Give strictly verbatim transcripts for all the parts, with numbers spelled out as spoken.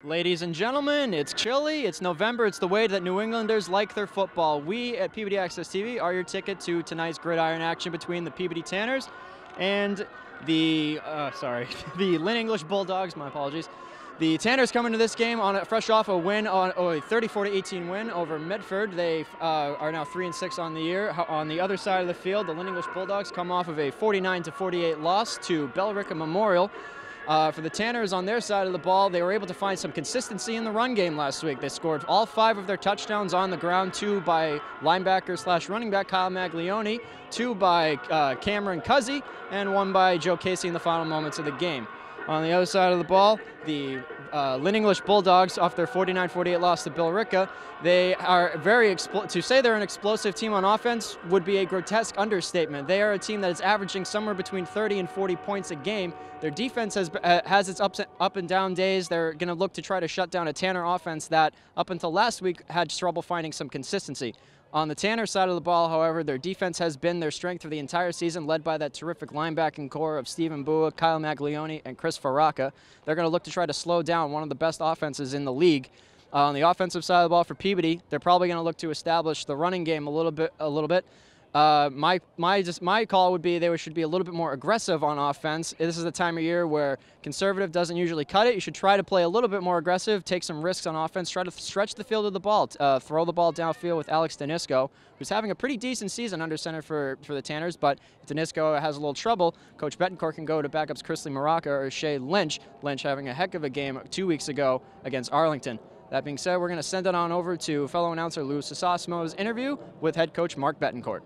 Ladies and gentlemen, it's chilly, it's November, it's the way that New Englanders like their football. We at Peabody Access T V are your ticket to tonight's gridiron action between the Peabody Tanners and the, uh, sorry, the Lynn English Bulldogs, my apologies. The Tanners come into this game on a, fresh off a win, on oh, a thirty-four to eighteen win over Medford. They uh, are now three and six on the year. On the other side of the field, the Lynn English Bulldogs come off of a forty-nine to forty-eight loss to Billerica Memorial. Uh, for the Tanners on their side of the ball, they were able to find some consistency in the run game last week. They scored all five of their touchdowns on the ground, two by linebacker slash running back Kyle Maglione, two by uh, Cameron Cuzzy, and one by Joe Casey in the final moments of the game. On the other side of the ball, the uh, Lynn English Bulldogs, off their forty-nine forty-eight loss to Billerica, they are very, expl to say they're an explosive team on offense would be a grotesque understatement. They are a team that is averaging somewhere between thirty and forty points a game. Their defense has, uh, has its ups, up and down days. They're going to look to try to shut down a Tanner offense that, up until last week, had trouble finding some consistency. On the Tanner side of the ball, however, their defense has been their strength for the entire season, led by that terrific linebacking core of Stephen Bua, Kyle Maglione, and Chris Faraka. They're going to look to try to slow down one of the best offenses in the league. Uh, on the offensive side of the ball for Peabody, they're probably going to look to establish the running game a little bit. A little bit. Uh, my my just my call would be they should be a little bit more aggressive on offense. This is the time of year where conservative doesn't usually cut it. You should try to play a little bit more aggressive, take some risks on offense, try to stretch the field of the ball, uh, throw the ball downfield with Alex Danisco, who's having a pretty decent season under center for, for the Tanners, but if Danisco has a little trouble, Coach Betancourt can go to backups Chrisley Maraca or Shay Lynch. Lynch having a heck of a game two weeks ago against Arlington. That being said, we're going to send it on over to fellow announcer Lou Sosimo's interview with head coach Mark Betancourt.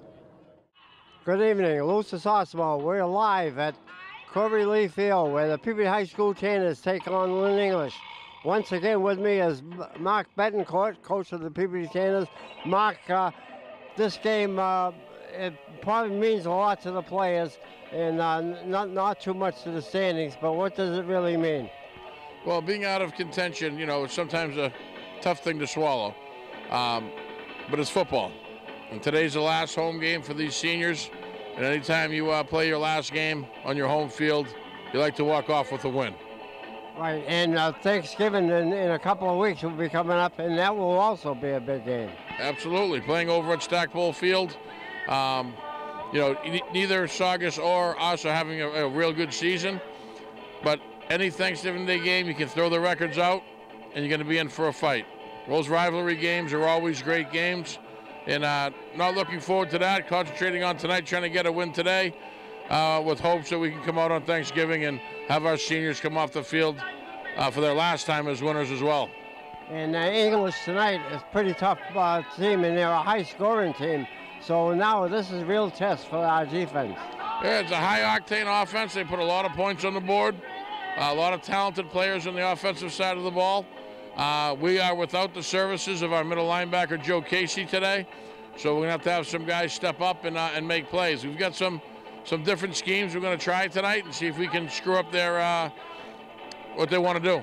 Good evening, Lou Sosimo. We're live at Corby Lee Field where the Peabody High School Tanners take on Lynn English. Once again with me is Mark Betancourt, coach of the Peabody Tanners. Mark, uh, this game, uh, it probably means a lot to the players and uh, not, not too much to the standings, but what does it really mean? Well, being out of contention, you know, it's sometimes a tough thing to swallow, um, but it's football. And today's the last home game for these seniors, and anytime you uh, play your last game on your home field, you like to walk off with a win. Right, and uh, Thanksgiving in, in a couple of weeks will be coming up, and that will also be a big game. Absolutely, playing over at Stackpole Field. Um, you know, neither Saugus or us are having a, a real good season, but any Thanksgiving Day game, you can throw the records out, and you're going to be in for a fight. Those rivalry games are always great games. And uh, not looking forward to that, concentrating on tonight, trying to get a win today uh, with hopes that we can come out on Thanksgiving and have our seniors come off the field uh, for their last time as winners as well. And uh, English tonight is a pretty tough uh, team, and they're a high-scoring team. So now this is a real test for our defense. Yeah, it's a high-octane offense. They put a lot of points on the board, uh, a lot of talented players on the offensive side of the ball. Uh, we are without the services of our middle linebacker, Joe Casey, today. So we're going to have to have some guys step up and, uh, and make plays. We've got some, some different schemes we're going to try tonight and see if we can screw up their, uh, what they want to do.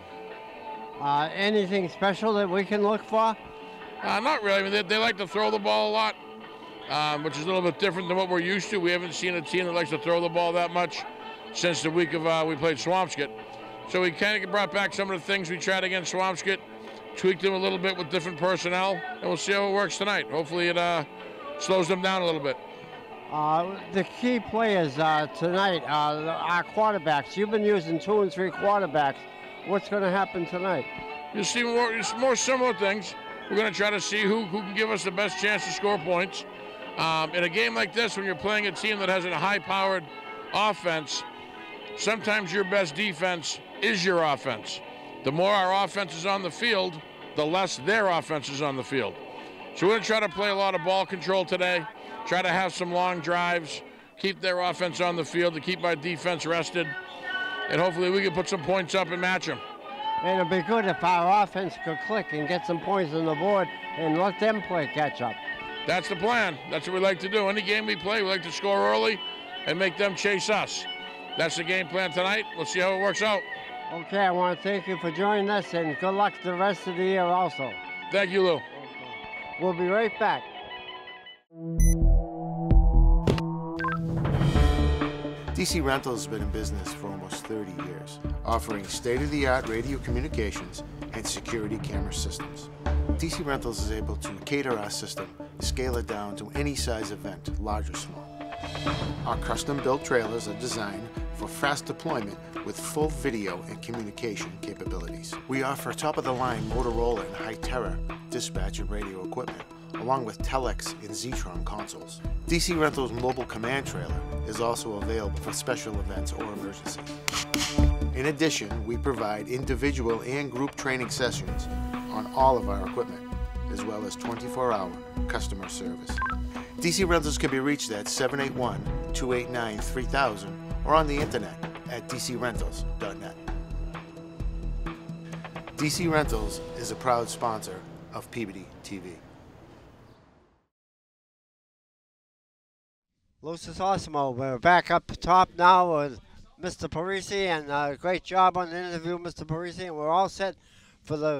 Uh, anything special that we can look for? Uh, not really. I mean, they, they like to throw the ball a lot, um, which is a little bit different than what we're used to. We haven't seen a team that likes to throw the ball that much since the week of uh, we played Swampscott. So we kind of brought back some of the things we tried against Swampscott, tweaked them a little bit with different personnel, and we'll see how it works tonight. Hopefully it uh, slows them down a little bit. Uh, the key players uh, tonight are our quarterbacks. You've been using two and three quarterbacks. What's going to happen tonight? You'll see more, more similar things. We're going to try to see who, who can give us the best chance to score points. Um, in a game like this, when you're playing a team that has a high-powered offense, sometimes your best defense is your offense. The more our offense is on the field, the less their offense is on the field. So we're going to try to play a lot of ball control today, try to have some long drives, keep their offense on the field to keep our defense rested, and hopefully we can put some points up and match them. And it'd be good if our offense could click and get some points on the board and let them play catch up. That's the plan. That's what we like to do. Any game we play, we like to score early and make them chase us. That's the game plan tonight. We'll see how it works out. Okay, I want to thank you for joining us, and good luck the rest of the year also. Thank you, Lou. Okay. We'll be right back. D C Rentals has been in business for almost thirty years, offering state-of-the-art radio communications and security camera systems. D C Rentals is able to cater our system, scale it down to any size event, large or small. Our custom-built trailers are designed for fast deployment with full video and communication capabilities. We offer top-of-the-line Motorola and High-Terra dispatch and radio equipment, along with Telex and Zetron consoles. D C Rentals mobile command trailer is also available for special events or emergency. In addition, we provide individual and group training sessions on all of our equipment, as well as twenty-four hour customer service. D C Rentals can be reached at seven eight one, two eight nine, three thousand or on the internet at d c rentals dot net. D C Rentals is a proud sponsor of Peabody T V. Lucis Osmo, we're back up top now with Mister Parisi, and uh, great job on the interview, Mister Parisi, and we're all set for the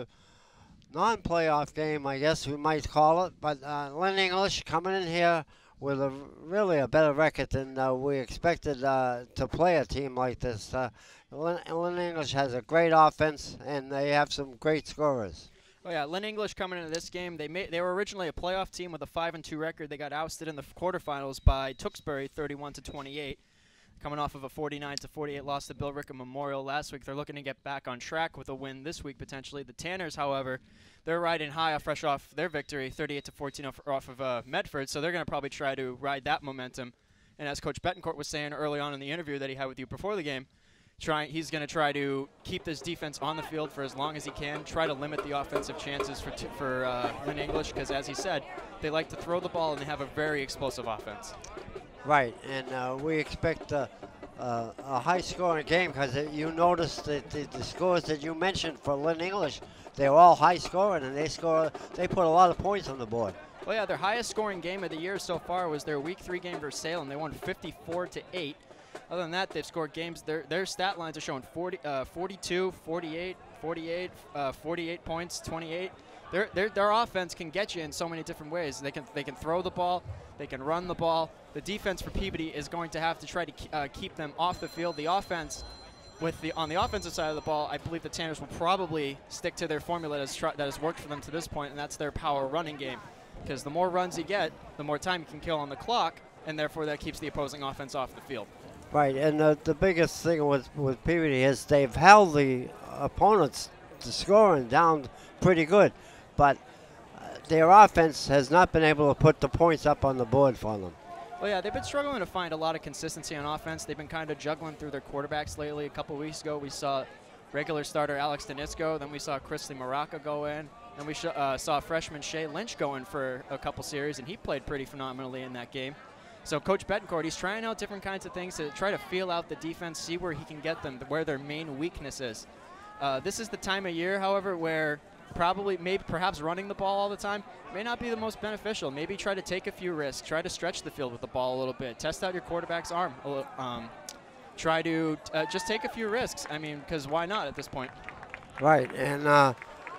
non-playoff game, I guess we might call it, but uh, Lynn English coming in here with a really a better record than uh, we expected uh, to play a team like this. Uh, Lynn, Lynn English has a great offense, and they have some great scorers. Oh yeah, Lynn English coming into this game. They made they were originally a playoff team with a five and two record. They got ousted in the quarterfinals by Tewksbury, thirty-one to twenty-eight. Coming off of a forty-nine to forty-eight loss to Bill Rickham Memorial last week, they're looking to get back on track with a win this week potentially. The Tanners, however, they're riding high, fresh off their victory, thirty-eight to fourteen off, off of uh, Medford. So they're going to probably try to ride that momentum. And as Coach Betancourt was saying early on in the interview that he had with you before the game, Try, he's going to try to keep this defense on the field for as long as he can, try to limit the offensive chances for, t for uh, Lynn English, because as he said, they like to throw the ball and they have a very explosive offense. Right, and uh, we expect uh, uh, a high-scoring game, because you noticed that the, the scores that you mentioned for Lynn English, they're all high-scoring, and they score. They put a lot of points on the board. Well, yeah, their highest-scoring game of the year so far was their Week Three game versus Salem. They won fifty-four to eight. Other than that, they've scored games. Their their stat lines are showing forty, uh, forty-two, forty-eight, forty-eight, uh, forty-eight points, twenty-eight. Their, their their offense can get you in so many different ways. They can they can throw the ball, they can run the ball. The defense for Peabody is going to have to try to uh, keep them off the field. The offense, with the on the offensive side of the ball, I believe the Tanners will probably stick to their formula that has, that has worked for them to this point, and that's their power running game. Because the more runs you get, the more time you can kill on the clock, and therefore that keeps the opposing offense off the field. Right, and uh, the biggest thing with, with Peabody is they've held the opponents to scoring down pretty good, but uh, their offense has not been able to put the points up on the board for them. Well, yeah, they've been struggling to find a lot of consistency on offense. They've been kind of juggling through their quarterbacks lately. A couple weeks ago, we saw regular starter Alex Danisco, then we saw Chrisley Maraca go in, then we uh, saw freshman Shea Lynch go in for a couple series, and he played pretty phenomenally in that game. So Coach Betancourt, he's trying out different kinds of things to try to feel out the defense, see where he can get them, where their main weakness is. Uh, this is the time of year, however, where probably, maybe, perhaps running the ball all the time may not be the most beneficial. Maybe try to take a few risks, try to stretch the field with the ball a little bit, test out your quarterback's arm a little, um, try to uh, just take a few risks. I mean, because why not at this point? Right, and uh,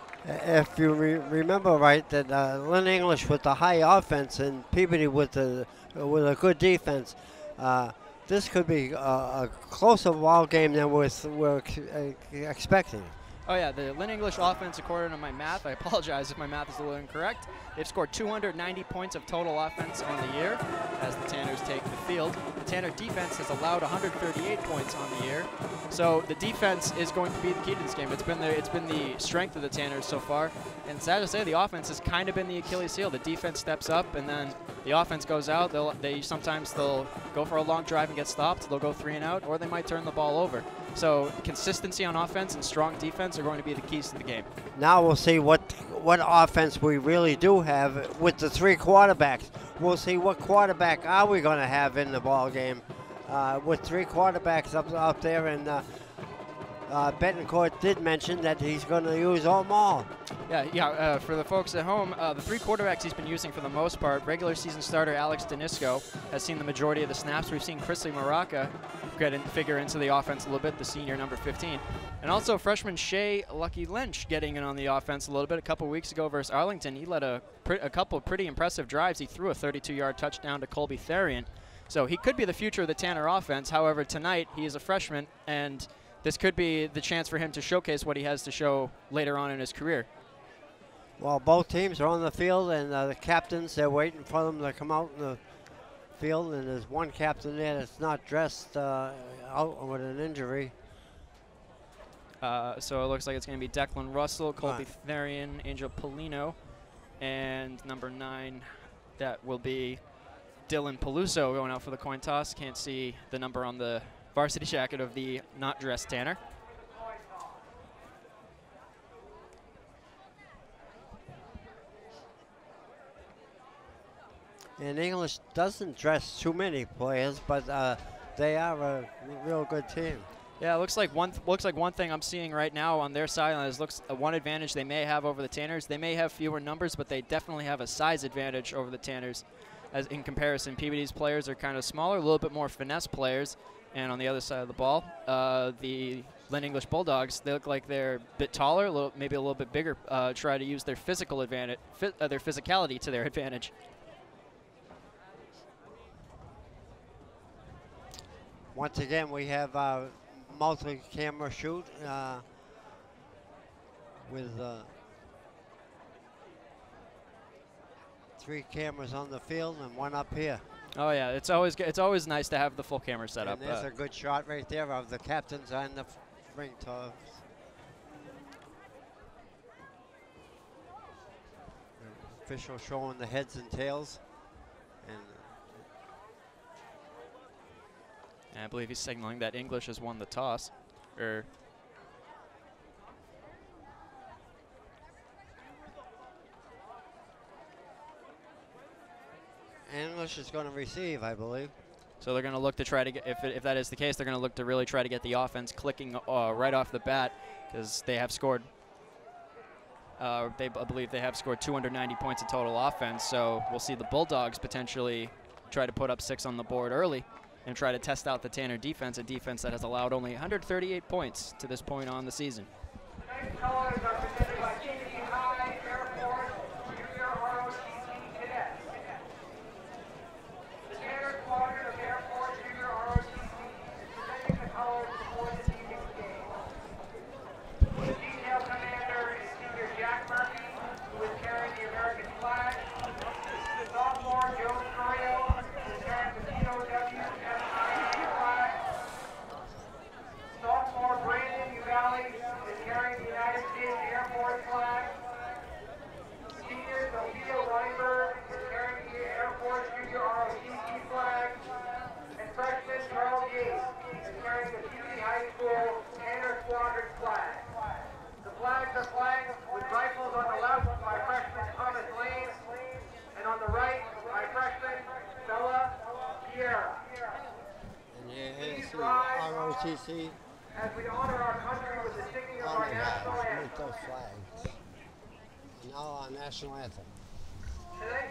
if you re remember right, that uh, Lynn English with the high offense and Peabody with the with a good defense, uh, this could be a, a closer ball game than we're, we're expecting. Oh yeah, the Lynn English offense, according to my math, I apologize if my math is a little incorrect, they've scored two hundred ninety points of total offense on the year as the Tanners take the field. The Tanner defense has allowed one hundred thirty-eight points on the year. So the defense is going to be the key to this game. It's been the, it's been the strength of the Tanners so far. And sad to say, the offense has kind of been the Achilles heel. The defense steps up, and then the offense goes out. They'll, they sometimes they'll go for a long drive and get stopped. They'll go three and out, or they might turn the ball over. So consistency on offense and strong defense are going to be the keys to the game. Now we'll see what what offense we really do have with the three quarterbacks. We'll see what quarterback are we going to have in the ball game uh, with three quarterbacks up out there. And uh, uh, Betancourt did mention that he's going to use them all. Yeah, yeah. Uh, for the folks at home, uh, the three quarterbacks he's been using for the most part, regular season starter Alex Danisco has seen the majority of the snaps. We've seen Chrisley Maraca get in, figure into the offense a little bit, the senior number fifteen. And also freshman Shea Lucky Lynch getting in on the offense a little bit. A couple weeks ago versus Arlington, he led a, a couple pretty impressive drives. He threw a thirty-two yard touchdown to Colby Therian. So he could be the future of the Tanner offense. However, tonight he is a freshman, and this could be the chance for him to showcase what he has to show later on in his career. Well, both teams are on the field, and uh, the captains, they're waiting for them to come out in the field, and there's one captain there that's not dressed, uh, out with an injury. Uh, so it looks like it's going to be Declan Russell, Colby Right. Therian, Angel Polino, and number nine, that will be Dylan Peluso going out for the coin toss. Can't see the number on the varsity jacket of the not dressed Tanner. And English doesn't dress too many players, but uh, they are a real good team. Yeah, it looks like one th looks like one thing I'm seeing right now on their sideline is looks uh, one advantage they may have over the Tanners. They may have fewer numbers, but they definitely have a size advantage over the Tanners. As in comparison, P B D's players are kind of smaller, a little bit more finesse players. And on the other side of the ball, uh, the Lynn English Bulldogs, they look like they're a bit taller, a little, maybe a little bit bigger. Uh, try to use their physical advantage, fi uh, their physicality to their advantage. Once again, we have uh, multi-camera shoot uh, with uh, three cameras on the field and one up here. Oh yeah, it's always g it's always nice to have the full camera setup. And there's uh, a good shot right there of the captains and the ring toss. Official showing the heads and tails, and and I believe he's signaling that English has won the toss, or. English is going to receive, I believe. So they're going to look to try to get, if, it, if that is the case, they're going to look to really try to get the offense clicking uh, right off the bat, because they have scored, uh, they, I believe they have scored two hundred ninety points of total offense. So we'll see the Bulldogs potentially try to put up six on the board early and try to test out the Tanner defense, a defense that has allowed only one hundred thirty-eight points to this point on the season. As we honor our country with the singing of our national anthem. With those flags. Now our national anthem. Today,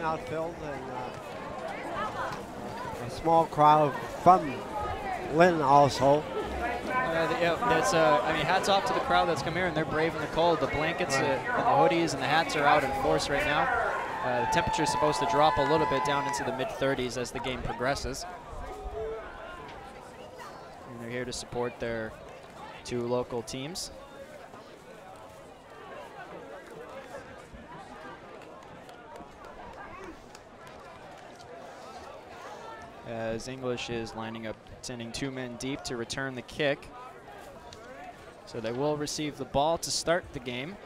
outfield and uh, a small crowd from Lynn also. Uh, the, yeah, that's, uh, I mean, hats off to the crowd that's come here, and they're braving the cold. The blankets, Right. uh, and the hoodies, and the hats are out in force right now. Uh, the temperature is supposed to drop a little bit down into the mid thirties as the game progresses. And they're here to support their two local teams. As English is lining up, sending two men deep to return the kick. So they will receive the ball to start the game.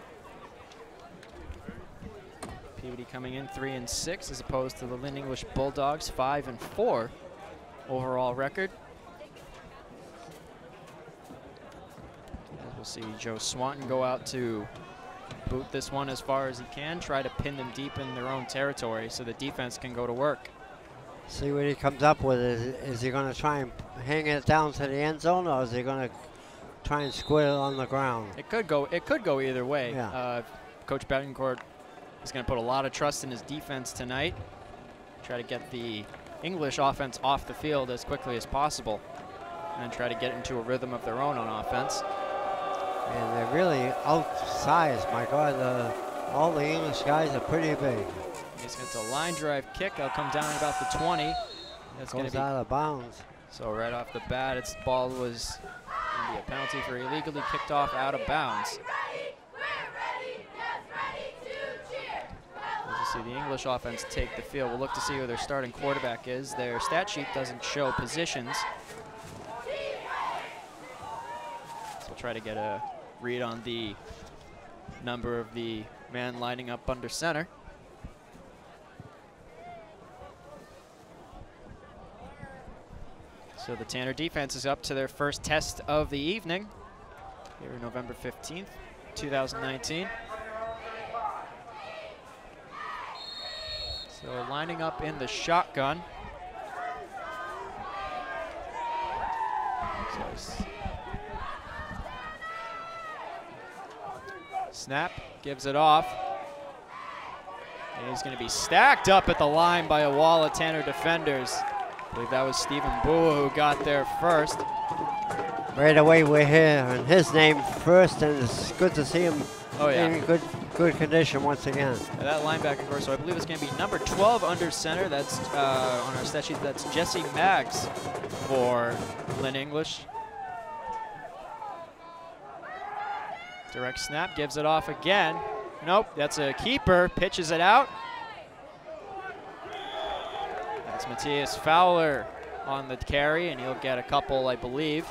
Peabody coming in three and six as opposed to the Lynn English Bulldogs five and four overall record. As we'll see Joe Swanton go out to boot this one as far as he can, try to pin them deep in their own territory so the defense can go to work. See what he comes up with. Is, is he going to try and hang it down to the end zone, or is he going to try and square it on the ground? It could go. It could go either way. Yeah. Uh, Coach Betancourt is going to put a lot of trust in his defense tonight. Try to get the English offense off the field as quickly as possible, and then try to get into a rhythm of their own on offense. And they're really outsized. My God, uh, all the English guys are pretty big. He's going to line drive kick. It'll come down about the twenty. That's going Goes to be out of bounds. so right off the bat. Its ball was going to be a penalty for illegally kicked off out of bounds. As you see the English offense take the field, we'll look to see who their starting quarterback is. Their stat sheet doesn't show positions, so we'll try to get a read on the number of the man lining up under center. So the Tanner defense is up to their first test of the evening here November fifteenth, two thousand nineteen. So lining up in the shotgun. So s- snap, gives it off. And he's going to be stacked up at the line by a wall of Tanner defenders. I believe that was Stephen Bua who got there first. Right away, we're here in his name first, and it's good to see him Oh, yeah. in good good condition once again. And that linebacker course, so I believe it's going to be number twelve under center. That's uh, on our stat sheet. That's Jesse Maggs for Lynn English. Direct snap, gives it off again. Nope, that's a keeper, pitches it out. That's Matthias Fowler on the carry, and he'll get a couple, I believe.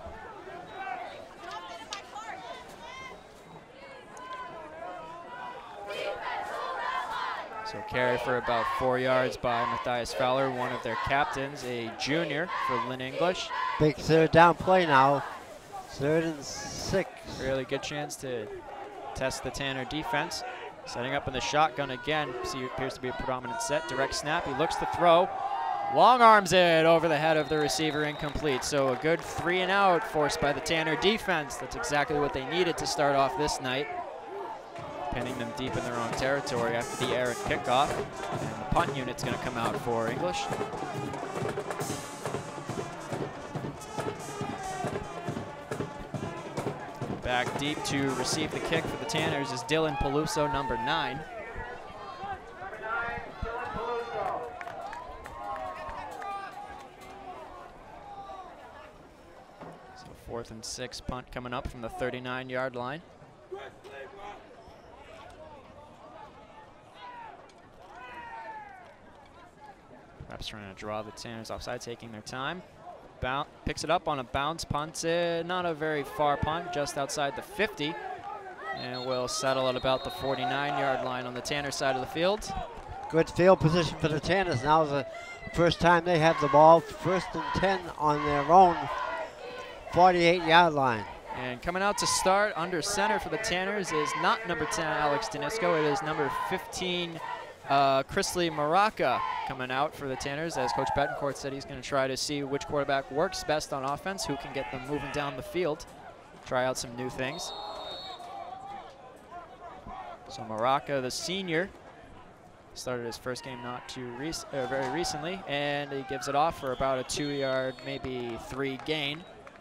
So carry for about four yards by Matthias Fowler, one of their captains, a junior for Lynn English. Big third down play now. Third and six. Really good chance to test the Tanner defense. Setting up in the shotgun again. See, appears to be a predominant set. Direct snap. He looks to throw. Long arms it over the head of the receiver, incomplete. So a good three and out forced by the Tanner defense. That's exactly what they needed to start off this night. Pinning them deep in their own territory after the errant kickoff. And the punt unit's going to come out for English. Back deep to receive the kick for the Tanners is Dylan Peluso, number nine. So fourth and six, punt coming up from the thirty-nine yard line. Perhaps trying to draw the Tanners offside, taking their time. Bound, picks it up on a bounce punt, uh, not a very far punt, just outside the fifty. And will settle at about the forty-nine yard line on the Tanner side of the field. Good field position for the Tanners. Now is the first time they have the ball. First and ten on their own forty-eight yard line. And coming out to start under center for the Tanners is not number ten, Alex Danisco. It is number fifteen, uh, Chrisley Maraca coming out for the Tanners, as Coach Betancourt said he's going to try to see which quarterback works best on offense, who can get them moving down the field, try out some new things. So Maraca, the senior, Started his first game not too rec uh, very recently, and he gives it off for about a two-yard, maybe three gain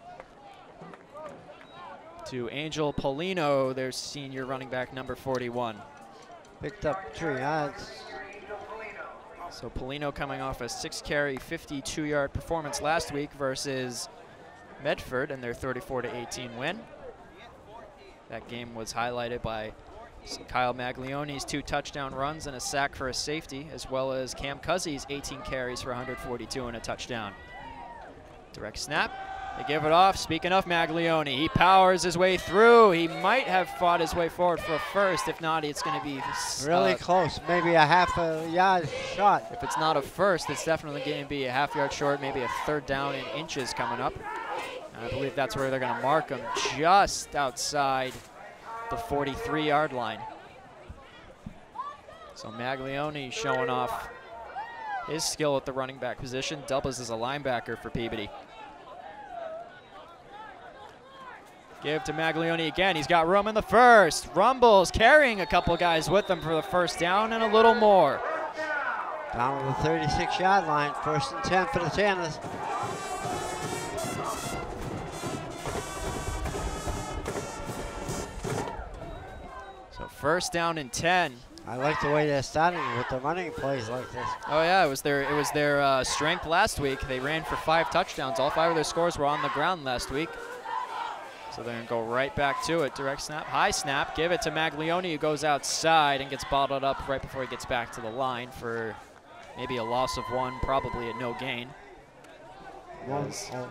to Angel Polino, their senior running back, number forty-one. Picked up three yards. So Polino coming off a six-carry, fifty-two-yard performance last week versus Medford and their thirty-four to eighteen win. That game was highlighted by Kyle Maglioni's two touchdown runs and a sack for a safety, as well as Cam Cuzzy's eighteen carries for one hundred forty-two and a touchdown. Direct snap. They give it off. Speaking of Maglioni, he powers his way through. He might have fought his way forward for a first. If not, it's going to be really uh, close. Maybe a half a yard short. If it's not a first, it's definitely going to be a half yard short, maybe a third down in inches coming up. I believe that's where they're going to mark him, just outside the forty-three yard line. So Maglioni showing off his skill at the running back position, doubles as a linebacker for Peabody. Give to Maglioni again. He's got room in the first. Rumbles carrying a couple guys with him for the first down and a little more. Down to the thirty-six yard line. First and ten for the Tanners. So first down and ten. I like the way they're starting with the running plays like this. Oh yeah, it was their it was their uh, strength last week. They ran for five touchdowns. All five of their scores were on the ground last week. So they're going to go right back to it. Direct snap, high snap, give it to Maglioni, who goes outside and gets bottled up right before he gets back to the line for maybe a loss of one, probably at no gain. One, oh.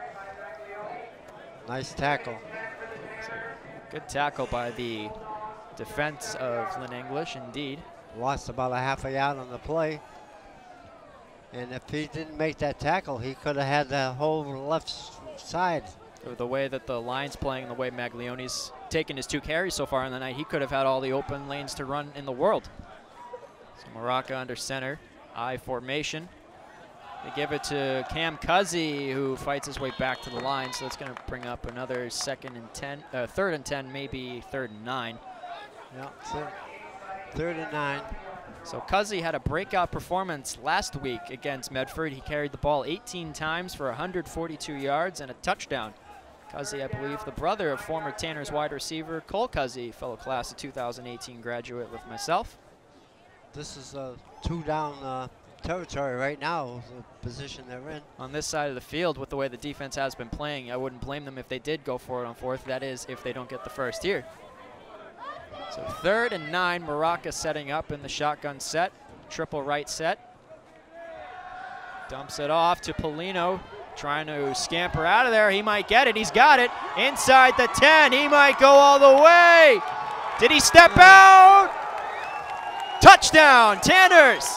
Nice tackle. So good tackle by the defense of Lynn English, indeed. Lost about a half a yard on the play. And if he didn't make that tackle, he could have had the whole left side. The way that the line's playing and the way Maglioni's taken his two carries so far in the night, he could have had all the open lanes to run in the world. So Maraca under center, I formation. They give it to Cam Cuzzy, who fights his way back to the line, so that's going to bring up another second and ten, uh, third and ten, maybe third and nine. Yeah, third, third and nine. So Cuzzy had a breakout performance last week against Medford. He carried the ball eighteen times for one hundred forty-two yards and a touchdown. Cuzzy, I believe, the brother of former Tanners wide receiver Cole Cuzzy, fellow class of two thousand eighteen graduate with myself. This is a two down uh, territory right now, the position they're in. On this side of the field, with the way the defense has been playing, I wouldn't blame them if they did go for it on fourth. That is, if they don't get the first here. So third and nine, Maraca setting up in the shotgun set, triple right set. Dumps it off to Polino, trying to scamper out of there. He might get it. He's got it. Inside the ten. He might go all the way. Did he step out? Touchdown, Tanners.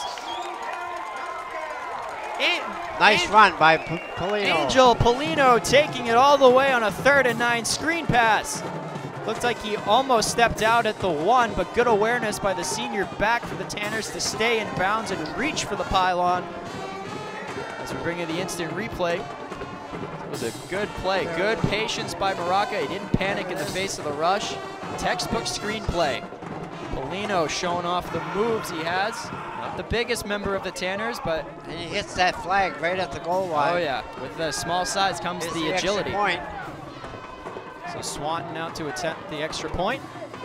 An nice An run by P Polino. Angel Polino taking it all the way on a third and nine screen pass. Looked like he almost stepped out at the one, but good awareness by the senior back for the Tanners to stay in bounds and reach for the pylon. As we bring in the instant replay, it was a good play, good patience by Maraca. He didn't panic in the face of the rush. Textbook screenplay. Polino showing off the moves he has. Not the biggest member of the Tanners, but and he hits that flag right at the goal line. Oh yeah, with the small size comes Here's the, the agility. Extra point. So Swanton out to attempt the extra point.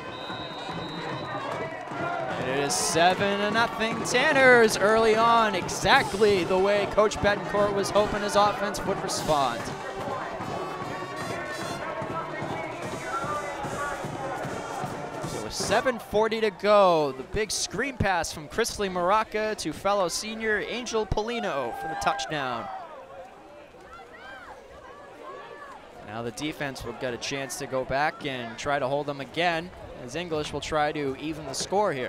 And it is seven to nothing Tanners early on, exactly the way Coach Betancourt was hoping his offense would respond. So with seven forty to go, the big screen pass from Chrisley Maraca to fellow senior Angel Polino for the touchdown. Now the defense will get a chance to go back and try to hold them again, as English will try to even the score here.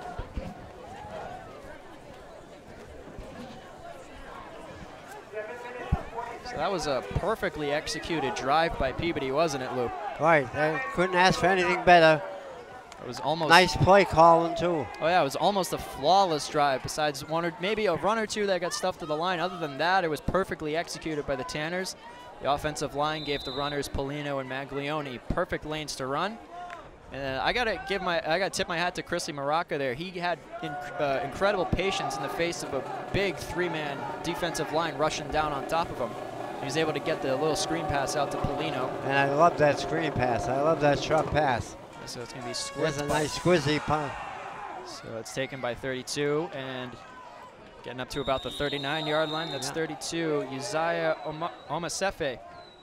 So that was a perfectly executed drive by Peabody, wasn't it, Lou? Right, they couldn't ask for anything better. It was almost nice play calling too. Oh yeah, it was almost a flawless drive. Besides one or maybe a run or two that got stuffed to the line. Other than that, it was perfectly executed by the Tanners. The offensive line gave the runners Polino and Maglioni perfect lanes to run. And uh, I gotta give my, I gotta tip my hat to Chrisley Maraca there. He had in, uh, incredible patience in the face of a big three-man defensive line rushing down on top of him. He was able to get the little screen pass out to Polino. And I love that screen pass. I love that short pass. So it's gonna be squizzy. That's a nice squizzy punt. So it's taken by thirty-two and getting up to about the thirty-nine yard line. That's yeah. thirty-two. Uzziah Oma Omasefe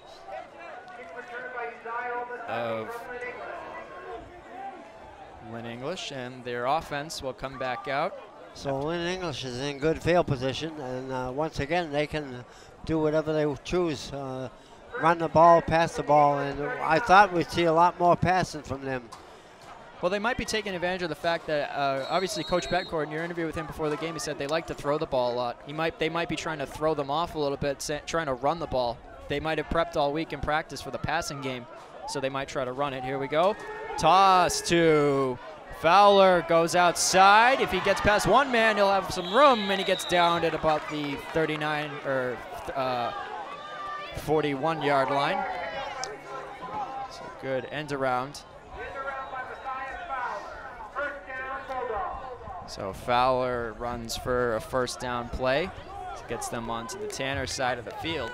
of Lynn English, and their offense will come back out. So Lynn English is in good field position, and uh, once again they can do whatever they choose. Uh, run the ball, pass the ball, and I thought we'd see a lot more passing from them. Well, they might be taking advantage of the fact that uh, obviously Coach Bettencourt, in your interview with him before the game, he said they like to throw the ball a lot. He might, they might be trying to throw them off a little bit, trying to run the ball. They might have prepped all week in practice for the passing game, so they might try to run it. Here we go. Toss to Fowler, goes outside. If he gets past one man, he'll have some room, and he gets down at about the thirty-nine or uh, forty-one yard line. So good end around. So Fowler runs for a first down play. Gets them onto the Tanner side of the field.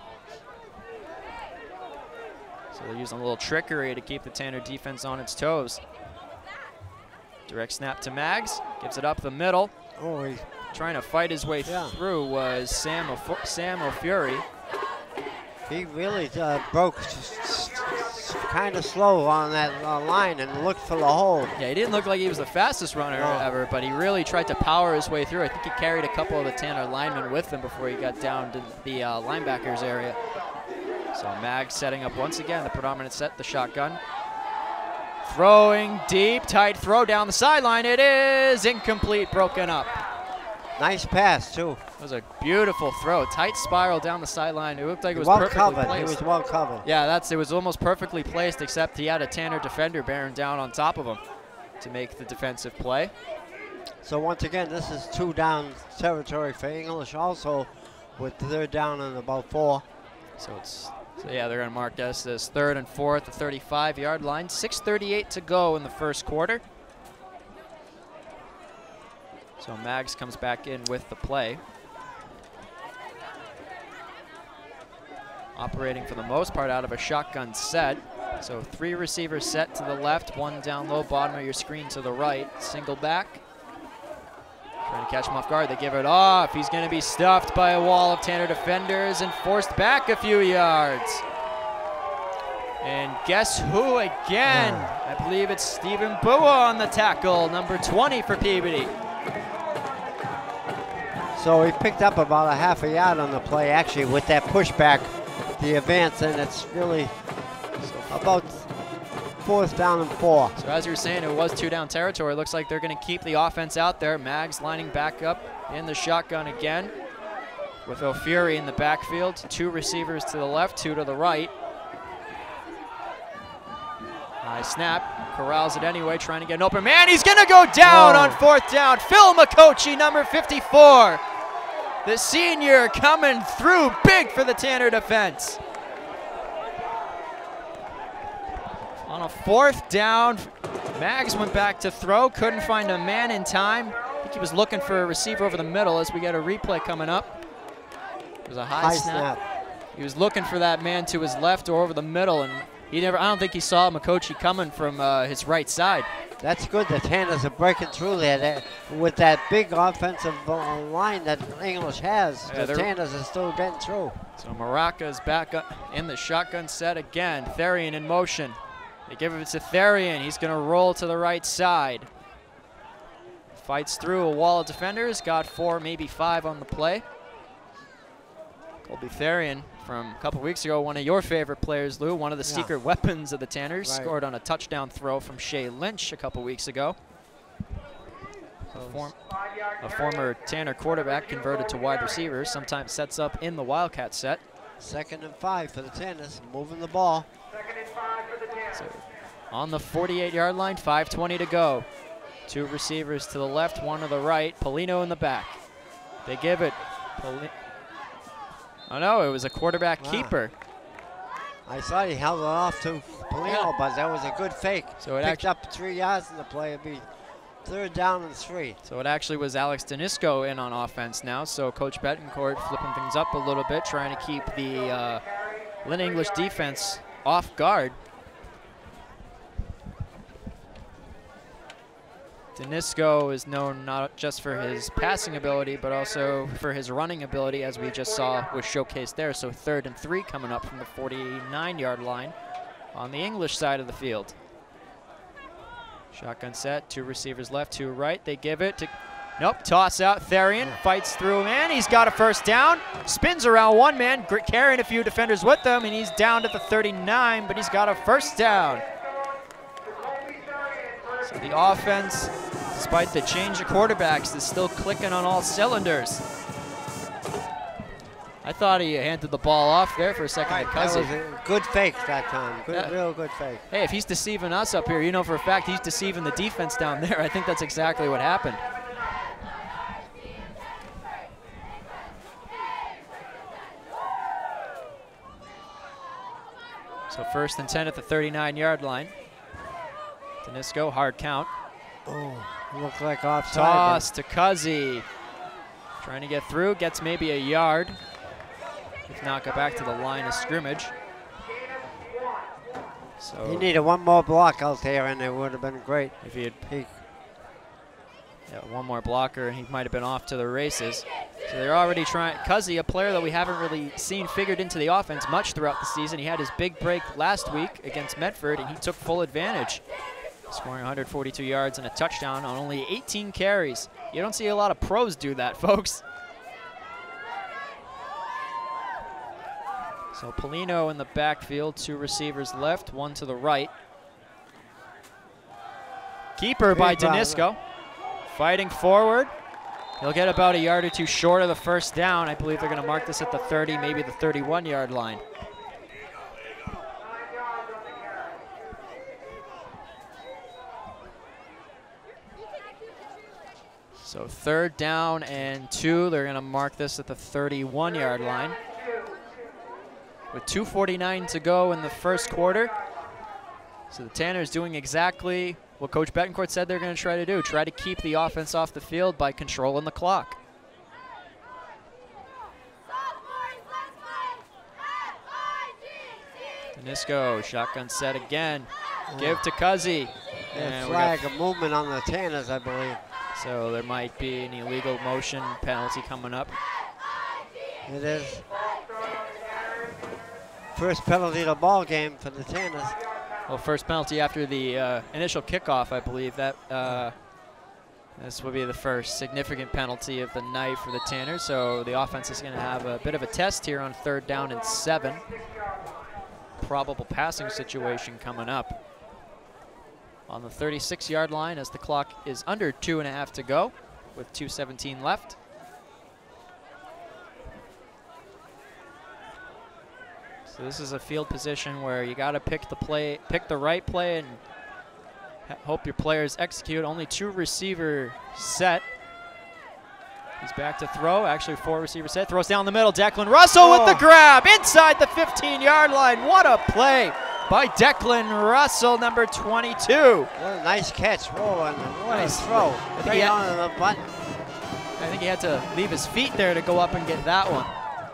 So they're using a little trickery to keep the Tanner defense on its toes. Direct snap to Maggs, gives it up the middle. Oh, he, trying to fight his way yeah. through was Sam, O'F Sam O'Fury. He really uh, broke kind of slow on that uh, line and looked for the hole. Yeah, he didn't look like he was the fastest runner no. ever, but he really tried to power his way through. I think he carried a couple of the Tanner linemen with him before he got down to the uh, linebackers area. So Maggs setting up once again the predominant set, the shotgun. Throwing deep, tight throw down the sideline. It is incomplete, broken up. Nice pass, too. It was a beautiful throw. Tight spiral down the sideline. It looked like it was well perfectly covered. placed. It was well covered. Yeah, that's it was almost perfectly placed, except he had a Tanner defender bearing down on top of him to make the defensive play. So once again, this is two down territory for English also, with third down and about four. So it's so yeah, they're going to mark this as third and four at the thirty-five yard line. six thirty-eight to go in the first quarter. So Maggs comes back in with the play. Operating for the most part out of a shotgun set. So three receivers set to the left, one down low, bottom of your screen to the right. Single back. Trying to catch him off guard. They give it off. He's going to be stuffed by a wall of Tanner defenders and forced back a few yards. And guess who again? I believe it's Stephen Bua on the tackle, number twenty for Peabody. So he picked up about a half a yard on the play, actually, with that pushback, the advance, and it's really about fourth down and four. So as you were saying, it was two down territory. Looks like they're going to keep the offense out there. Maggs lining back up in the shotgun again with O'Fury in the backfield. Two receivers to the left, two to the right. High snap, corrals it anyway, trying to get an open man. He's going to go down oh. on fourth down. Phil McCochie, number fifty-four. The senior coming through big for the Tanner defense. On a fourth down, Maggs went back to throw, couldn't find a man in time. I think he was looking for a receiver over the middle as we get a replay coming up. It was a high, high snap. snap. He was looking for that man to his left or over the middle, and he never. I don't think he saw McCochie coming from uh, his right side. That's good. The Tanners are breaking through there. That, with that big offensive uh, line that English has, Yeah, the Tanners are still getting through. So Maraca is back up in the shotgun set again. Therian in motion. They give it to Therian. He's going to roll to the right side. Fights through a wall of defenders. Got four, maybe five on the play. Colby Therian from a couple weeks ago, one of your favorite players, Lou, one of the yeah. secret weapons of the Tanners, right. Scored on a touchdown throw from Shea Lynch a couple weeks ago. A, form, a former Tanner quarterback converted to wide receiver, sometimes sets up in the Wildcat set. Second and five for the Tanners, moving the ball. So on the forty-eight yard line, five twenty to go. Two receivers to the left, one to the right. Polino in the back. They give it. Poli oh no, it was a quarterback wow. keeper. I thought he held it off to Polino, Yeah. but that was a good fake. So it Picked actually, up three yards in the play. It'd be third down and three. so it actually was Alex Danisco in on offense now. So Coach Betancourt flipping things up a little bit, trying to keep the uh, Lynn English defense off guard. Danisco is known not just for his passing ability, but also for his running ability, as we just saw was showcased there. So third and three coming up from the forty-nine yard line on the English side of the field. Shotgun set, two receivers left, two right. They give it to, nope, toss out. Therian fights through, man. He's got a first down, spins around one man, carrying a few defenders with him, and he's down to the thirty-nine, but he's got a first down. So the offense, despite the change of quarterbacks, is still clicking on all cylinders. I thought he handed the ball off there for a second Right, to that Cuzzy. was a good fake that time. Good, Yeah. real good fake. Hey, if he's deceiving us up here, you know for a fact he's deceiving the defense down there. I think that's exactly what happened. So first and ten at the thirty-nine yard line. Danisco, hard count. Oh, looked like offside. Toss to Cuzzy. Trying to get through, gets maybe a yard. If not, go back to the line of scrimmage. So He needed one more block out there, and it would have been great. if he had He, yeah, one more blocker, and he might have been off to the races. So they're already trying. Cuzzy, a player that we haven't really seen figured into the offense much throughout the season. He had his big break last week against Medford, and he took full advantage, scoring one hundred forty-two yards and a touchdown on only eighteen carries. You don't see a lot of pros do that, folks. So Polino in the backfield, two receivers left, one to the right. Keeper by Big ball. Danisco. Fighting forward. He'll get about a yard or two short of the first down. I believe they're going to mark this at the thirty, maybe the thirty-one yard line. So third down and two. They're going to mark this at the thirty-one yard line. With two forty-nine to go in the first quarter. So the Tanners doing exactly what Coach Betancourt said they're going to try to do. Try to keep the offense off the field by controlling the clock. Danisco, shotgun set again. Give to Cuzzy. a And we flag, got- a movement on the Tanners, I believe. So there might be an illegal motion penalty coming up. It is. First penalty of the ball game for the Tanners. Well, first penalty after the uh, initial kickoff, I believe. That uh, this will be the first significant penalty of the night for the Tanners. So the offense is going to have a bit of a test here on third down and seven. Probable passing situation coming up on the thirty-six yard line as the clock is under two and a half to go with two seventeen left. So this is a field position where you got to pick the play, pick the right play, and hope your players execute. Only two receiver set. He's back to throw. Actually, four receiver set. Throws down the middle. Declan Russell Oh. with the grab inside the fifteen yard line. What a play by Declan Russell, number twenty-two. What a nice catch. Whoa, and what Nice. a throw. I think Right he had- on the button. I think he had to leave his feet there to go up and get that one.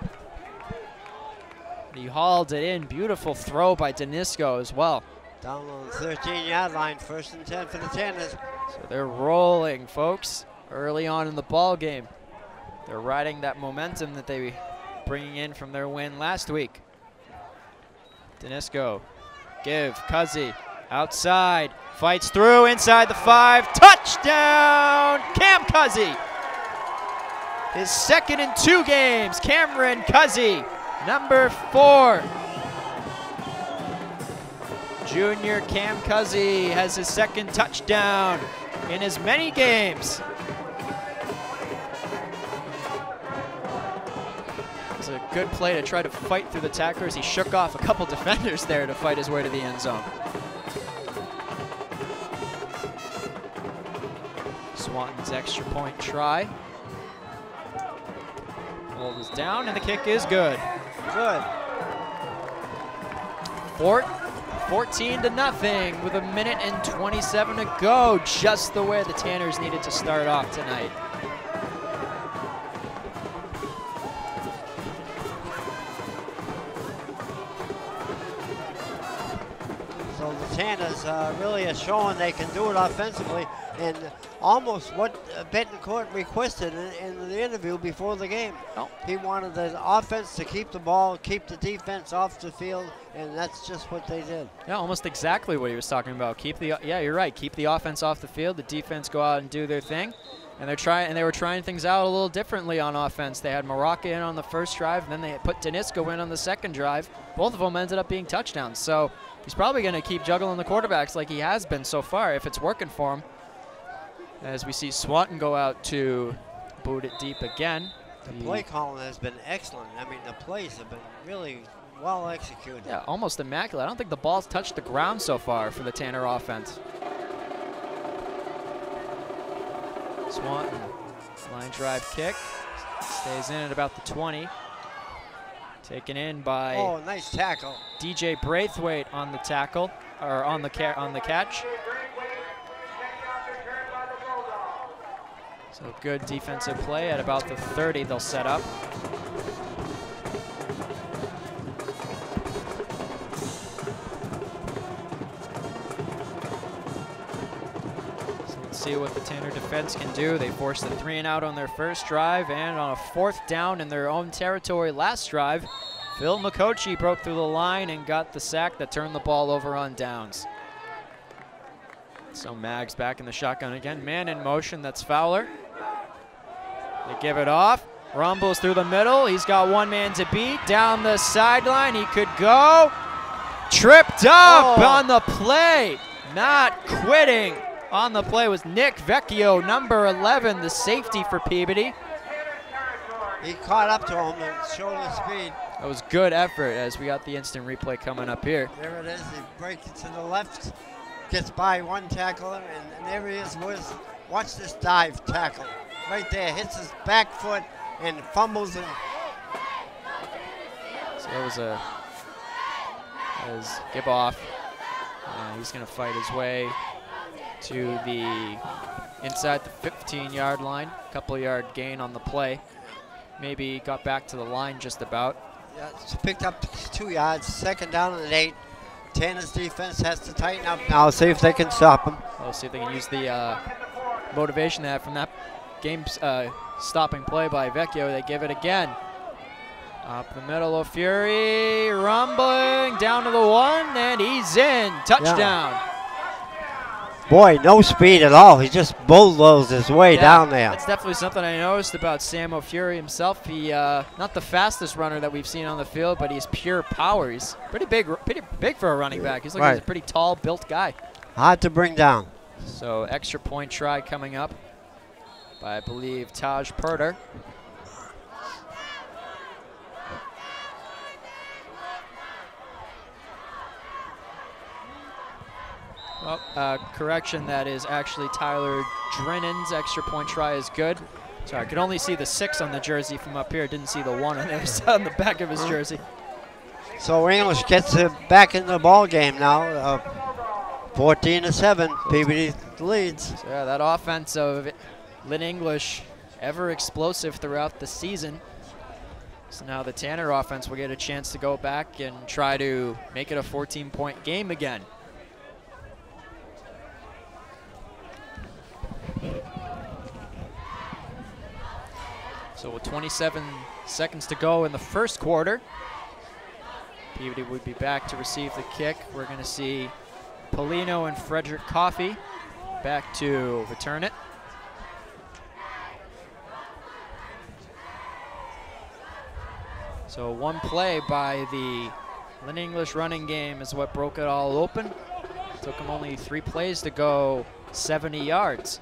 He hauled it in. Beautiful throw by Danisco as well. Down on the thirteen yard line, first and ten for the Tanners. So they're rolling, folks, early on in the ball game. They're riding that momentum that they bringing in from their win last week. Danisco, give, Cuzzy, outside, fights through, inside the five, touchdown, Cam Cuzzy. His second in two games, Cameron Cuzzy, number four. Junior Cam Cuzzy has his second touchdown in as many games. It's a good play to try to fight through the tacklers. He shook off a couple defenders there to fight his way to the end zone. Swanton's extra point try. Hold is down and the kick is good. Good. Fourth, fourteen to nothing with a minute and twenty-seven to go, just the way the Tanners needed to start off tonight. So the Tanners uh, really are showing they can do it offensively, and almost what uh, Betancourt requested in, in the interview before the game. Oh. He wanted the offense to keep the ball, keep the defense off the field, and that's just what they did. Yeah, almost exactly what he was talking about. Keep the yeah, you're right. Keep the offense off the field. The defense go out and do their thing, and they're trying and they were trying things out a little differently on offense. They had Morocco in on the first drive, and then they put Danisco in on the second drive. Both of them ended up being touchdowns. So he's probably going to keep juggling the quarterbacks like he has been so far if it's working for him. As we see Swanton go out to boot it deep again. The play calling has been excellent. I mean, the plays have been really well executed. Yeah, almost immaculate. I don't think the ball's touched the ground so far for the Tanner offense. Swanton, line drive kick, stays in at about the twenty. Taken in by oh, nice tackle. D J Braithwaite on the tackle, or on the ca on the catch. So good defensive play at about the thirty. They'll set up. See what the Tanner defense can do. They forced the three and out on their first drive, and on a fourth down in their own territory last drive, Phil McCochie broke through the line and got the sack that turned the ball over on downs. So Maggs back in the shotgun again. Man in motion, that's Fowler. They give it off. Rumbles through the middle. He's got one man to beat. Down the sideline, he could go. Tripped up oh. on the play. Not quitting. On the play was Nick Vecchio, number eleven, the safety for Peabody. He caught up to him and showed his speed. That was good effort as we got the instant replay coming up here. There it is. He breaks it to the left, gets by one tackler, and, and there he is. Was watch this dive tackle right there. Hits his back foot and fumbles and. So that was a as give off. Uh, he's going to fight his way to the inside the fifteen yard line. Couple yard gain on the play. Maybe got back to the line just about. Yeah, it's picked up two yards, second down and eight. Tanner's defense has to tighten up now, see if they can stop him. We'll see if they can use the uh, motivation they had from that game uh, stopping play by Vecchio. They give it again. Up the middle of Fury, rumbling down to the one, and he's in. Touchdown. Yeah. Boy, no speed at all. He just bulldozed his way yeah, down there. That's definitely something I noticed about Sam O'Fury himself. He uh, not the fastest runner that we've seen on the field, but he's pure power. He's pretty big, pretty big for a running back. He's like right. he's a pretty tall, built guy. Hard to bring down. So extra point try coming up by, I believe, Taj Purter. Well, uh, correction, that is actually Tyler Drinnan's extra point try is good. Sorry, I could only see the six on the jersey from up here. Didn't see the one on the other side on the back of his jersey. So English gets it back in the ball game now. Uh, fourteen to seven, Peabody leads. So yeah, that offense of Lynn English, ever explosive throughout the season. So now the Tanner offense will get a chance to go back and try to make it a fourteen point game again. So with twenty-seven seconds to go in the first quarter, Peabody would be back to receive the kick. We're going to see Polino and Frederick Coffey back to return it. So one play by the Lynn English running game is what broke it all open. Took them only three plays to go seventy yards.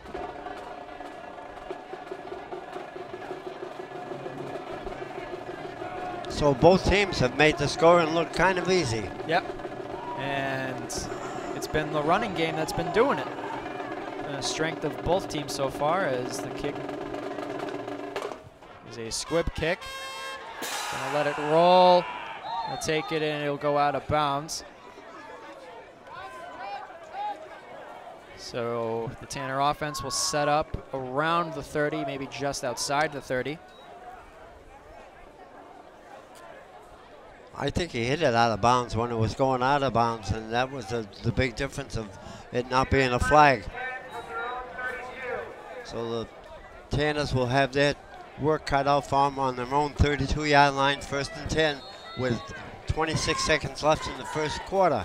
So both teams have made the scoring look kind of easy. Yep. And it's been the running game that's been doing it. And the strength of both teams so far as the kick is a squib kick. Gonna let it roll. He'll take it and it'll go out of bounds. So the Tanner offense will set up around the thirty, maybe just outside the thirty. I think he hit it out of bounds when it was going out of bounds, and that was the, the big difference of it not being a flag. So the Tanners will have their work cut out for them on their own thirty-two yard line, first and ten, with twenty-six seconds left in the first quarter.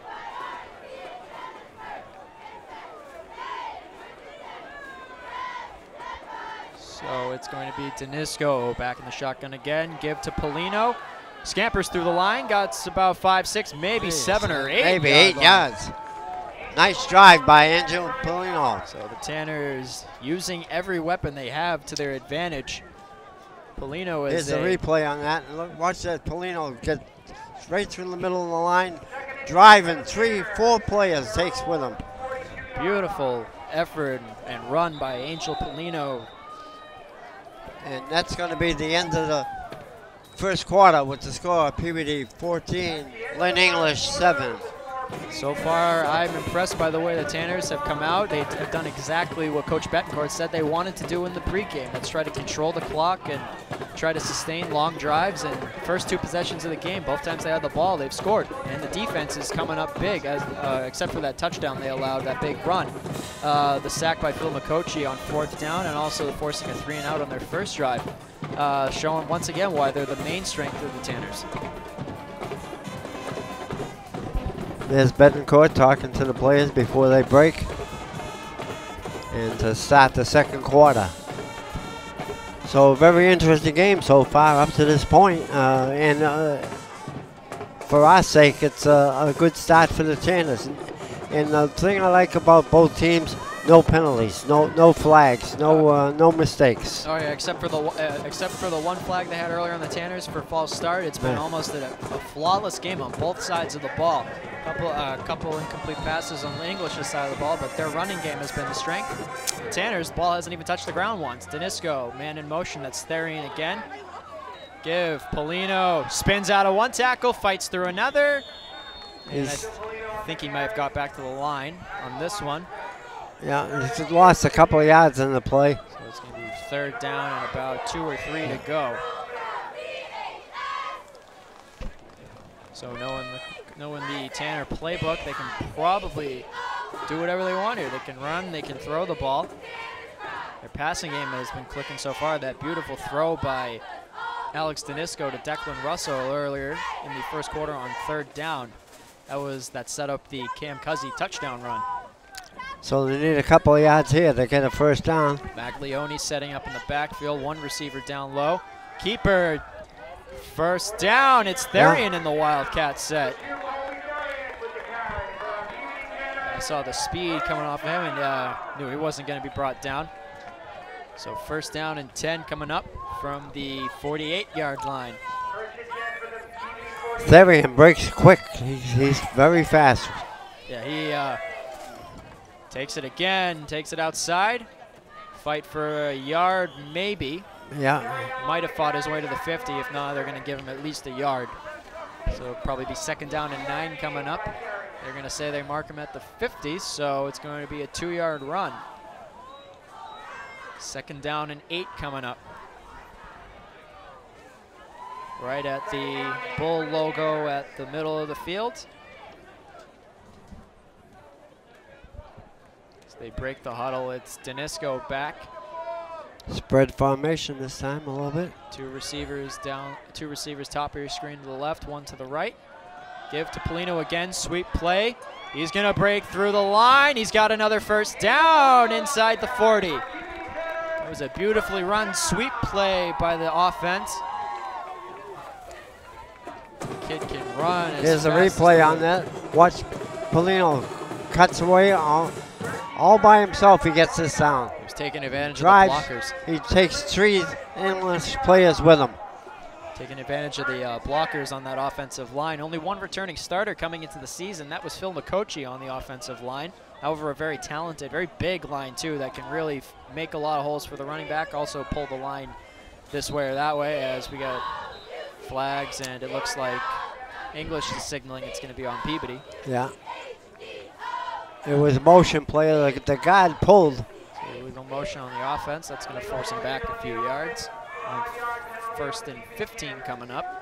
So it's going to be Danisco back in the shotgun again. Give to Polino. Scampers through the line. Got about five, six, maybe seven or eight. Maybe yard eight line. yards. Nice drive by Angel Polino. So the Tanners using every weapon they have to their advantage. Polino is Here's a a replay on that. And look, watch that Polino get right through the middle of the line, driving three, four players takes with him. beautiful effort and run by Angel Polino. And that's going to be the end of the first quarter with the score P B D fourteen, Lynn English seven. So far, I'm impressed by the way the Tanners have come out. They have done exactly what Coach Betancourt said they wanted to do in the pregame. Let's try to control the clock and try to sustain long drives. And first two possessions of the game, both times they had the ball, they've scored. And the defense is coming up big, as, uh, except for that touchdown they allowed, that big run. Uh, the sack by Phil McCochie on fourth down, and also forcing a three and out on their first drive, uh, showing once again why they're the main strength of the Tanners. There's Betancourt talking to the players before they break and to start the second quarter. So a very interesting game so far up to this point. Uh, and uh, for our sake, it's a, a good start for the Tanners. And the thing I like about both teams, no penalties, no no flags, no uh, no mistakes. Oh yeah, except for the uh, except for the one flag they had earlier on the Tanners for false start. It's been Yeah. almost a, a flawless game on both sides of the ball. Couple uh, couple incomplete passes on the English's side of the ball, but their running game has been the strength. The Tanners' ball hasn't even touched the ground once. Danisco, man in motion, that's Therian again. Give, Polino spins out of one tackle, fights through another. And I th think he might have got back to the line on this one. Yeah, he's lost a couple of yards in the play. So it's going to be third down and about two or three to go. So knowing the, knowing the Tanner playbook, they can probably do whatever they want here. They can run, they can throw the ball. Their passing game has been clicking so far. That beautiful throw by Alex Danisco to Declan Russell earlier in the first quarter on third down. That was that set up the Cam Cuzzy touchdown run. So they need a couple of yards here to get a first down. Maglione setting up in the backfield, one receiver down low. Keeper, first down. It's Therian Yeah. in the Wildcat set. I saw the speed coming off of him and uh, knew he wasn't going to be brought down. So first down and ten coming up from the forty-eight yard line. Therian breaks quick. He's, he's very fast. Yeah, he uh, takes it again, takes it outside. Fight for a yard, maybe. Yeah. Might have fought his way to the fifty. If not, they're going to give him at least a yard. So it'll probably be second down and nine coming up. They're going to say they mark him at the fifty, so it's going to be a two yard run. Second down and eight coming up. Right at the Bull logo at the middle of the field. As they break the huddle, it's Danisco back. Spread formation this time a little bit. Two receivers down, two receivers top of your screen to the left, one to the right. Give to Polino again, sweep play. He's gonna break through the line. He's got another first down inside the forty. That was a beautifully run sweep play by the offense. Kid can run. as Here's a fast replay as on that. Watch Polino cuts away all, all by himself. He gets this down. He was taking advantage Drives. of the blockers. He takes three English players with him. Taking advantage of the uh, blockers on that offensive line. Only one returning starter coming into the season. That was Phil McCochie on the offensive line. However, a very talented, very big line too that can really f make a lot of holes for the running back. Also pull the line this way or that way as we got flags, and it looks like English is signaling it's going to be on Peabody. Yeah. It was a motion play. The, the guard pulled. So illegal motion on the offense. That's going to force him back a few yards. And first and fifteen coming up.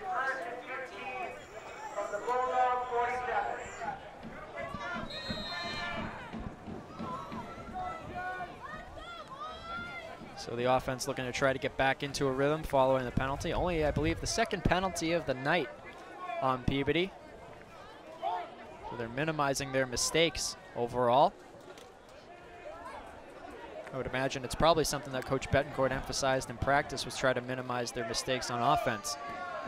So the offense looking to try to get back into a rhythm following the penalty. Only, I believe, the second penalty of the night on Peabody. So they're minimizing their mistakes overall. I would imagine it's probably something that Coach Betancourt emphasized in practice, was try to minimize their mistakes on offense.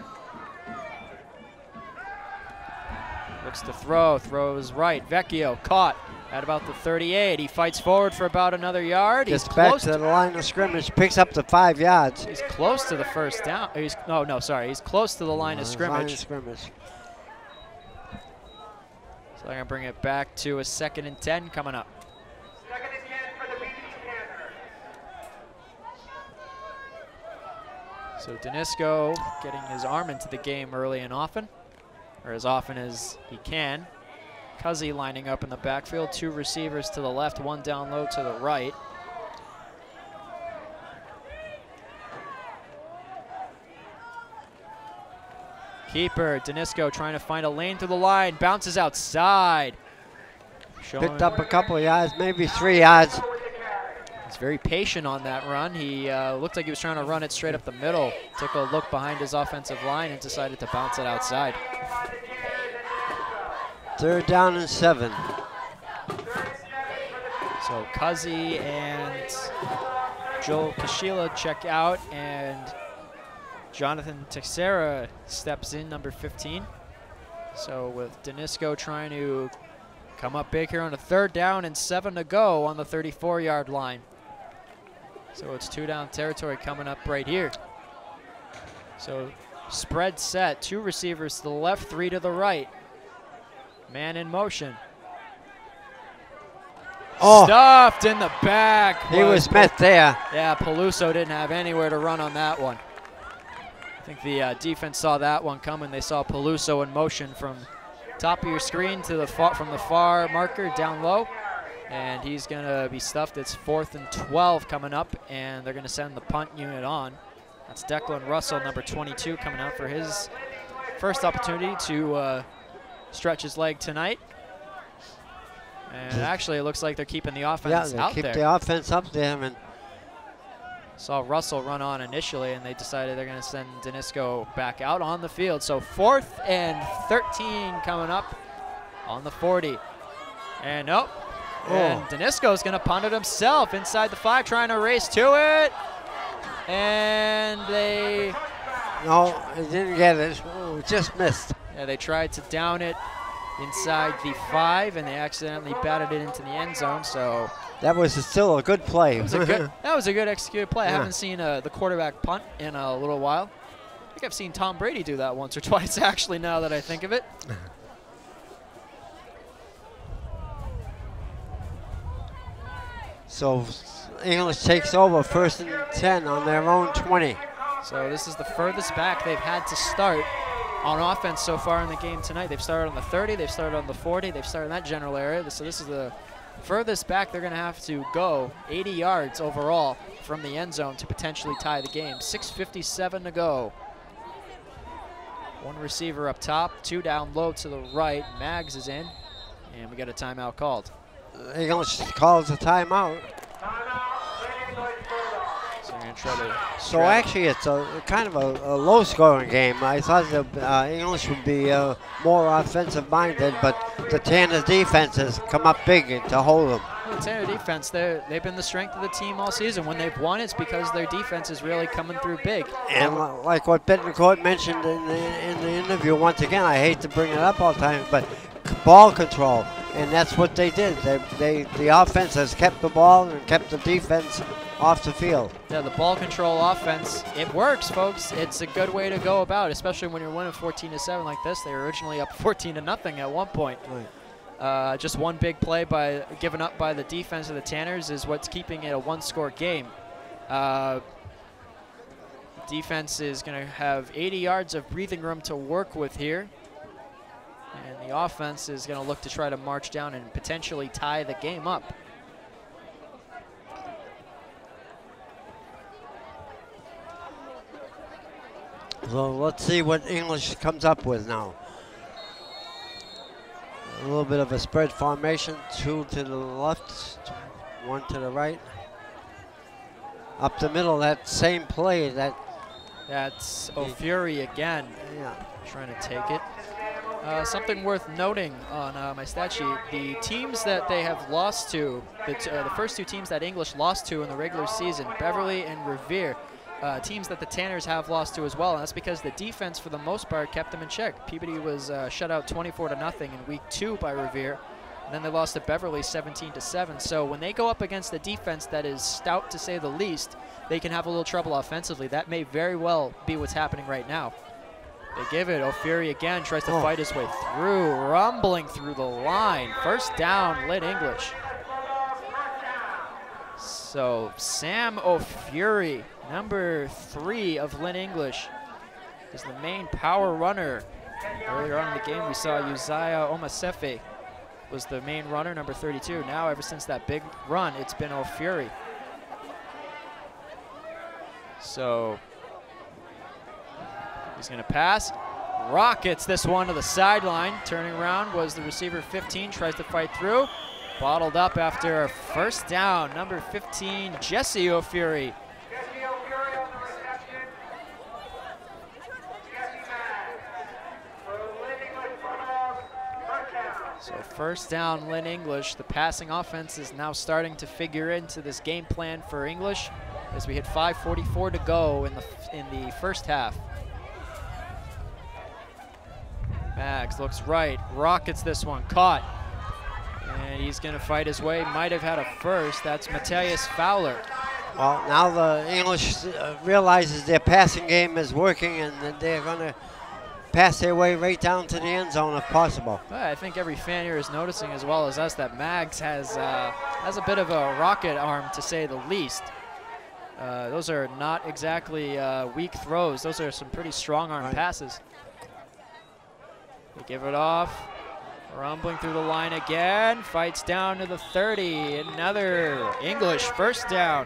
Looks to throw, throws right. Vecchio caught at about the thirty-eight. He fights forward for about another yard. Gets He's back close to the line of scrimmage, picks up the five yards. He's close to the first down. He's no, no, sorry. He's close to the line Uh, of scrimmage. Line of scrimmage. So they're gonna bring it back to a second and ten coming up. Second and ten for the P B Tanner. So Danisco getting his arm into the game early and often, or as often as he can. Cuzzy lining up in the backfield, two receivers to the left, one down low to the right. Keeper, Danisco trying to find a lane through the line, bounces outside. Showing Picked up a couple of yards, maybe three yards. He's very patient on that run. He uh, looked like he was trying to run it straight up the middle. Took a look behind his offensive line and decided to bounce it outside. Third down and seven. So Cuzzy and Joel Kashila check out, and Jonathan Texera steps in, number fifteen. So with Danisco trying to come up big here on a third down and seven to go on the thirty-four yard line. So it's two down territory coming up right here. So spread set, two receivers to the left, three to the right. Man in motion. Oh. Stuffed in the back. He was met there. Yeah, Peluso didn't have anywhere to run on that one. I think the uh, defense saw that one coming. They saw Peluso in motion from top of your screen to the far, from the far marker down low, and he's gonna be stuffed. It's fourth and twelve coming up, and they're gonna send the punt unit on. That's Declan Russell, number twenty-two, coming out for his first opportunity to uh, stretch his leg tonight. And actually, it looks like they're keeping the offense yeah, they out keep there. the offense up there. And saw Russell run on initially, and they decided they're going to send Danisco back out on the field. So fourth and thirteen coming up on the forty. And nope. Oh. And Danisco's going to punt it himself inside the five, trying to race to it. And they... no, he didn't get it. Oh, just missed. Yeah, they tried to down it inside the five, and they accidentally batted it into the end zone. So that was still a good play. That was a good, that was a good executed play. Yeah. I haven't seen uh, the quarterback punt in a little while. I think I've seen Tom Brady do that once or twice, actually, now that I think of it. So English takes over first and ten on their own twenty. So this is the furthest back they've had to start on offense so far in the game tonight. They've started on the thirty, they've started on the forty, they've started in that general area. So this is the furthest back they're going to have to go, eighty yards overall from the end zone to potentially tie the game. six fifty-seven to go. One receiver up top, two down low to the right. Maggs is in, and we got a timeout called. English calls a timeout. So we're going to try to... So actually, it's a kind of a, a low-scoring game. I thought the uh, English would be uh, more offensive-minded, but the Tanner defense has come up big to hold them. Well, the Tanner defense, they've been the strength of the team all season. When they've won, it's because their defense is really coming through big. And like what Betancourt mentioned in the, in the interview, once again, I hate to bring it up all the time, but ball control, and that's what they did. They, they, the offense has kept the ball and kept the defense off the field. Yeah, the ball control offense, it works, folks. It's a good way to go about, especially when you're winning fourteen to seven like this. They were originally up fourteen to nothing at one point. Right. Uh, just one big play by given up by the defense of the Tanners is what's keeping it a one-score game. Uh, defense is going to have eighty yards of breathing room to work with here. And the offense is going to look to try to march down and potentially tie the game up. So let's see what English comes up with now. A little bit of a spread formation, two to the left, one to the right. Up the middle, that same play, that That's O'Fury again, yeah. trying to take it. Uh, something worth noting on uh, my stat sheet, the teams that they have lost to, the, t uh, the first two teams that English lost to in the regular season, Beverly and Revere, uh, teams that the Tanners have lost to as well, and that's because the defense for the most part kept them in check. Peabody was uh, shut out twenty-four to nothing in week two by Revere, and then they lost to Beverly seventeen to seven. So when they go up against a defense that is stout to say the least, they can have a little trouble offensively. That may very well be what's happening right now. They give it. O'Fury again tries to oh. fight his way through, rumbling through the line. First down, Lynn English. So Sam O'Fury, number three of Lynn English, is the main power runner. Earlier on in the game, we saw Uzziah Omasefe was the main runner, number thirty-two. Now, ever since that big run, it's been O'Fury. So he's going to pass. Rockets this one to the sideline. Turning around was the receiver fifteen, tries to fight through. Bottled up after a first down. Number fifteen, Jesse O'Fury. Jesse O'Fury on the reception. Jesse Mack. For Lynn English Bulldogs, first down. So first down, Lynn English. The passing offense is now starting to figure into this game plan for English as we hit five forty-four to go in the in the first half. Maggs looks right, rockets this one, caught. And he's gonna fight his way, might have had a first. That's Matthias Fowler. Well, now the English uh, realizes their passing game is working and that they're gonna pass their way right down to the end zone if possible. Well, I think every fan here is noticing as well as us that Maggs has, uh, has a bit of a rocket arm to say the least. Uh, those are not exactly uh, weak throws. Those are some pretty strong arm right. passes. They give it off. Rumbling through the line again. Fights down to the thirty. Another English first down.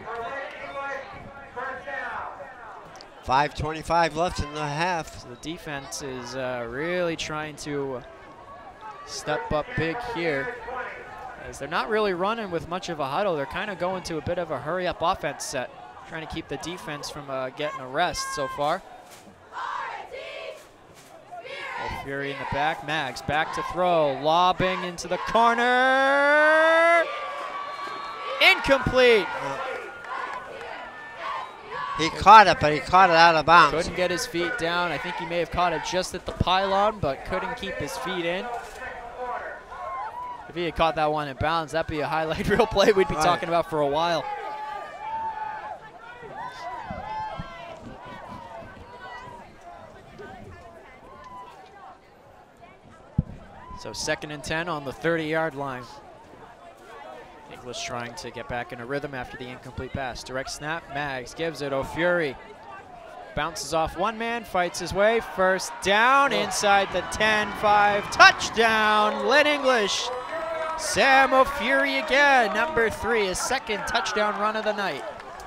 five twenty-five left in the half. So the defense is uh, really trying to step up big here, as they're not really running with much of a huddle. They're kind of going to a bit of a hurry-up offense set, trying to keep the defense from uh, getting a rest so far. O'Fury in the back. Maggs back to throw. Lobbing into the corner. Incomplete. He caught it, but he caught it out of bounds. Couldn't get his feet down. I think he may have caught it just at the pylon, but couldn't keep his feet in. If he had caught that one in bounds, that'd be a highlight reel play we'd be right. talking about for a while. So second and ten on the thirty-yard line. English trying to get back in a rhythm after the incomplete pass. Direct snap, Maggs gives it, O'Fury bounces off one man, fights his way, first down, inside the ten five, touchdown, Lynn English. Sam O'Fury again, number three, his second touchdown run of the night.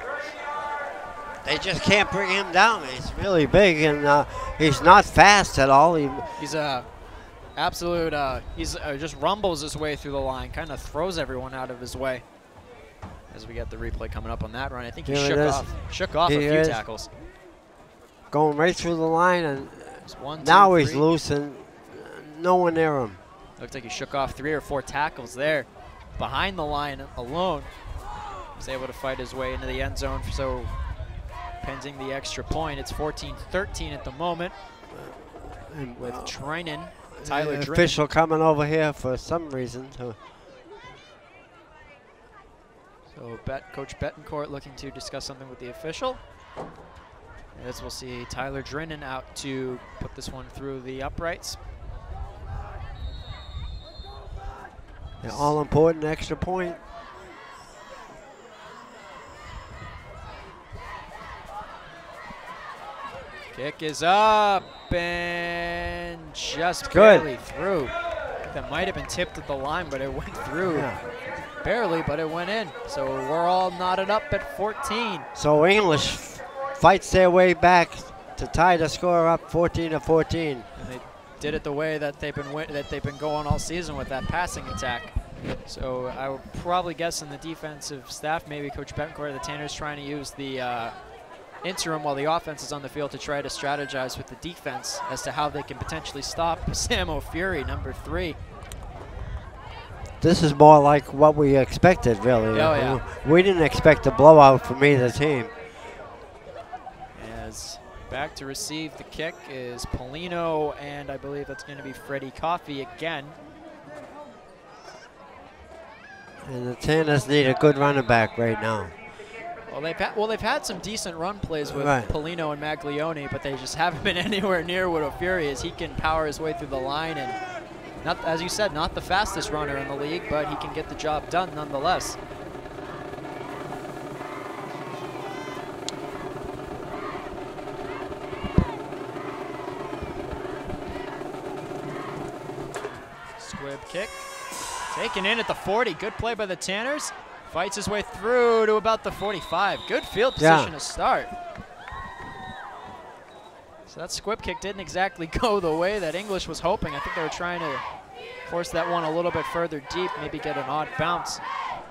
They just can't bring him down. He's really big, and uh, he's not fast at all. He, He's a absolute, uh, he's uh, just rumbles his way through the line, kind of throws everyone out of his way. As we get the replay coming up on that run, I think he Here it shook is. off, shook off Here a it few is. tackles. going right through the line, and It's one, two, now he's three. loose, and no one near him. Looked like he shook off three or four tackles there, behind the line alone. Was able to fight his way into the end zone, so pending the extra point, it's fourteen thirteen at the moment And, with uh, Trinan, Tyler the Drin. official coming over here for some reason. To So Bet, Coach Betancourt looking to discuss something with the official. As we'll see Tyler Drinnen out to put this one through the uprights. the all-important extra point. Kick is up and just Good. barely through. that might have been tipped at the line, but it went through. Yeah. Barely, but it went in. So we're all knotted up at fourteen. So English fights their way back to tie the score up fourteen to fourteen. And they did it the way that they've been win that they've been going all season with that passing attack. So I would probably guess in the defensive staff, maybe Coach Betancourt of the Tanners trying to use the uh, interim while the offense is on the field to try to strategize with the defense as to how they can potentially stop Sam O'Fury, number three. This is more like what we expected, really. Oh, yeah. We didn't expect a blowout from either team. As back to receive the kick is Polino, and I believe that's going to be Freddie Coffey again. And the Tanners need a good running back right now. Well, they've had, well, they've had some decent run plays with Right. Polino and Maglione, but they just haven't been anywhere near what O'Fury is. He can power his way through the line, and not, as you said, not the fastest runner in the league, but he can get the job done nonetheless. Squib kick. Taken in at the forty. Good play by the Tanners. Fights his way through to about the forty-five. Good field position Yeah. to start. So that squib kick didn't exactly go the way that English was hoping. I think they were trying to force that one a little bit further deep, maybe get an odd bounce.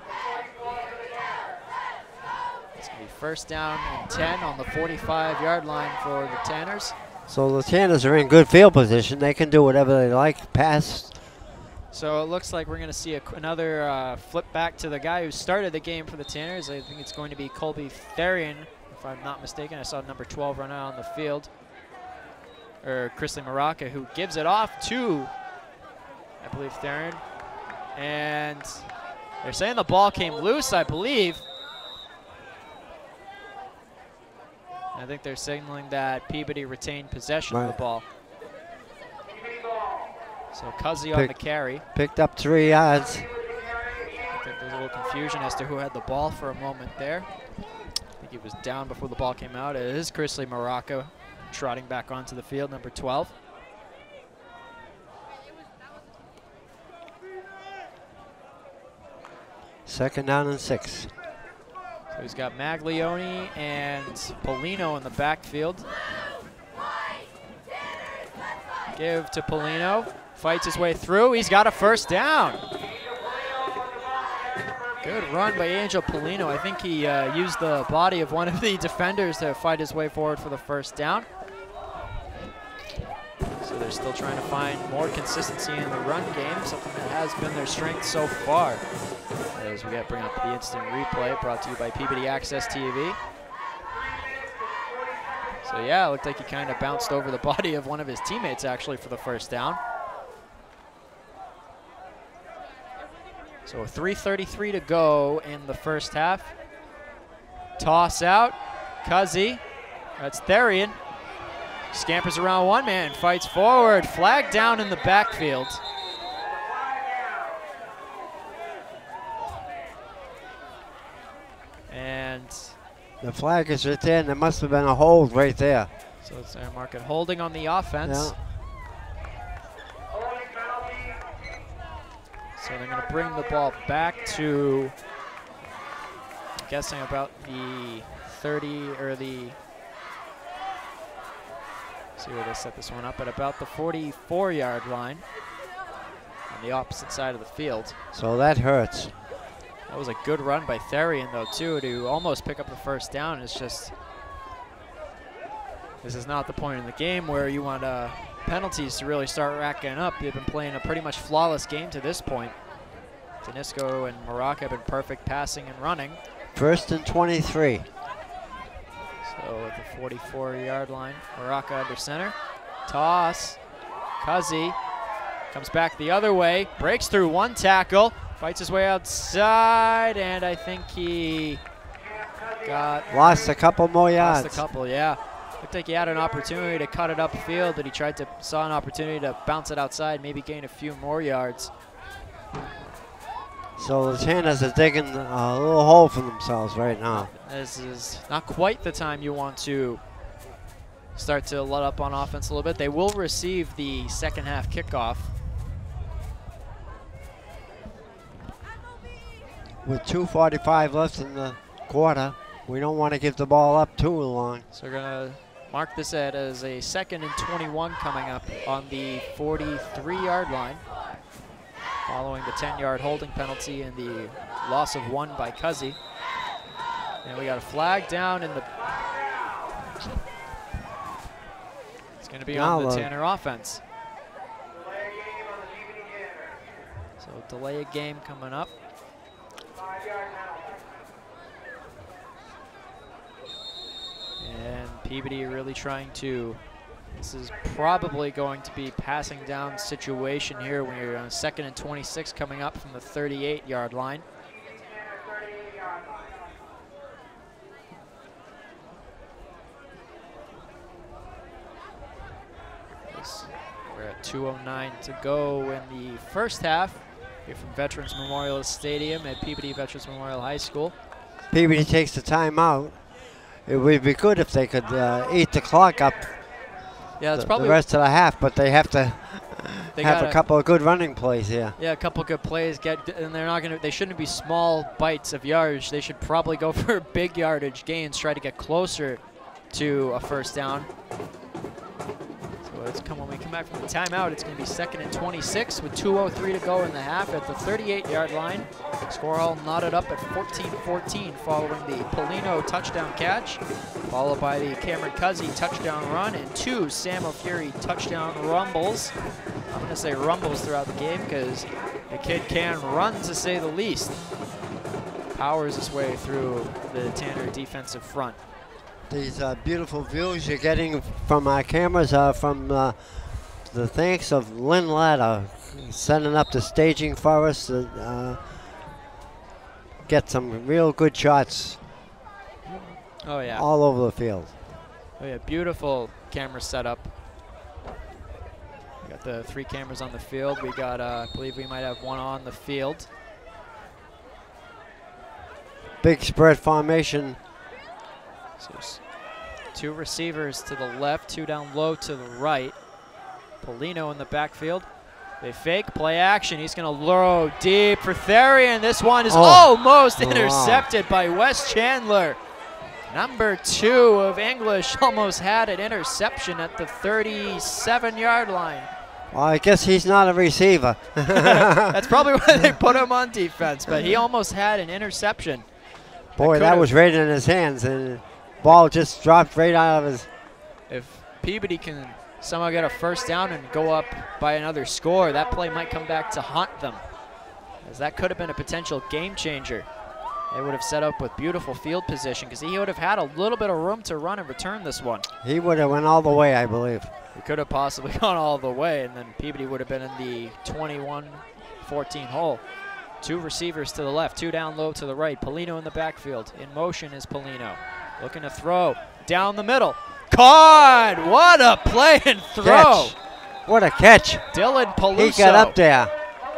It's going to be first down and ten on the forty-five yard line for the Tanners. So the Tanners are in good field position. They can do whatever they like, pass. So it looks like we're going to see a, another uh, flip back to the guy who started the game for the Tanners. I think it's going to be Colby Therian, if I'm not mistaken. I saw number twelve run out on the field. Or Chrisley Maraca, who gives it off to, I believe, Therian. And they're saying the ball came loose, I believe. I think they're signaling that Peabody retained possession Right. of the ball. So Cuzzy on the Pick- carry. Picked up three yards. I think there's a little confusion as to who had the ball for a moment there. I think he was down before the ball came out. It is Chrisley Maraca trotting back onto the field, number twelve. Second down and six. So he's got Maglione and Polino in the backfield. Give to Polino. Fights his way through. He's got a first down. Good run by Angel Polino. I think he uh, used the body of one of the defenders to fight his way forward for the first down. So they're still trying to find more consistency in the run game, something that has been their strength so far. As we get bring up the instant replay brought to you by Peabody Access T V. So yeah, it looked like he kind of bounced over the body of one of his teammates actually for the first down. So three thirty-three to go in the first half. Toss out, Cuzzy, that's Therian. Scampers around one man, fights forward, flag down in the backfield. And The flag is right there, and there must have been a hold right there. so it's their market holding on the offense. So they're going to bring the ball back to, I'm guessing about the thirty or the, see where they set this one up, at about the forty-four yard line on the opposite side of the field. So that hurts. That was a good run by Therian, though, too, to almost pick up the first down. It's just, this is not the point in the game where you want uh, penalties to really start racking up. They've been playing a pretty much flawless game to this point. Danisco and Maraca have been perfect passing and running. First and twenty-three. So at the forty-four yard line, Maraca under center. Toss, Cuzzy comes back the other way, breaks through one tackle, fights his way outside, and I think he got Lost a couple more yards. lost a couple, yeah. Looked like he had an opportunity to cut it upfield, but he tried to, saw an opportunity to bounce it outside, maybe gain a few more yards. So the Tanners are digging a little hole for themselves right now. This is not quite the time you want to start to let up on offense a little bit. They will receive the second half kickoff. with two forty-five left in the quarter. We don't want to give the ball up too long. So we're going to mark this at as a second and twenty-one coming up on the forty-three yard line, following the ten yard holding penalty and the loss of one by Cuzzy. And we got a flag down in the... It's going to be on the Tanner offense. So delay a game coming up. And Peabody really trying to, this is probably going to be passing down situation here when you're on a second and twenty-six coming up from the thirty-eight yard line. We're at two oh nine to go in the first half here from Veterans Memorial Stadium at Peabody Veterans Memorial High School. Peabody takes the timeout. It would be good if they could uh, eat the clock up yeah, that's the, probably the rest of the half, but they have to they have gotta, a couple of good running plays here. Yeah, a couple good plays. Get and they're not gonna. They shouldn't be small bites of yardage. They should probably go for big yardage gains. Try to get closer to a first down. So it's come when we come back from the timeout. It's going to be second and twenty-six with two oh three to go in the half at the thirty-eight yard line. Score all knotted up at fourteen fourteen following the Polino touchdown catch, followed by the Cameron Cuzzy touchdown run and two Sam O'Fury touchdown rumbles. I'm going to say rumbles throughout the game because the kid can run, to say the least. Powers his way through the Tanner defensive front. These uh, beautiful views you're getting from our cameras are from uh, the thanks of Lynn Ladder, setting up the staging for us to uh, get some real good shots. Oh yeah, all over the field. Oh yeah, beautiful camera setup. We got the three cameras on the field. We got, uh, I believe we might have one on the field. Big spread formation. So two receivers to the left, two down low to the right. Polino in the backfield. They fake, play action. He's going to throw deep for Therian. This one is oh. almost oh, intercepted wow. by Wes Chandler. Number two of English almost had an interception at the thirty-seven yard line. Well, I guess he's not a receiver. That's probably why they put him on defense, but he almost had an interception. Boy, that, that was right in his hands, and ball just dropped right out of his. If Peabody can somehow get a first down and go up by another score, that play might come back to haunt them, as that could have been a potential game changer. They would have set up with beautiful field position because he would have had a little bit of room to run and return this one. He would have went all the way, I believe. He could have possibly gone all the way, and then Peabody would have been in the twenty-one fourteen hole. Two receivers to the left, two down low to the right. Polino in the backfield. In motion is Polino. Looking to throw down the middle. Caught! What a play and throw! Catch. What a catch. Dylan Peluso. He got up there.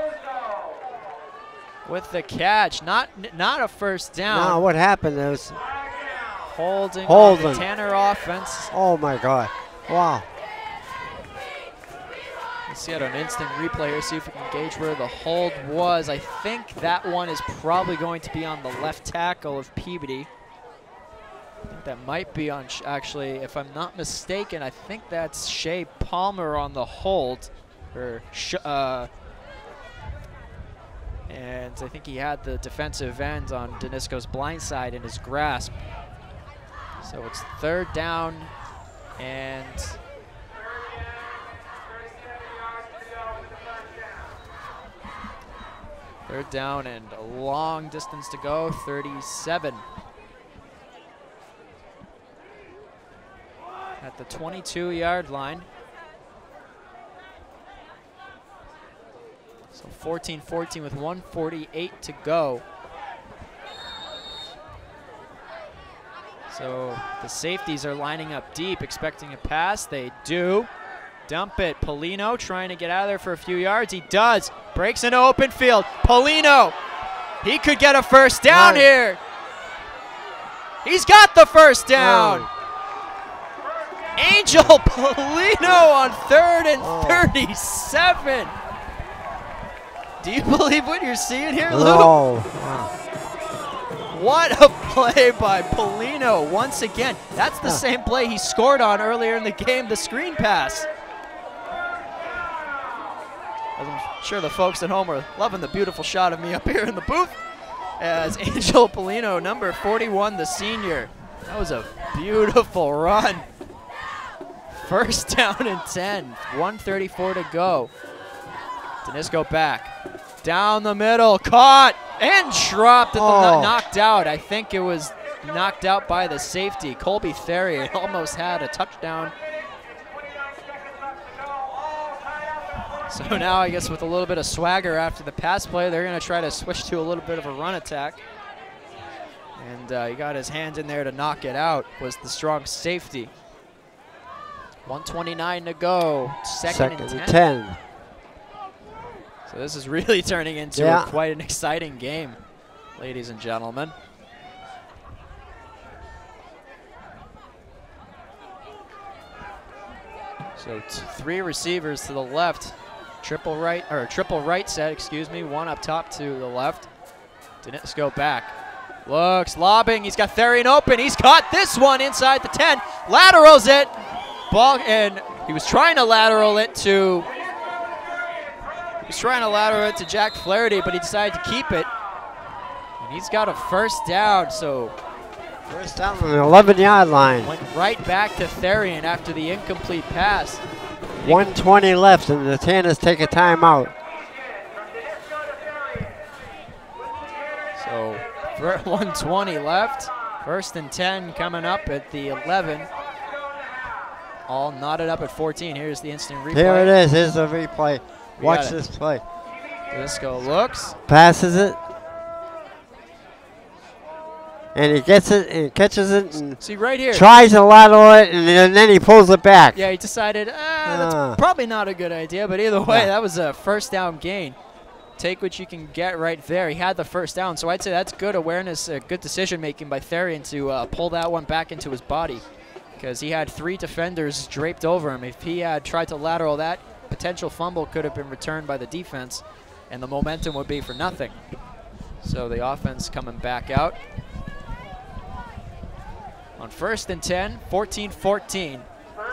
With the catch. Not not a first down. No, what happened is holding, holding. On the Tanner offense. Oh my God. Wow. Let's see it on instant replay here, see if we can gauge where the hold was. I think that one is probably going to be on the left tackle of Peabody. I think that might be on, sh actually, if I'm not mistaken, I think that's Shea Palmer on the hold. Or sh uh, and I think he had the defensive end on Danisco's blind side in his grasp. So it's third down and third down and a long distance to go, thirty-seven. At the twenty-two yard line. So fourteen fourteen with one forty-eight to go. So the safeties are lining up deep, expecting a pass. They do. Dump it. Polino trying to get out of there for a few yards. He does. Breaks into open field. Polino. He could get a first down no. here. He's got the first down. No. Angel Polino on third and oh. thirty-seven. Do you believe what you're seeing here, Lou? No. Wow. What a play by Polino once again. That's the same play he scored on earlier in the game, the screen pass. I'm sure the folks at home are loving the beautiful shot of me up here in the booth as Angel Polino, number forty-one, the senior. That was a beautiful run. First down and ten, one thirty-four to go. Danisco back, down the middle, caught and dropped at the Oh. knocked out. I think it was knocked out by the safety. Colby Therrien almost had a touchdown. So now I guess with a little bit of swagger after the pass play, they're gonna try to switch to a little bit of a run attack. And uh, he got his hands in there to knock it out, was the strong safety. one twenty-nine to go, second, Second and and ten. ten. So this is really turning into Yeah. a, quite an exciting game, ladies and gentlemen. So t- three receivers to the left, triple right, or triple right set, excuse me, one up top to the left. Danisco back, looks, lobbing, he's got Therrien open, he's caught this one inside the ten, laterals it, ball, and he was trying to lateral it to, he was trying to lateral it to Jack Flaherty, but he decided to keep it. And he's got a first down, so First down on the eleven-yard line. went right back to Therrien after the incomplete pass. one twenty left, and the Tanners take a timeout. So for one twenty left, first and ten coming up at the eleven. All knotted up at fourteen. Here's the instant replay. Here it is. Here's the replay. We Watch got it. this play. Danisco looks. Passes it. And he gets it and catches it and See right here. tries to lateral it, and then, then he pulls it back. Yeah, he decided, ah, that's Ah. probably not a good idea, but either way, Yeah. that was a first down gain. Take what you can get right there. He had the first down, so I'd say that's good awareness, uh, good decision-making by Therrien to uh, pull that one back into his body, because he had three defenders draped over him. If he had tried to lateral that, potential fumble could have been returned by the defense, and the momentum would be for nothing. So the offense coming back out. On first and ten, fourteen fourteen.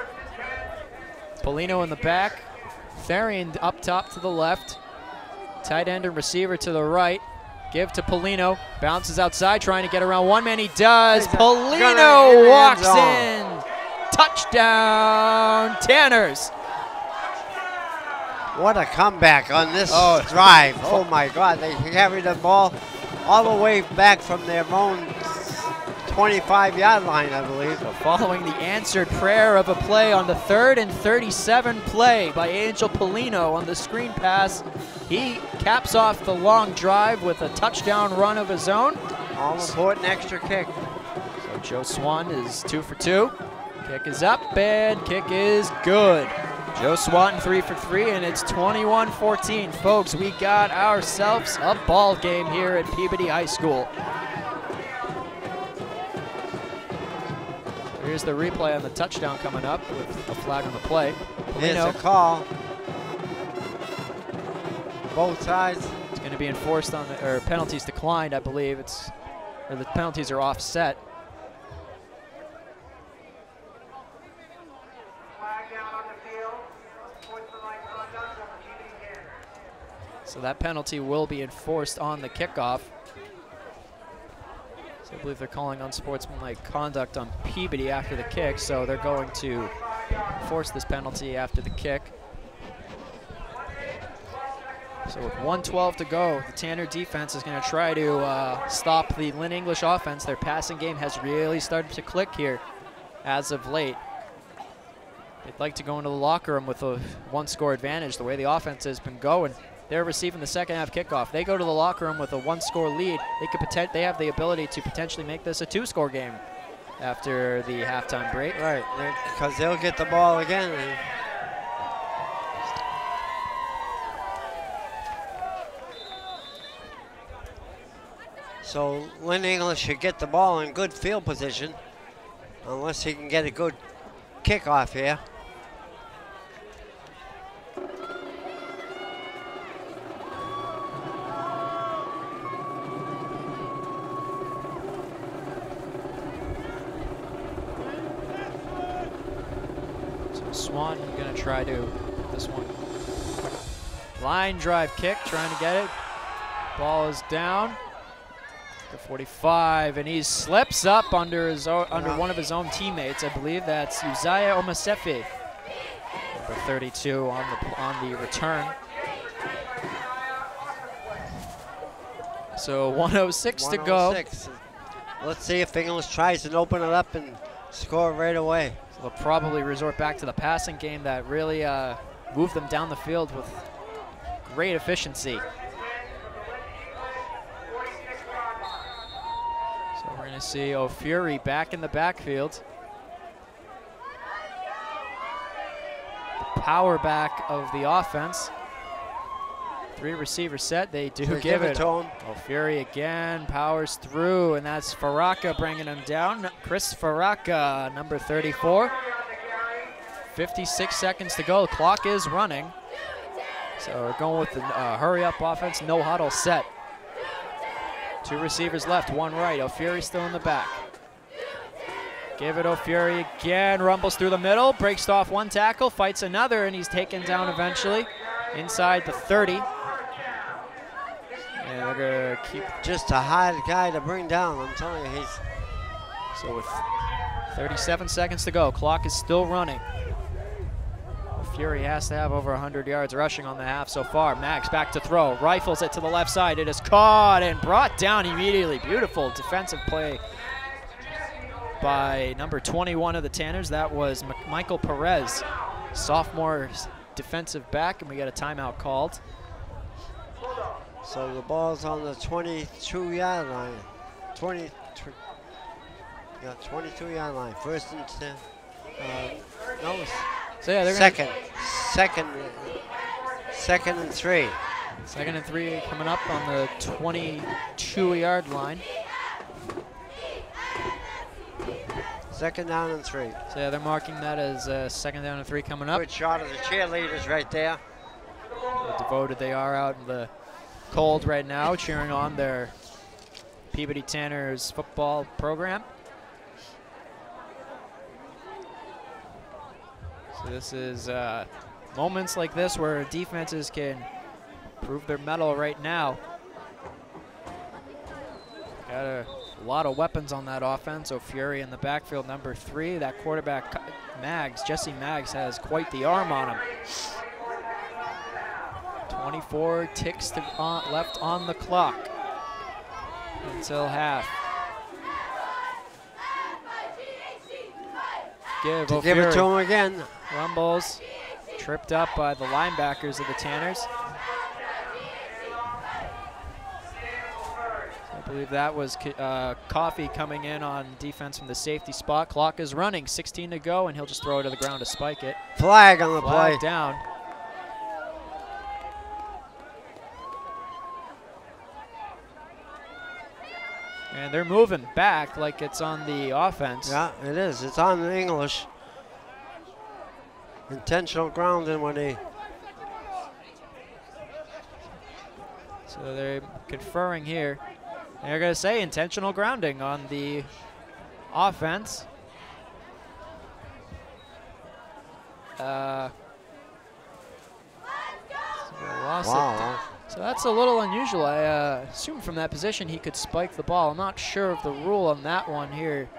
Polino in the back. Therrien up top to the left. Tight end and receiver to the right. Give to Polino. Bounces outside, trying to get around one man. He does. Gonna in Polino the end walks zone. in. Touchdown, Tanners. What a comeback on this Oh. drive. Oh, my God. They carried the ball all the way back from their own twenty-five-yard line, I believe. So following the answered prayer of a play on the third and thirty-seven play by Angel Polino on the screen pass, he caps off the long drive with a touchdown run of his own. All important extra kick. So Joe Swan is two for two. Kick is up and kick is good. Joe Swanton three for three, and it's twenty-one fourteen. Folks, we got ourselves a ball game here at Peabody High School. Here's the replay on the touchdown coming up with a flag on the play. Here's Polino, a call. Both sides. it's going to be enforced on the, or penalties declined, I believe. It's, or the penalties are offset. Flag down on the field. Sportsmanlike conduct on the Peabody Tanners. So that penalty will be enforced on the kickoff. So I believe they're calling unsportsmanlike conduct on Peabody after the kick, so they're going to enforce this penalty after the kick. So with one twelve to go, the Tanner defense is going to try to uh, stop the Lynn English offense. Their passing game has really started to click here as of late. They'd like to go into the locker room with a one-score advantage, the way the offense has been going. They're receiving the second half kickoff. They go to the locker room with a one-score lead. They could potent they have the ability to potentially make this a two-score game after the halftime break. Right, because they'll get the ball again. And so Lynn English should get the ball in good field position, unless he can get a good kickoff here. Swan going to try to this one. Line drive kick, trying to get it. Ball is down. The forty-five, and he slips up under his o under Yeah. one of his own teammates. I believe that's Uzziah Omasefe, number thirty-two on the on the return. So one oh six to go. one oh six. Let's see if English tries to open it up and score right away. So they'll probably resort back to the passing game that really uh, moved them down the field with great efficiency. So we're going to see O'Fury back in the backfield. The power back of the offense. Three receiver set, they do So give, give it it. to him. O'Fury again powers through, and that's Faraka bringing him down. Chris Faraka, number thirty-four. fifty-six seconds to go, the clock is running. So we're going with the uh, hurry up offense, no huddle set. Two receivers left, one right. O'Fury still in the back. Give it O'Fury again, rumbles through the middle, breaks off one tackle, fights another, and he's taken down eventually inside the thirty. And they're gonna keep. Just a hard guy to bring down. I'm telling you, he's. So with thirty-seven seconds to go, clock is still running. Fury has to have over one hundred yards rushing on the half so far. Max back to throw, rifles it to the left side. It is caught and brought down immediately. Beautiful defensive play by number twenty-one of the Tanners. That was M Michael Perez, sophomore defensive back, and we got a timeout called. So the ball's on the twenty-two yard line. twenty, yeah, twenty-two yard line. First and ten. Uh, no, So yeah, they're second, second, second and three. Second and three coming up on the twenty-two yard line. Second down and three. So yeah, they're marking that as uh, second down and three coming up. Good shot of the cheerleaders right there. How devoted they are out in the cold right now, cheering on their Peabody Tanners football program. So this is uh, moments like this where defenses can prove their mettle right now. Got a, a lot of weapons on that offense. O'Fury in the backfield, number three. That quarterback, Maggs, Jesse Maggs, has quite the arm on him. twenty-four ticks to on, left on the clock until half. Give, To give it to him again. Rumbles, tripped up by the linebackers of the Tanners. I believe that was uh, Coffey coming in on defense from the safety spot. Clock is running, sixteen to go, and he'll just throw it to the ground to spike it. Flag on the Flag play. down. And they're moving back like it's on the offense. Yeah, it is. It's on the English. Intentional grounding when they. So they're conferring here. They're going to say intentional grounding on the offense. Uh, so we lost Wow. it. So that's a little unusual. I uh, assumed from that position he could spike the ball. I'm not sure of the rule on that one here.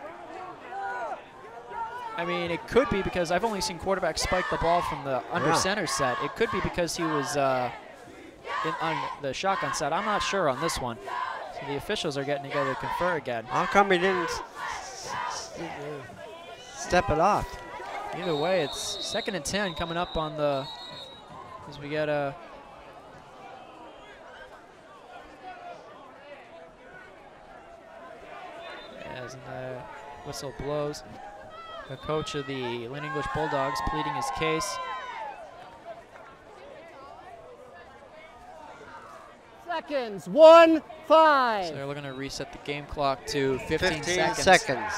I mean, it could be because I've only seen quarterbacks spike the ball from the under Yeah. center set. It could be because he was uh, in, on the shotgun set. I'm not sure on this one. So the officials are getting together to confer again. How come he didn't s- s- step it off? Either way, it's second and ten coming up on the, as we get a, as the whistle blows. The coach of the Lynn English Bulldogs pleading his case. Seconds, one, five. So they're looking to reset the game clock to fifteen, fifteen seconds. seconds.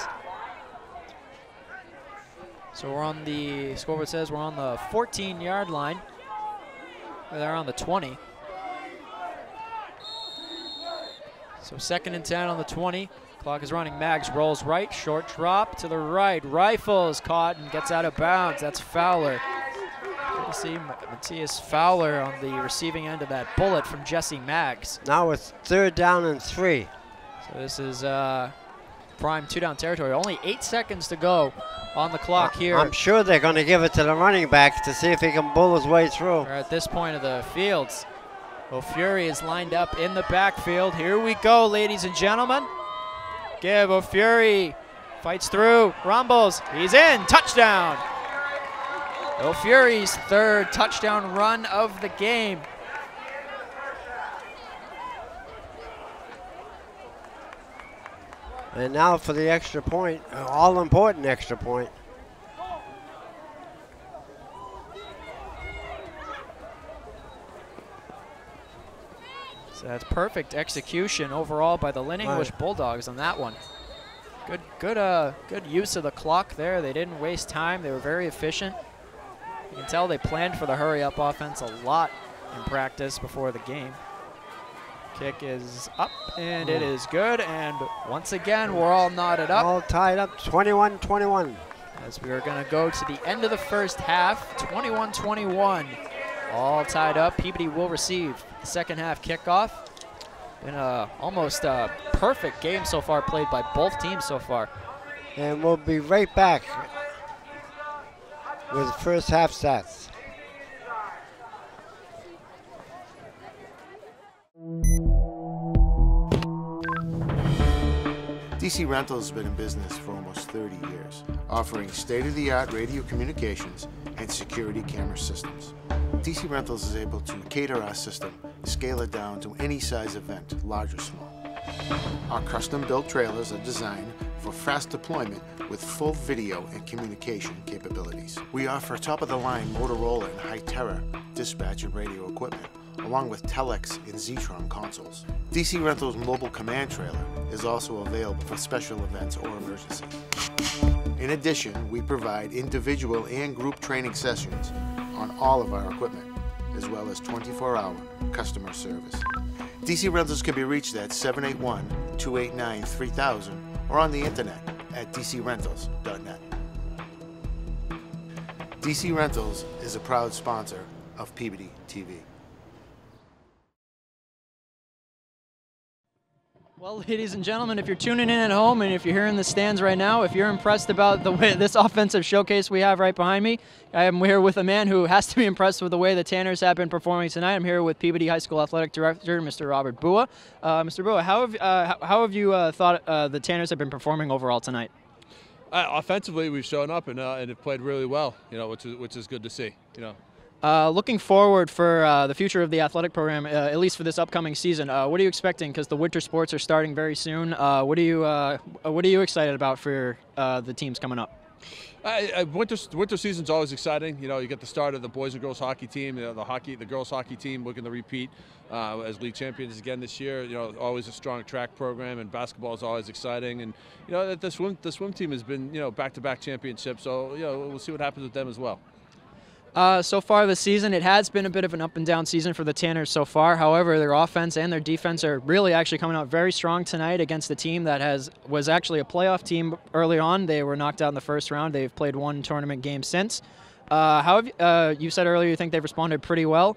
So we're on the, scoreboard says we're on the fourteen yard line. Or they're on the twenty. So second and ten on the twenty. Clock is running. Maggs rolls right, short drop to the right. Rifles caught and gets out of bounds. That's Fowler. Good to see Matthias Fowler on the receiving end of that bullet from Jesse Maggs. Now it's third down and three. So this is uh, prime two-down territory. Only eight seconds to go on the clock here. I'm sure they're going to give it to the running back to see if he can bull his way through. We're at this point of the fields. O'Fury is lined up in the backfield. Here we go, ladies and gentlemen. Give O'Fury, fights through, rumbles, he's in, touchdown. O'Fury's third touchdown run of the game. And now for the extra point, all important extra point. So that's perfect execution overall by the Lynn English Right. Bulldogs on that one. Good, good, uh, good use of the clock there. They didn't waste time. They were very efficient. You can tell they planned for the hurry-up offense a lot in practice before the game. Kick is up, and it is good. And once again, we're all knotted up. All tied up, twenty-one twenty-one. As we are going to go to the end of the first half, twenty-one twenty-one. All tied up. Peabody will receive the second half kickoff. Been a almost a perfect game so far played by both teams so far. And we'll be right back with first half stats. D C Rentals has been in business for almost thirty years, offering state-of-the-art radio communications and security camera systems. D C Rentals is able to cater our system, scale it down to any size event, large or small. Our custom-built trailers are designed for fast deployment with full video and communication capabilities. We offer top-of-the-line Motorola and High-Terra dispatch and radio equipment, along with Telex and Zetron consoles. D C Rentals mobile command trailer is also available for special events or emergencies. In addition, we provide individual and group training sessions on all of our equipment, as well as twenty-four hour customer service. D C Rentals can be reached at seven eight one, two eight nine, three thousand or on the internet at d c rentals dot net. D C Rentals is a proud sponsor of Peabody T V. Well, ladies and gentlemen, if you're tuning in at home and if you're here in the stands right now, if you're impressed about the way this offensive showcase we have right behind me, I am here with a man who has to be impressed with the way the Tanners have been performing tonight. I'm here with Peabody High School Athletic Director, Mister Robert Bua. Uh, Mister Bua, how have, uh, how have you uh, thought uh, the Tanners have been performing overall tonight? Uh, offensively, we've shown up and uh, and have played really well, you know, which is which is good to see, you know. Uh, looking forward for uh, the future of the athletic program, uh, at least for this upcoming season, uh, what are you expecting? Because the winter sports are starting very soon. Uh, what are you uh, What are you excited about for uh, the teams coming up? I, I, winter winter season's always exciting. You know, you get the start of the boys and girls hockey team. You know, the hockey, the girls hockey team looking to repeat uh, as league champions again this year. You know, always a strong track program, and basketball is always exciting. And you know, the swim the swim team has been you know back-to-back championships. So you know, we'll see what happens with them as well. Uh, so far this season, it has been a bit of an up and down season for the Tanners so far. However, their offense and their defense are really actually coming out very strong tonight against a team that has was actually a playoff team early on. They were knocked out in the first round. They've played one tournament game since. Uh, how have you, uh, you said earlier you think they've responded pretty well.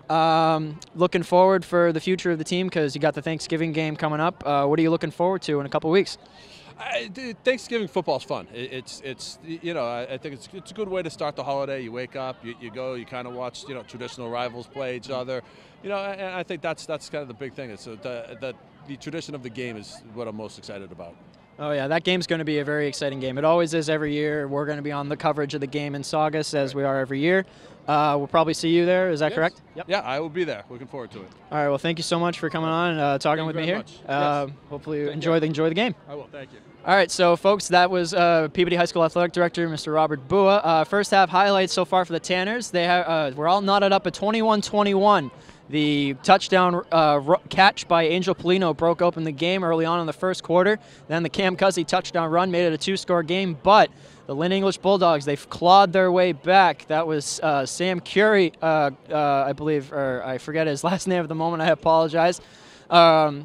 Um, looking forward for the future of the team because you got the Thanksgiving game coming up. Uh, what are you looking forward to in a couple weeks? I, Thanksgiving football's fun. It, it's it's you know I, I think it's it's a good way to start the holiday. You wake up, you, you go, you kind of watch you know traditional rivals play each other, you know, and I think that's that's kind of the big thing. It's the the, the tradition of the game is what I'm most excited about. Oh yeah, that game's going to be a very exciting game. It always is every year. We're going to be on the coverage of the game in Saugus as we are every year. Uh, we'll probably see you there. Is that yes. correct? Yep. Yeah, I will be there. Looking forward to it. All right. Well, thank you so much for coming on and uh, talking thank with you me very here. Much. Uh, yes. Hopefully you Thank enjoy you. the enjoy the game. I will. Thank you. All right, so folks, that was uh, Peabody High School Athletic Director, Mister Robert Bua. Uh, first half highlights so far for the Tanners. They have uh, we're all knotted up at twenty-one twenty-one. The touchdown uh, catch by Angel Polino broke open the game early on in the first quarter. Then the Cam Cuzzy touchdown run made it a two-score game, but the Lynn English Bulldogs, they've clawed their way back. That was uh, Sam Curie, uh, uh, I believe, or I forget his last name at the moment. I apologize. Um,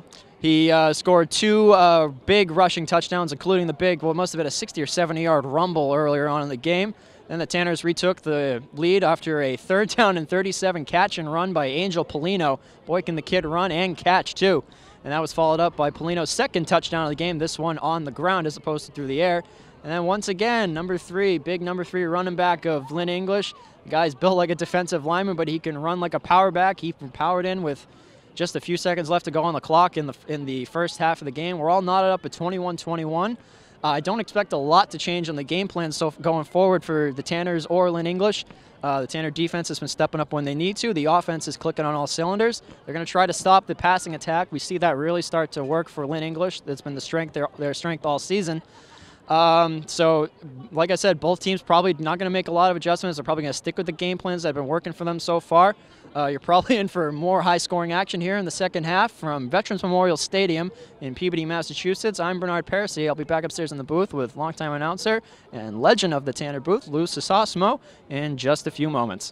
He uh, scored two uh, big rushing touchdowns, including the big, well, it must have been a sixty or seventy yard rumble earlier on in the game. Then the Tanners retook the lead after a third down and thirty-seven catch and run by Angel Polino. Boy, can the kid run and catch, too. And that was followed up by Polino's second touchdown of the game, this one on the ground as opposed to through the air. And then once again, number three, big number three running back of Lynn English. The guy's built like a defensive lineman, but he can run like a power back. He powered in with just a few seconds left to go on the clock in the in the first half of the game. We're all knotted up at twenty-one twenty-one. Uh, I don't expect a lot to change on the game plan so going forward for the Tanners or Lynn English. Uh, the Tanner defense has been stepping up when they need to. The offense is clicking on all cylinders. They're going to try to stop the passing attack. We see that really start to work for Lynn English. That's been the strength their, their strength all season. Um, so, like I said, both teams probably not going to make a lot of adjustments. They're probably going to stick with the game plans that have been working for them so far. Uh, you're probably in for more high-scoring action here in the second half from Veterans Memorial Stadium in Peabody, Massachusetts. I'm Bernard Parisi. I'll be back upstairs in the booth with longtime announcer and legend of the Tanner booth, Lou Sosmo, in just a few moments.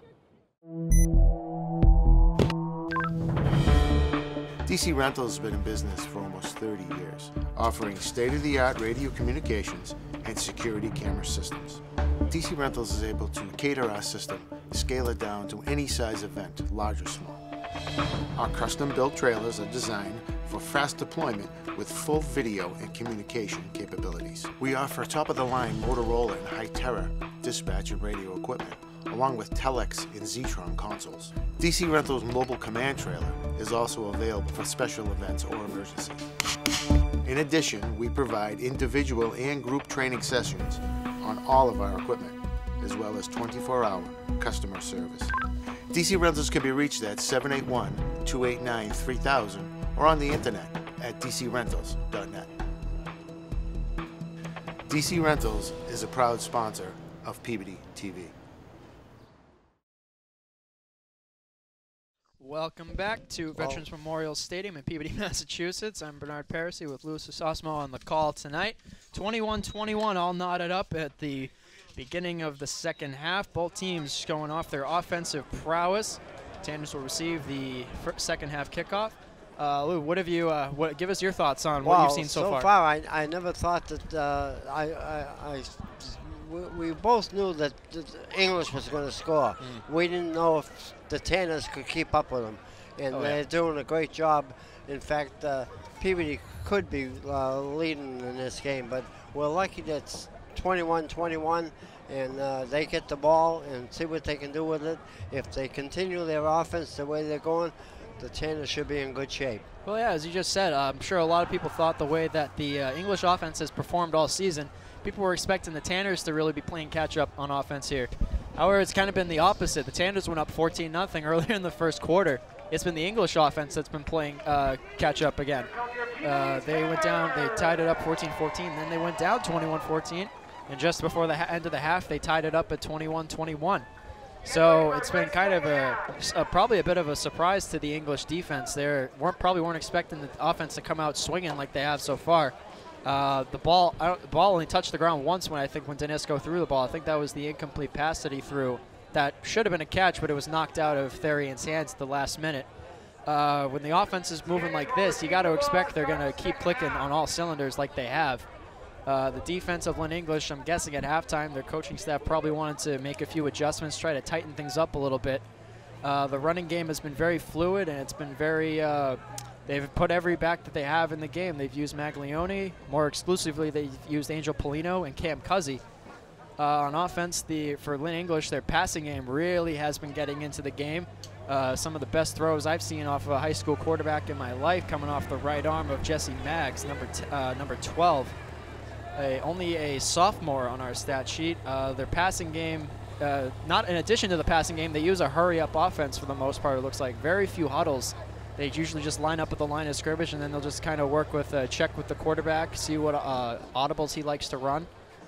D C Rental has been in business for almost thirty years, offering state-of-the-art radio communications and security camera systems. D C Rentals is able to cater our system, scale it down to any size event, large or small. Our custom-built trailers are designed for fast deployment with full video and communication capabilities. We offer top-of-the-line Motorola and High-Terra dispatch and radio equipment, along with Telex and Zetron consoles. D C Rental's mobile command trailer is also available for special events or emergencies. In addition, we provide individual and group training sessions on all of our equipment, as well as twenty-four hour customer service. D C Rentals can be reached at seven eight one, two eight nine, three thousand or on the internet at d c rentals dot net. D C Rentals is a proud sponsor of Peabody T V. Welcome back to Veterans oh. Memorial Stadium in Peabody, Massachusetts. I'm Bernard Parisi with Louis Sosmo on the call tonight. twenty-one twenty-one, all knotted up at the beginning of the second half. Both teams going off their offensive prowess. Tanners will receive the second half kickoff. Uh, Lou, what have you? Uh, what? Give us your thoughts on what well, you've seen so, so far. So far, I, I never thought that uh, I, I, I we, we both knew that, that English was going to score. Mm. We didn't know if the Tanners could keep up with them, and oh, they're yeah. doing a great job. In fact, uh, Peabody could be uh, leading in this game, but we're lucky that it's twenty-one twenty-one, and uh, they get the ball and see what they can do with it. If they continue their offense the way they're going, the Tanners should be in good shape. Well, yeah, as you just said, uh, I'm sure a lot of people thought the way that the uh, English offense has performed all season, people were expecting the Tanners to really be playing catch-up on offense here. However, it's kind of been the opposite. The Tanners went up fourteen nothing earlier in the first quarter. It's been the English offense that's been playing uh, catch-up again. Uh, they went down, they tied it up fourteen fourteen, then they went down twenty-one fourteen, and just before the ha end of the half, they tied it up at twenty-one twenty-one. So it's been kind of a, a probably a bit of a surprise to the English defense. They weren't probably weren't expecting the offense to come out swinging like they have so far. Uh, the ball, I don't, the ball only touched the ground once when I think when Danisco threw the ball. I think that was the incomplete pass that he threw. That should have been a catch, but it was knocked out of Therian's hands at the last minute. Uh, when the offense is moving like this, you got to expect they're going to keep clicking on all cylinders like they have. Uh, the defense of Lynn English, I'm guessing at halftime, their coaching staff probably wanted to make a few adjustments, try to tighten things up a little bit. Uh, the running game has been very fluid, and it's been very, uh, they've put every back that they have in the game. They've used Maglione. More exclusively, they've used Angel Polino and Cam Cuzzy. Uh, on offense, the for Lynn English, their passing game really has been getting into the game. Uh, some of the best throws I've seen off of a high school quarterback in my life coming off the right arm of Jesse Maggs, number, t uh, number twelve. A, only a sophomore on our stat sheet. Uh, their passing game, uh, not in addition to the passing game, they use a hurry-up offense for the most part, it looks like. Very few huddles. They usually just line up at the line of scrimmage, and then they'll just kind of work with, uh, check with the quarterback, see what uh, audibles he likes to run.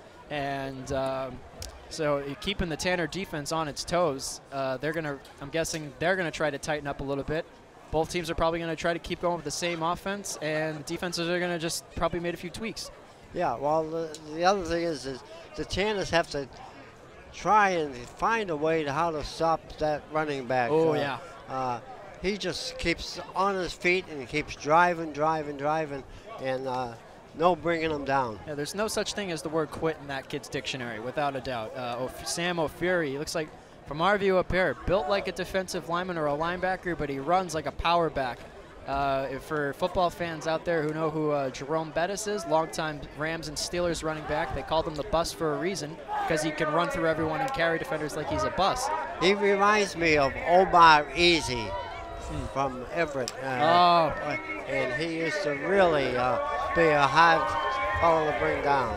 And um, so keeping the Tanner defense on its toes, uh, they're going to, I'm guessing they're going to try to tighten up a little bit. Both teams are probably going to try to keep going with the same offense, and defenses are going to just probably make a few tweaks. Yeah, well, the, the other thing is, is the Tanners have to try and find a way to how to stop that running back. Oh, uh, yeah. Uh, he just keeps on his feet and he keeps driving, driving, driving, and uh, no bringing him down. Yeah, there's no such thing as the word quit in that kid's dictionary, without a doubt. Uh, o Sam O'Fury, he looks like, from our view up here, built like a defensive lineman or a linebacker, but he runs like a power back. Uh, if for football fans out there who know who uh, Jerome Bettis is, longtime Rams and Steelers running back, they called him the bus for a reason, because he can run through everyone and carry defenders like he's a bus. He reminds me of Omar Easy hmm. from Everett. Uh, oh. And he used to really uh, be a hard fellow to bring down.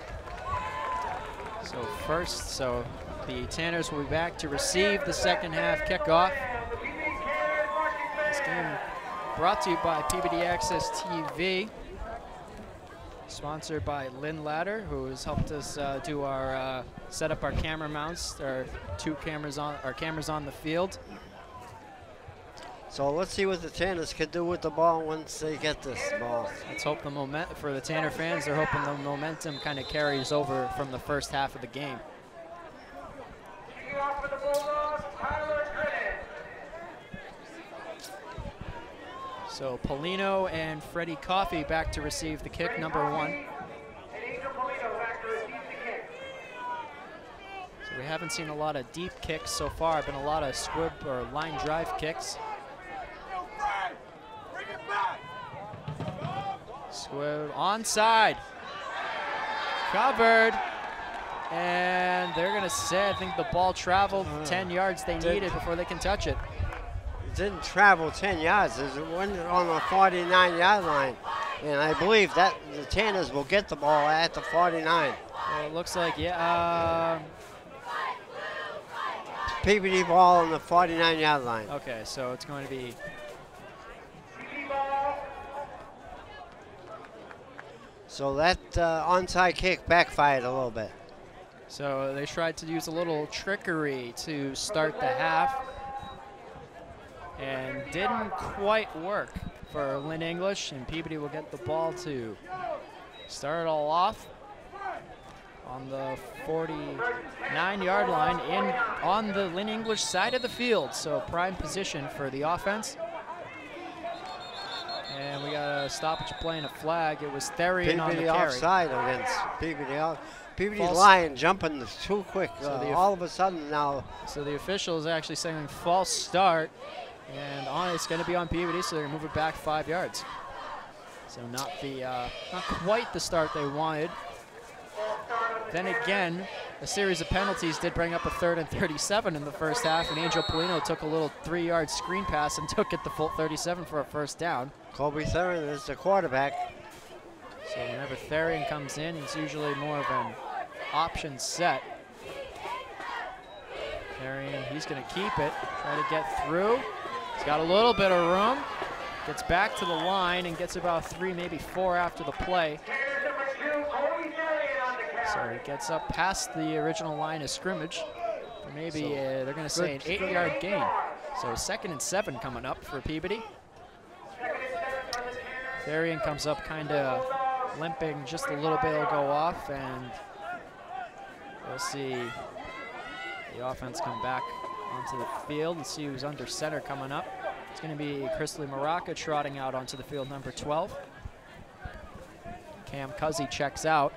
So first, so the Tanners will be back to receive the second half kickoff. This game brought to you by P B D Access T V, sponsored by Lynn Ladder, who has helped us uh, do our uh, set up our camera mounts, our two cameras on our cameras on the field. So let's see what the Tanners can do with the ball once they get this ball. Let's hope the moment for the Tanner fans, they're hoping the momentum kind of carries over from the first half of the game. So Polino and Freddie Coffey back to receive the kick, number one. So we haven't seen a lot of deep kicks so far. Been a lot of squib or line drive kicks. Squib onside. Covered. And they're going to say, I think the ball traveled uh, ten yards they needed before they can touch it. It didn't travel ten yards. It went on the forty-nine yard line. And I believe that the Tanners will get the ball at the forty-nine. Well, it looks like, yeah. Um, P B D ball on the forty-nine yard line. Okay, so it's going to be. So that uh, onside kick backfired a little bit. So they tried to use a little trickery to start the half and didn't quite work for Lynn English, and P B D will get the ball to start it all off on the forty-nine yard line in on the Lynn English side of the field. So prime position for the offense. And we got a stoppage play and a flag. It was Therian on the carry. Offside against P B D. P B D's line jumping too quick. So uh, all of a sudden now. So the official is actually saying false start, and on it's going to be on P B D, so they're going to move it back five yards. So not the, uh, not quite the start they wanted. Then again, a series of penalties did bring up a third and thirty-seven in the first half, and Angel Polino took a little three-yard screen pass and took it the full thirty-seven for a first down. Colby Therian is the quarterback. So whenever Therian comes in, he's usually more of an option set. Therian, he's going to keep it, try to get through. He's got a little bit of room. Gets back to the line and gets about three, maybe four after the play. So he gets up past the original line of scrimmage. Maybe so uh, they're going to say an eight-yard gain. So second and seven coming up for P B D. Therian comes up kind of limping just a little bit. He'll go off, and we'll see the offense come back onto the field and see who's under center coming up. It's going to be Chrisley Maraca trotting out onto the field, number twelve. Cam Cuzzy checks out.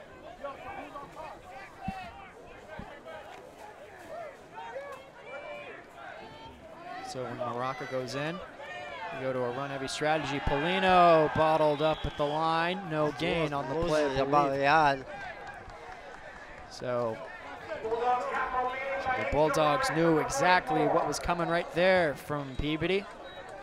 So when Maraca goes in, we go to a run-heavy strategy. Polino bottled up at the line. No gain on the play. So, so the Bulldogs knew exactly what was coming right there from P B D.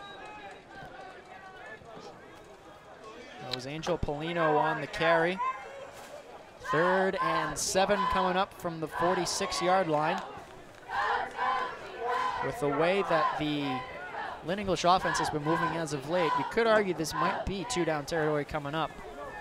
That was Angel Polino on the carry. Third and seven coming up from the forty-six yard line. With the way that the Lynn English offense has been moving as of late, you could argue this might be two-down territory coming up,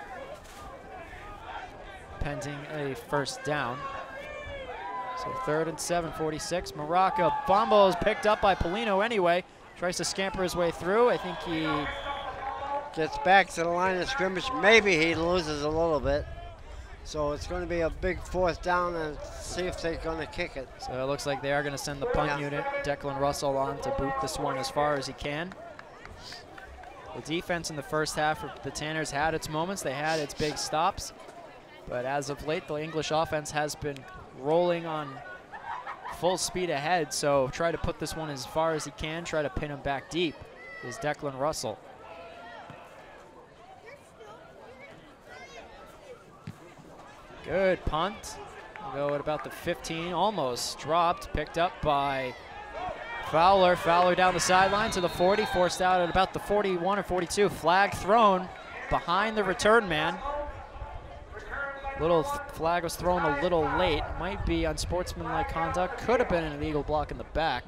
pending a first down. So third and seven, forty-six. Maraca Bombo is picked up by Polino anyway. Tries to scamper his way through. I think he gets back to the line of scrimmage. Maybe he loses a little bit. So it's going to be a big fourth down and see if they're going to kick it. So it looks like they are going to send the punt Yeah. unit, Declan Russell, on to boot this one as far as he can. The defense in the first half of the Tanners had its moments. They had its big stops. But as of late, the English offense has been rolling on full speed ahead. So try to put this one as far as he can, try to pin him back deep is Declan Russell. Good punt. We'll go at about the fifteen, almost dropped, picked up by Fowler. Fowler down the sideline to the forty, forced out at about the forty-one or forty-two. Flag thrown behind the return man. Little flag was thrown a little late. Might be unsportsmanlike conduct. Could have been an illegal block in the back.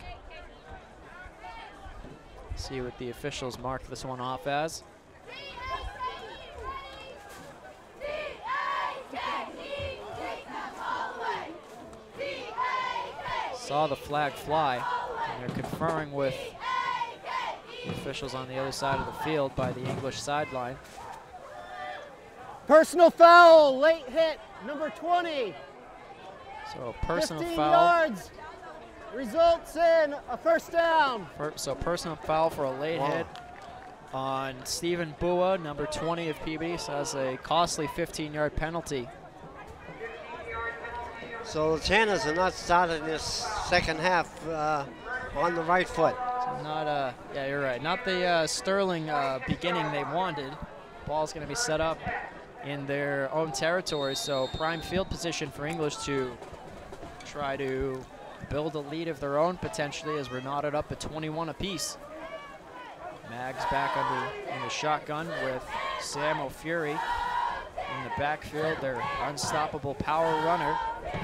See what the officials mark this one off as. Saw the flag fly, and they're conferring with the officials on the other side of the field by the English sideline. Personal foul, late hit, number twenty. So personal fifteen foul. yards, results in a first down. Per, so personal foul for a late Wow. hit on Stephen Bua, number twenty of P B D. So that's a costly fifteen yard penalty. So the Tanners are not starting this second half uh, on the right foot. So not, uh, yeah, you're right. Not the uh, sterling uh, beginning they wanted. Ball's going to be set up in their own territory, so prime field position for English to try to build a lead of their own potentially, as we're knotted up at twenty-one apiece. Mags back under in the shotgun with Sam O'Fury in the backfield, their unstoppable power runner.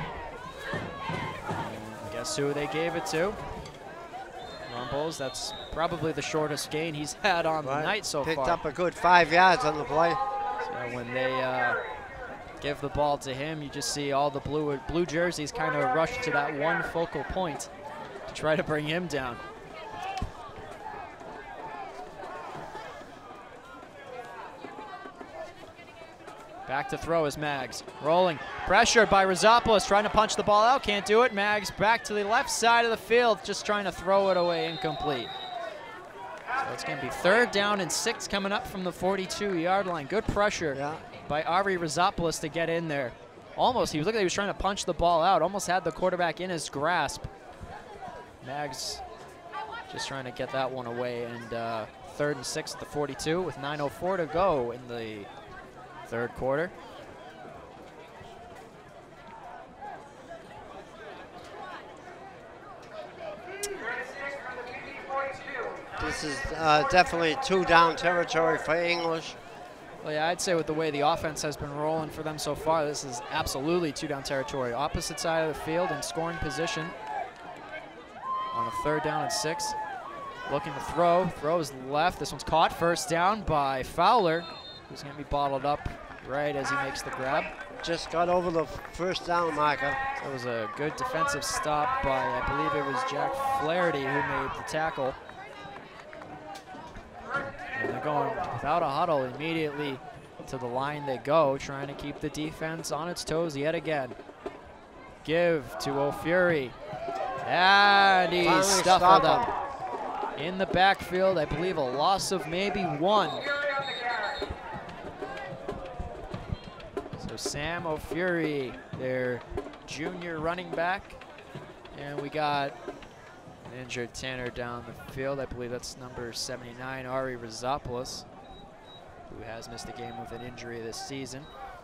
And guess who they gave it to? Rumbles. That's probably the shortest gain he's had on Right. the night so Picked far. up a good five yards on the play. So when they uh, give the ball to him, you just see all the blue blue jerseys kind of rush to that one focal point to try to bring him down. Back to throw is Mags. Rolling. Pressured by Rizopoulos, trying to punch the ball out. Can't do it. Mags back to the left side of the field, just trying to throw it away. Incomplete. So it's going to be third down and six coming up from the forty-two yard line. Good pressure Yeah. by Ari Rizopoulos to get in there. Almost, he was looking like he was trying to punch the ball out. Almost had the quarterback in his grasp. Mags just trying to get that one away. And uh, third and six at the forty-two with nine oh four to go in the third quarter. This is uh, definitely two down territory for English. Well, yeah, I'd say with the way the offense has been rolling for them so far, this is absolutely two down territory. Opposite side of the field in scoring position on a third down and six. Looking to throw, throws left. This one's caught, first down by Fowler, who's going to be bottled up right as he makes the grab. Just got over the first down marker. That was a good defensive stop by, I believe it was Jack Flaherty who made the tackle. And they're going without a huddle immediately to the line they go, trying to keep the defense on its toes yet again. Give to O'Fury. And he's Finally stuffed stop up. In the backfield, I believe a loss of maybe one. So Sam O'Fury, their junior running back. And we got an injured Tanner down the field. I believe that's number seventy-nine, Ari Rizopoulos, who has missed a game with an injury this season.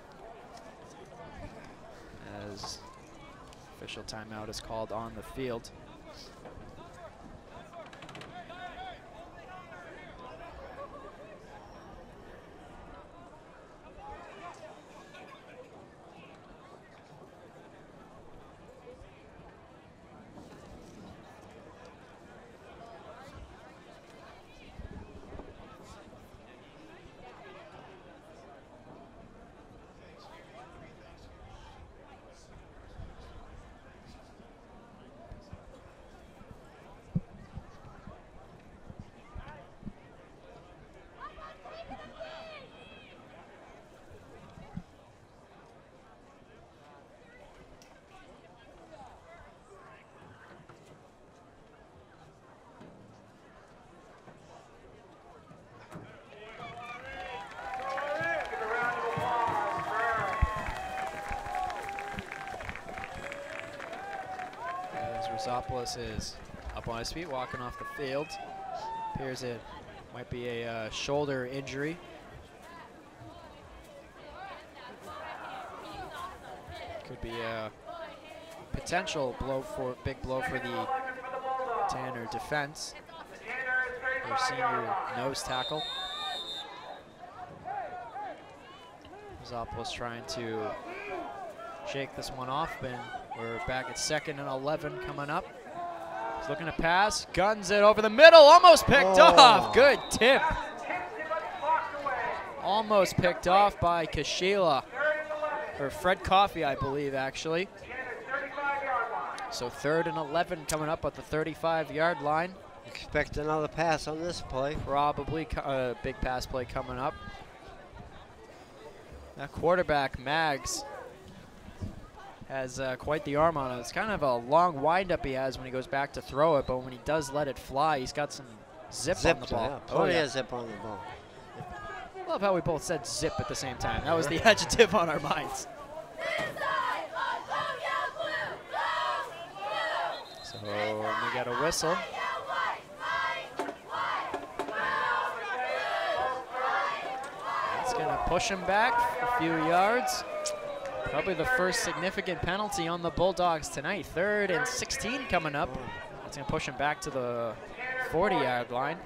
As official timeout is called on the field. As Rosopoulos is up on his feet, walking off the field. Appears it might be a uh, shoulder injury. Could be a potential blow for big blow for the Tanner defense. Their senior nose tackle. Rosopoulos trying to shake this one off, and we're back at second and eleven coming up. He's looking to pass, guns it over the middle, almost picked Oh. off. Good tip. Almost picked off by Kashila, or Fred Coffey, I believe, actually. So third and eleven coming up at the thirty-five yard line. Expect another pass on this play. Probably a uh, big pass play coming up. That quarterback, Mags, has uh, quite the arm on it. It's kind of a long windup he has when he goes back to throw it, but when he does let it fly, he's got some zip Zip on the ball. Yeah. Oh, Plenty yeah. of zip on the ball. Love how we both said zip at the same time. That was the adjective on our minds. So we got a whistle. That's going to push him back a few yards. Probably the first significant penalty on the Bulldogs tonight. Third and sixteen coming up. That's going to push him back to the forty yard line.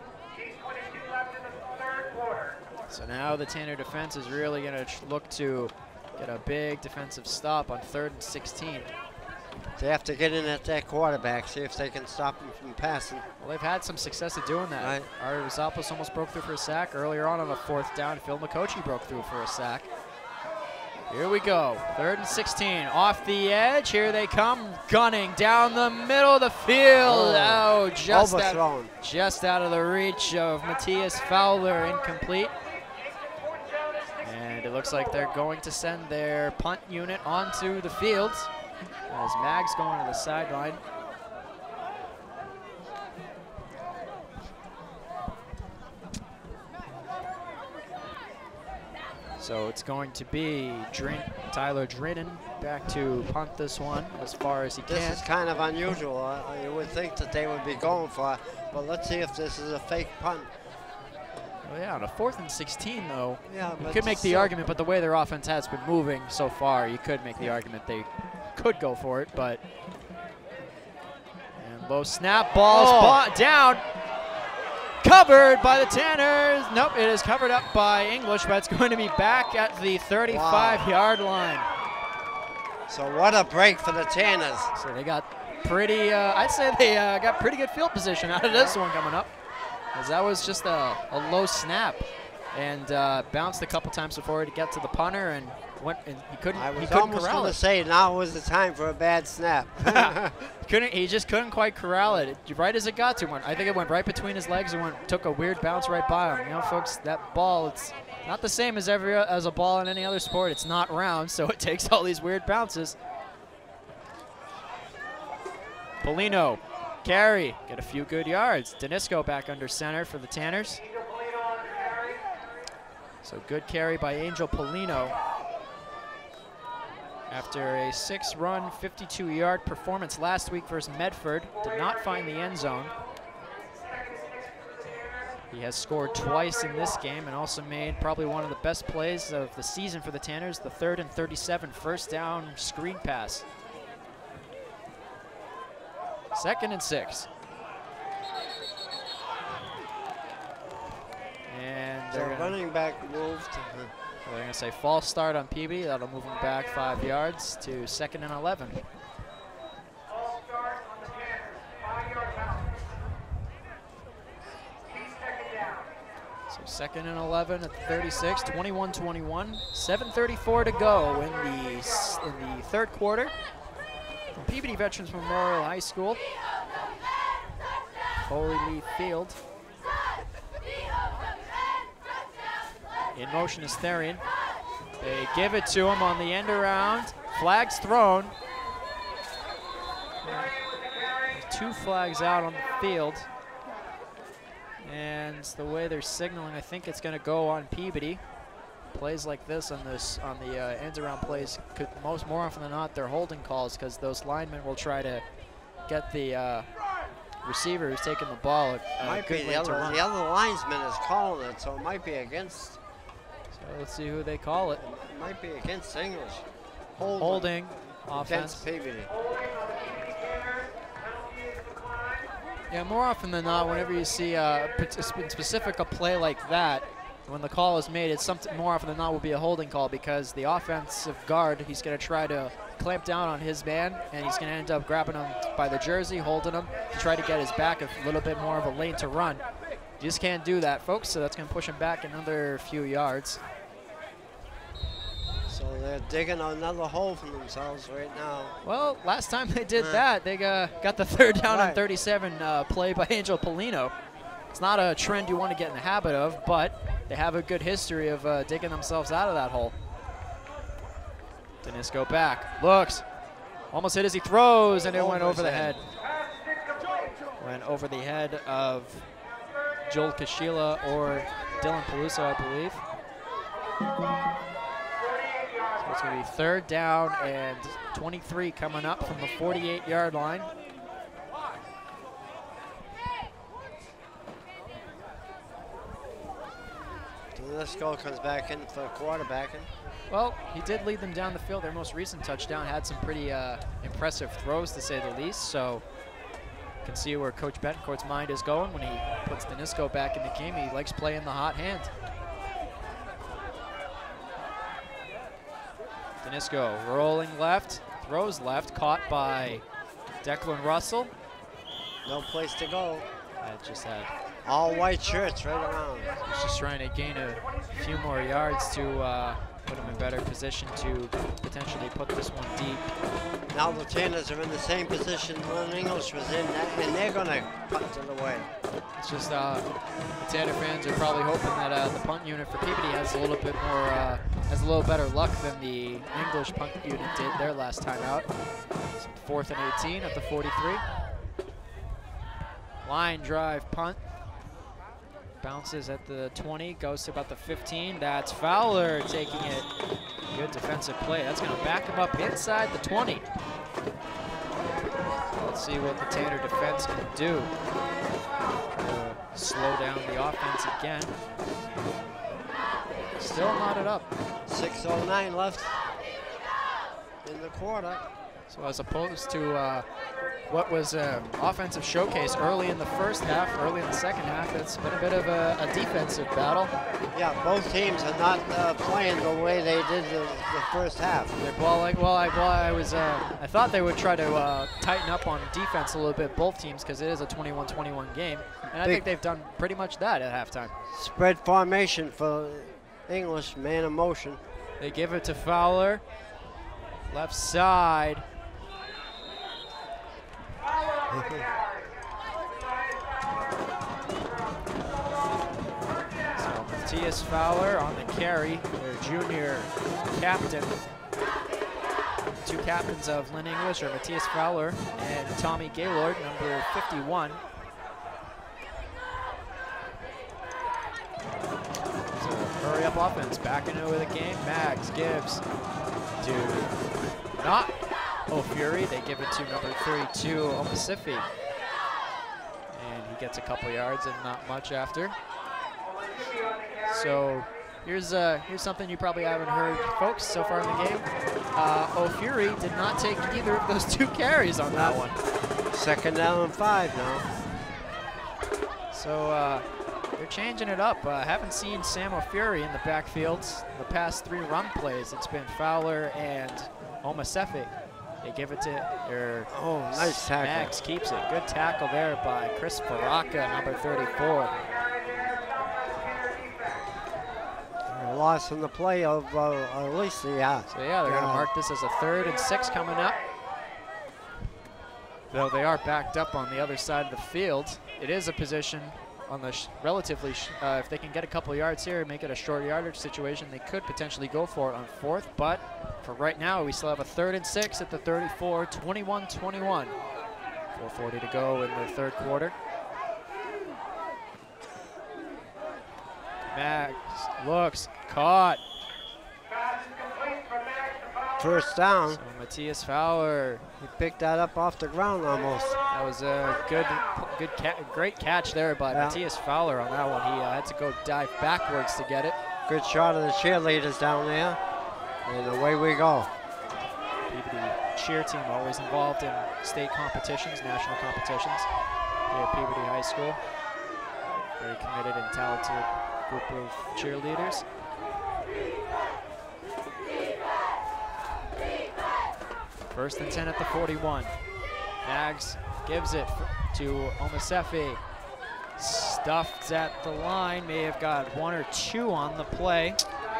So now the Tanner defense is really going to look to get a big defensive stop on third and sixteen. They have to get in at that quarterback, see if they can stop him from passing. Well, they've had some success at doing that. Right. Ari Rosopoulos almost broke through for a sack earlier on on a fourth down. Phil McCochie broke through for a sack. Here we go, third and sixteen, off the edge. Here they come, gunning down the middle of the field. Oh, Oh, just out, overthrown. just out of the reach of Matthias Fowler, incomplete. And it looks like they're going to send their punt unit onto the field as Mag's going to the sideline. So it's going to be Drin Tyler Drinnen back to punt this one as far as he This can. is kind of unusual. Uh, you would think that they would be going for it, but let's see if this is a fake punt. Well, yeah, on a fourth and sixteen, though, Yeah, you but could make the still- argument, but the way their offense has been moving so far, you could make the argument they could go for it, but. And low snap, balls Oh. ba- down. Covered by the Tanners. Nope, it is covered up by English, but it's going to be back at the thirty-five yard line. So what a break for the Tanners. So they got pretty, uh, I'd say they uh, got pretty good field position out of this one coming up. As that was just a, a low snap and uh, bounced a couple times before to get to the punter and went and he couldn't, I he was couldn't almost corral going to it. say now was the time for a bad snap. couldn't, he just couldn't quite corral it. it. Right as it got to him, I think it went right between his legs and went, took a weird bounce right by him. You know, folks, that ball, it's not the same as every as a ball in any other sport. It's not round, so it takes all these weird bounces. Polino, carry, get a few good yards. Danisco back under center for the Tanners. So good carry by Angel Polino. After a six-run, fifty-two yard performance last week versus Medford, did not find the end zone. He has scored twice in this game and also made probably one of the best plays of the season for the Tanners, the third and thirty-seven first down screen pass. Second and six. And So they're gonna, running back moved. they're gonna say false start on P B. That'll move them back five yards to second and eleven. All start on the Tanners, five-yard penalty. Eight second down. So second and eleven at the thirty-six, twenty-one twenty-one. seven thirty-four to go in the s- in the third quarter. From P B D Veterans Memorial High School, Holy Leaf Field. In motion is Therian. They give it to him on the end around. Flags thrown. There's two flags out on the field. And the way they're signaling, I think it's going to go on Peabody. Plays like this on this on the uh, end around plays, could most more often than not, they're holding calls because those linemen will try to get the uh, receiver who's taking the ball a, a Might good be the lane to other, run. the other linesman is calling it, so it might be against. So let's see who they call it. It might be against English. Holding, Holding offense. against P B D. Yeah, more often than not, whenever you see uh, a specific a play like that, when the call is made, it's something more often than not will be a holding call because the offensive guard, he's going to try to clamp down on his man, and he's going to end up grabbing him by the jersey, holding him to try to get his back a little bit more of a lane to run. You just can't do that, folks, so that's going to push him back another few yards. So they're digging another hole for themselves right now. Well, last time they did Uh, that, they got, got the third down right. and thirty-seven uh, play by Angel Polino. It's not a trend you want to get in the habit of, but they have a good history of uh, digging themselves out of that hole. Danisco back, looks, almost hit as he throws, and it Over went over his the head. head. Went over the head of Joel Kashila or Dylan Peluso, I believe. So it's going to be third down and twenty-three coming up from the forty-eight yard line. Danisco comes back in for quarterbacking. Well, he did lead them down the field. Their most recent touchdown had some pretty uh, impressive throws, to say the least. So you can see where Coach Betancourt's mind is going when he puts Danisco back in the game. He likes playing the hot hand. Danisco rolling left, throws left, caught by Declan Russell. No place to go. That just had, All white shirts right around. he's just trying to gain a few more yards to uh, put him in better position to potentially put this one deep. Now the Tanners are in the same position Lynn English was in, and they're going to punt it away. It's just uh, the Tanner fans are probably hoping that uh, the punt unit for Peabody has a little bit more, uh, has a little better luck than the English punt unit did their last time out. So fourth and eighteen at the forty-three. Line drive punt. Bounces at the twenty, goes to about the fifteen. That's Fowler taking it. Good defensive play. That's going to back him up inside the twenty. Let's see what the Tanner defense can do. Uh, slow down the offense again. Still knotted up. six oh nine left in the quarter. So as opposed to uh, what was an offensive showcase early in the first half, early in the second half, it's been a bit of a, a defensive battle. Yeah, both teams are not uh, playing the way they did the, the first half. They're balling. Well, I, well, I was. Uh, I thought they would try to uh, tighten up on defense a little bit, both teams, because it is a twenty-one twenty-one game, and I Big think they've done pretty much that at halftime. Spread formation for English, man in motion. They give it to Fowler, left side. So Matthias Fowler on the carry, their junior captain. Two captains of Lynn English are Matthias Fowler and Tommy Gaylord, number fifty-one. So hurry up offense, back into the game. Mags gives to not O'Fury. They give it to number thirty-two, Omasifi. And he gets a couple yards and not much after. So here's uh, here's something you probably haven't heard, folks, so far in the game. Uh, O'Fury did not take either of those two carries on that one. Second down and five now. So uh, they're changing it up. I uh, haven't seen Sam O'Fury in the backfield the past three run plays. It's been Fowler and Omasefe. They give it to their Oh, nice tackle. Max keeps it. Good tackle there by Chris Baraka, number thirty-four. A loss in the play of uh, at least the yeah. So yeah, they're going to mark this as a third and six coming up. Though they are backed up on the other side of the field. It is a position on the sh relatively, sh uh, if they can get a couple yards here and make it a short yardage situation, they could potentially go for it on fourth. But for right now, we still have a third and six at the thirty-four, twenty-one twenty-one. four forty to go in the third quarter. Max looks, caught. Pass is complete from Max to Fowler. first down. So Matthias Fowler, He picked that up off the ground almost. that was a good, good, ca great catch there by Yeah. Matthias Fowler on that one. He uh, had to go dive backwards to get it. Good shot of the cheerleaders down there. And away we go. Peabody cheer team always involved in state competitions, national competitions here at Peabody High School. Very committed and talented group of cheerleaders. First and ten at the forty-one. Mags gives it to Omasefi. Stuffed at the line, may have got one or two on the play.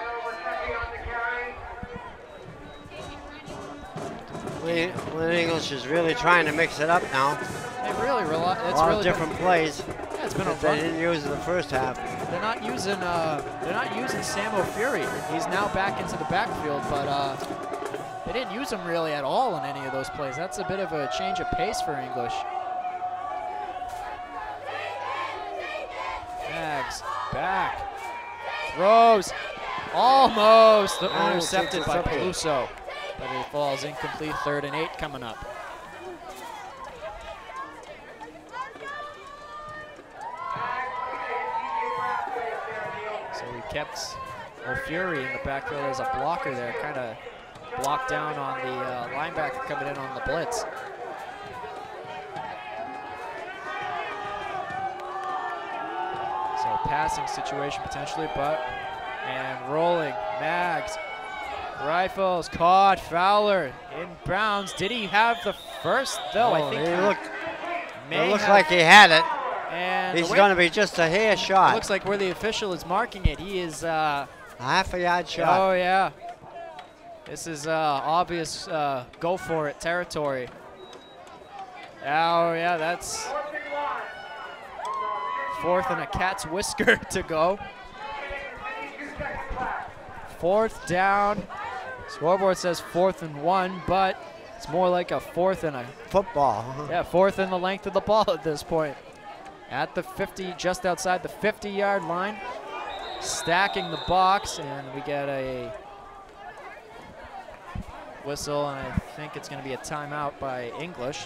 Lynn Lynn English is really trying to mix it up now. They really rely. A It's lot really of different been, plays yeah, it's been a that they run. didn't use in the first half. They're not using. Uh, they're not using Samo Fury. He's now back into the backfield, but uh, they didn't use him really at all in any of those plays. That's a bit of a change of pace for English. Mags back, throws, almost Oh, intercepted by intercepted. Peluso, but it falls incomplete. Third and eight coming up. So we kept O'Fury in the backfield as a blocker there, kind of blocked down on the uh, linebacker coming in on the blitz. So passing situation potentially, but, and rolling, Mags, rifles, caught, Fowler, inbounds. Did he have the first, though? I Oh, think he he looked, may it looks have, like he had it. and He's the way- going to be just a hair it shot. looks like where the official is marking it, he is, uh, A half a yard shot. oh yeah. This is uh, obvious uh, go for it territory. Oh yeah, that's fourth and a cat's whisker to go. Fourth down. Scoreboard says fourth and one, but it's more like a fourth and a Football. yeah, fourth and the length of the ball at this point. At the fifty, just outside the fifty-yard line, stacking the box, and we get a whistle, and I think it's going to be a timeout by English.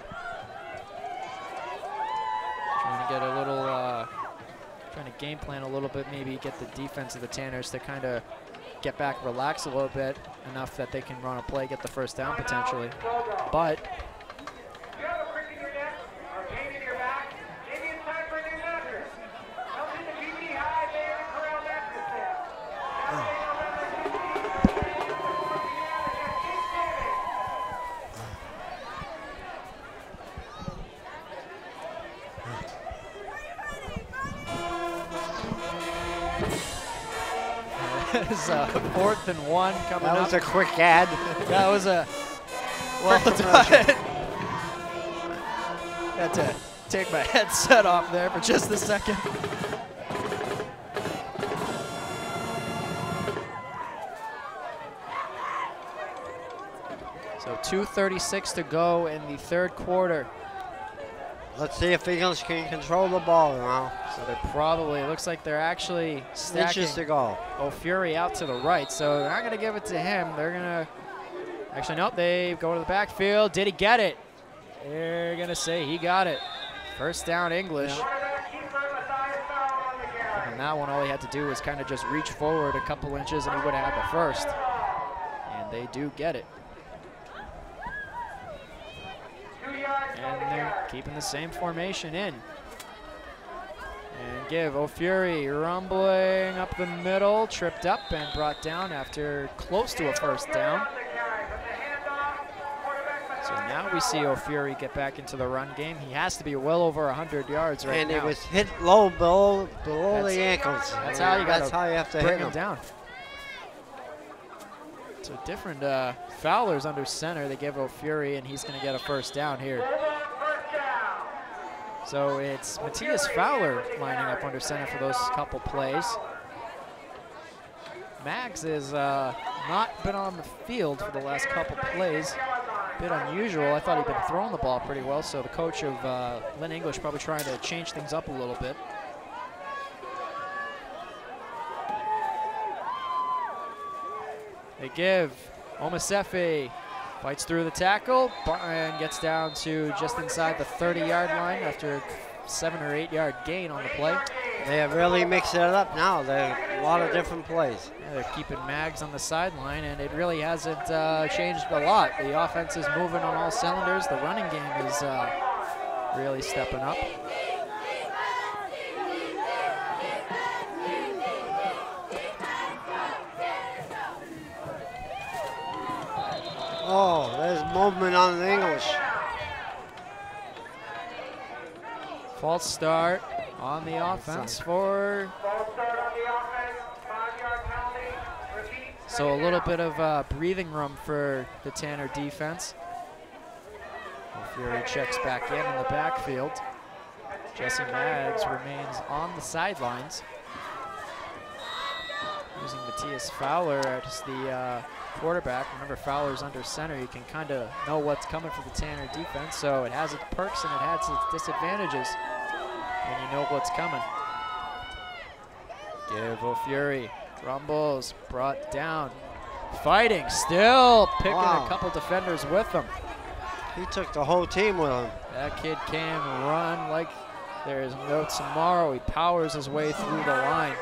Trying to get a little, uh, trying to game plan a little bit, maybe get the defense of the Tanners to kind of get back, relax a little bit, enough that they can run a play, get the first down potentially. But You have a crick in your neck or pain in your back? Maybe it's time for a new mattress. Come to the P B D High Bay and Corral mattress sale. Saturday, November fifteenth. Indiana, just keep saving. it's uh, fourth and one coming That up. was a quick ad. That was a well Quick done. commercial. Had to take my headset off there for just a second. So two thirty-six to go in the third quarter. Let's see if English can control the ball now. So they're probably, it looks like they're actually stacking Inches to go. O'Fury out to the right. So they're not going to give it to him. They're going to, actually, nope, they go to the backfield. Did he get it? They're going to say he got it. First down, English. Quarterback keeper, Matthias Fowler on the carry. And that one, all he had to do was kind of just reach forward a couple inches and he would have had the first. And they do get it. Two yards on the And they're carry. keeping the same formation in. And give O'Fury rumbling up the middle, tripped up and brought down after close to a first down. On the carry, but the handoff, quarterback So Matthias now we see O'Fury get back into the run game. He has to be well over one hundred yards right and now. it was hit low below, below That's- the ankles. that's how you That's gotta how you have to bring hit him him. down. So different uh, Fowler's under center. They give O'Fury, and he's going to get a first down here. first down. So it's Matthias Fowler lining up under center for those couple plays. Mags has uh, not been on the field for the last couple plays. Bit unusual. I thought he'd been throwing the ball pretty well, so the coach of uh, Lynn English probably trying to change things up a little bit. They give Omasefe fights through the tackle and gets down to just inside the thirty-yard line after a seven or eight-yard gain on the play. They have really mixed it up now. There are a lot of different plays. Yeah, they're keeping Mags on the sideline, and it really hasn't uh, changed a lot. The offense is moving on all cylinders. The running game is uh, really stepping up. Oh, there's movement on the English. False start on the offense for... So a little bit of uh, breathing room for the Tanner defense. Fury checks back in in the backfield. Jesse Maggs remains on the sidelines. Using Matthias Fowler as the uh, quarterback. Remember, Fowler's under center. You can kind of know what's coming for the Tanner defense. So it has its perks and it has its disadvantages when you know what's coming. Give O'Fury. Rumbles brought down. Fighting, still picking Wow. a couple defenders with him. He took the whole team with him. That kid can run like there is no tomorrow. He powers his way through the line.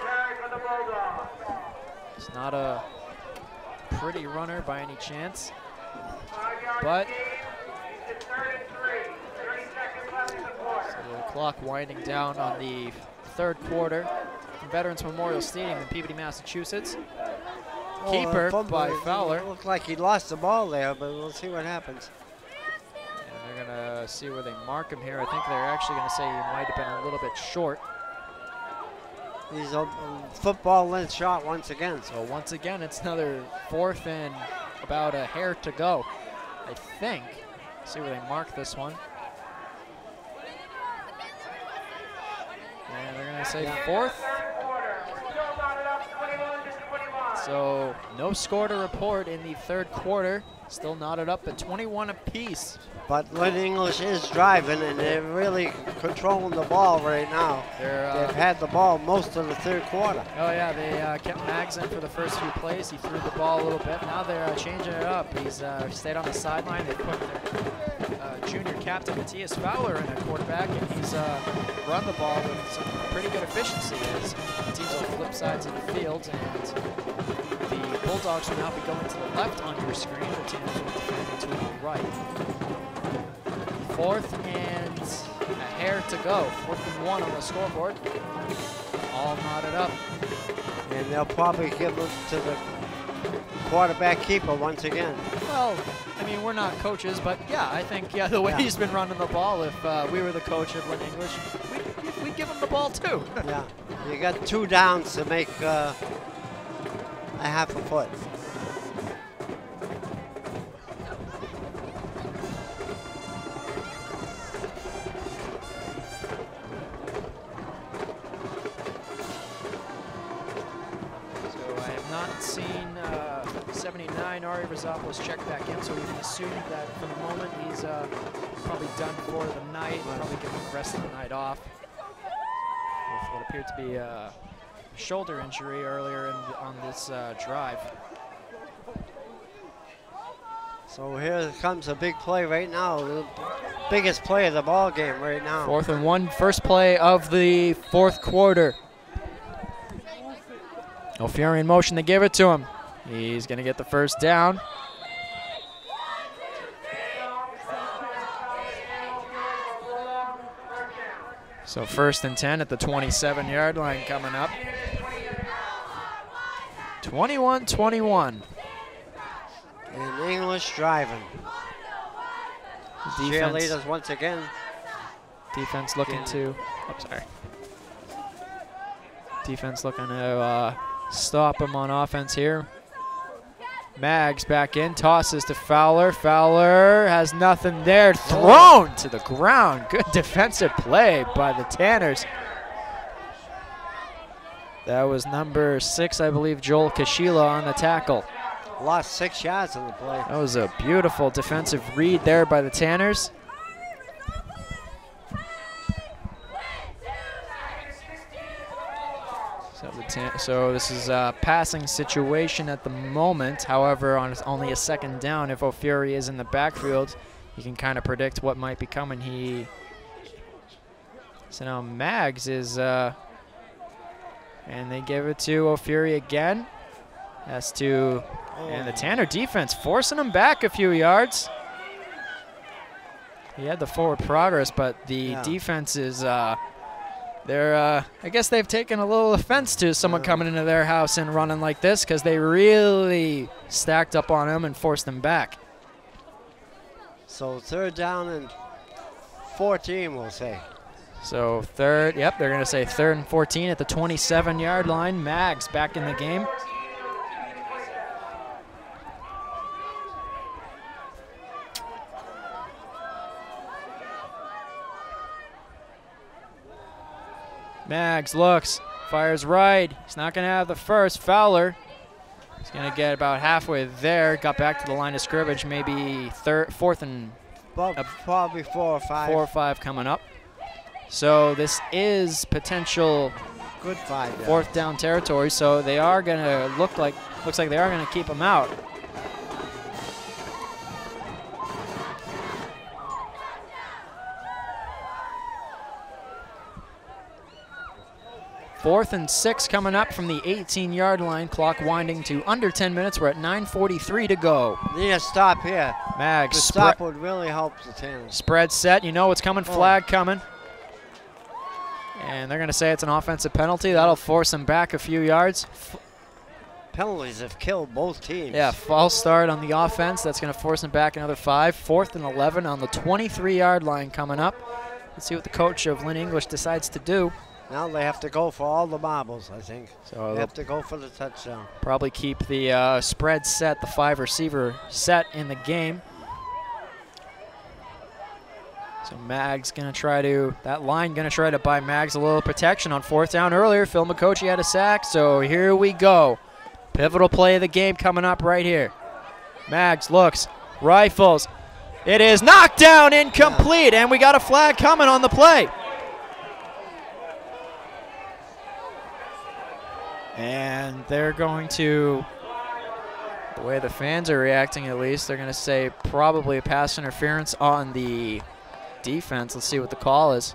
He's not a pretty runner by any chance, but so the clock winding down on the third quarter. Veterans Memorial Stadium in Peabody, Massachusetts. Oh, Keeper fumble. by It Fowler. looked like he lost the ball there, but we'll see what happens. And they're gonna see where they mark him here. I think they're actually gonna say he might have been a little bit short. He's a football length shot once again. So once again, it's another fourth and about a hair to go, I think. See where they mark this one. And they're gonna say Yeah. fourth. So no score to report in the third quarter. Still knotted up at twenty-one apiece. But Lynn English is driving, and they're really controlling the ball right now. They're, uh, They've had the ball most of the third quarter. Oh yeah, they uh, kept Mags in for the first few plays. He threw the ball a little bit. Now they're uh, changing it up. He's uh, stayed on the sideline. They put their uh, junior captain Matthias Fowler in at quarterback, and he's uh, run the ball with some pretty good efficiency as teams will flip sides of the field, and the Bulldogs will now be going to the left on your screen. The teams will be defending to the right. Fourth and a hair to go. Fourth and one on the scoreboard. All knotted up. And they'll probably give it to the quarterback keeper once again. Well, I mean, we're not coaches, but yeah, I think yeah, the way Yeah. he's been running the ball, if uh, we were the coach of Lynn English, we'd, we'd give him the ball too. Yeah, you got two downs to make uh, a half a foot. Seen uh, seventy-nine, Ari Rizopoulos check back in, so we can assume that for the moment he's uh, probably done for the night, probably getting the rest of the night off with what appeared to be a shoulder injury earlier in, on this uh, drive. So here comes a big play right now, the biggest play of the ball game right now. Fourth and one, first play of the fourth quarter. O'Fury in motion to give it to him. He's going to get the first down. So first and ten at the twenty-seven yard line coming up. twenty-one twenty-one. And English driving. Defense, Cheerleaders once again. defense looking to, I'm sorry. Defense looking to uh, stop him on offense here. Mags back in, tosses to Fowler. Fowler has nothing there. Thrown to the ground. Good defensive play by the Tanners. That was number six, I believe, Joel Kashila on the tackle. Lost six yards on the play. That was a beautiful defensive read there by the Tanners. So, the ten, so this is a passing situation at the moment. However, on only a second down, if O'Fury is in the backfield, you can kind of predict what might be coming. He so now Mags is, uh, and they give it to O'Fury again. Has to, oh. And the Tanner defense forcing him back a few yards. He had the forward progress, but the yeah. defense is. Uh, They're, uh, I guess they've taken a little offense to someone coming into their house and running like this because they really stacked up on him and forced him back. So third down and fourteen, we'll say. So third, yep, they're going to say third and fourteen at the twenty-seven yard line. Mags back in the game. Mags looks, fires right. He's not going to have the first. Fowler, he's going to get about halfway there. Got back to the line of scrimmage, maybe third, fourth and well, uh, probably four or five. Four or five coming up. So this is potential good five fourth down territory. So they are going to look like looks like they are going to keep him out. Fourth and six coming up from the eighteen yard line. Clock winding to under ten minutes. We're at nine forty-three to go. Need a stop here. Mags. The stop would really help the Tanners. Spread set. You know what's coming. Oh. Flag coming. And they're going to say it's an offensive penalty. That'll force them back a few yards. F Penalties have killed both teams. Yeah, false start on the offense. That's going to force them back another five. Fourth and eleven on the twenty-three yard line coming up. Let's see what the coach of Lynn English decides to do. Now they have to go for all the marbles, I think. So they have to go for the touchdown. Probably keep the uh, spread set, the five receiver set in the game. So Mags gonna try to, that line gonna try to buy Mags a little protection on fourth down earlier. Phil McCoachy had a sack, so here we go. Pivotal play of the game coming up right here. Mags looks, rifles. It is knocked down, incomplete, yeah. And we got a flag coming on the play. And they're going to, the way the fans are reacting at least, they're going to say probably a pass interference on the defense. Let's see what the call is.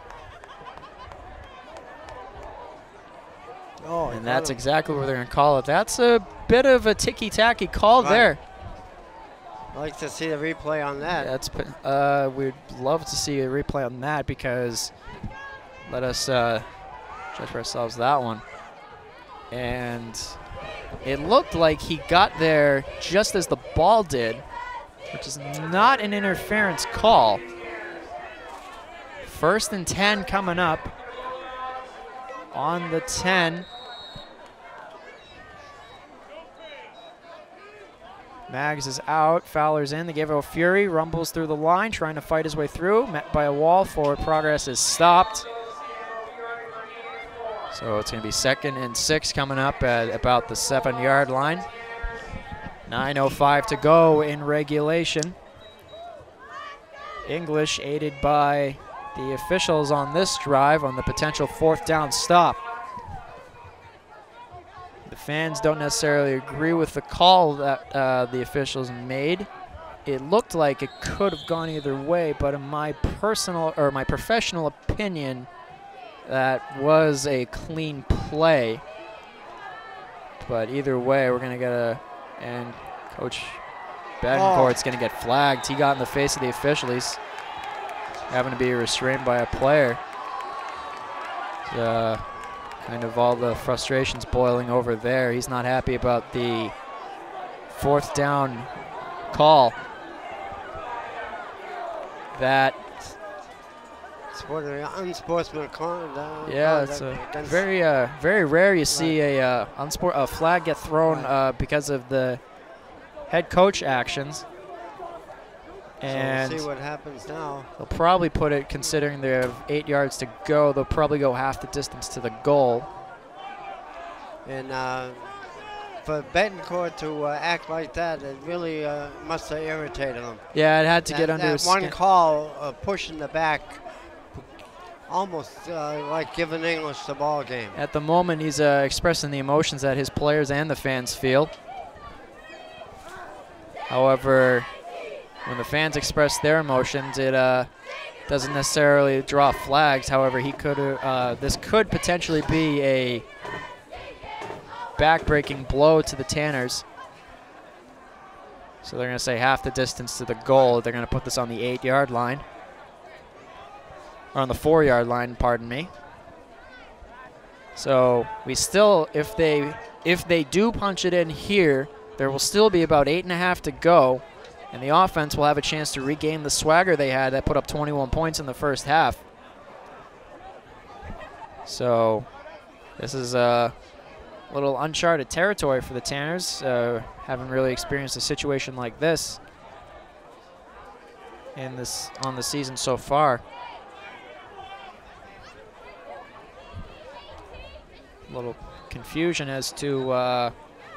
Oh, and that's exactly what they're going to call it. That's a bit of a ticky-tacky call right there. I'd like to see a replay on that. That's, uh, we'd love to see a replay on that because let us uh, judge for ourselves that one. And it looked like he got there just as the ball did, which is not an interference call. First and ten coming up on the ten. Mags is out, Fowler's in. They give it O'Fury, rumbles through the line, trying to fight his way through, met by a wall. Forward progress is stopped. So it's going to be second and six coming up at about the seven yard line. nine oh five to go in regulation. English aided by the officials on this drive on the potential fourth down stop. The fans don't necessarily agree with the call that uh, the officials made. It looked like it could have gone either way, but in my personal or my professional opinion, that was a clean play. But either way, we're going to get a, and Coach Betancourt's oh. going to get flagged. He got in the face of the official. He's having to be restrained by a player. Uh, kind of all the frustrations boiling over there. He's not happy about the fourth down call. That unsportsmanlike conduct. Yeah, it's a very, uh, very rare you see a uh, unsport a flag get thrown uh, because of the head coach actions. And so we'll see what happens now. They'll probably put it, considering they have eight yards to go, they'll probably go half the distance to the goal. And uh, for Betancourt to uh, act like that, it really uh, must have irritated him. Yeah, it had to that, get under that his one skin. call uh, pushing the back almost uh, like giving English the ball game. At the moment, he's uh, expressing the emotions that his players and the fans feel. However, when the fans express their emotions, it uh, doesn't necessarily draw flags. However, he could uh, this could potentially be a back-breaking blow to the Tanners. So they're going to say half the distance to the goal. They're going to put this on the eight-yard line. Or on the four-yard line, pardon me. So we still, if they if they do punch it in here, there will still be about eight and a half to go, and the offense will have a chance to regain the swagger they had that put up twenty-one points in the first half. So this is a little uncharted territory for the Tanners. Uh, haven't really experienced a situation like this in this on the season so far. A little confusion as to uh,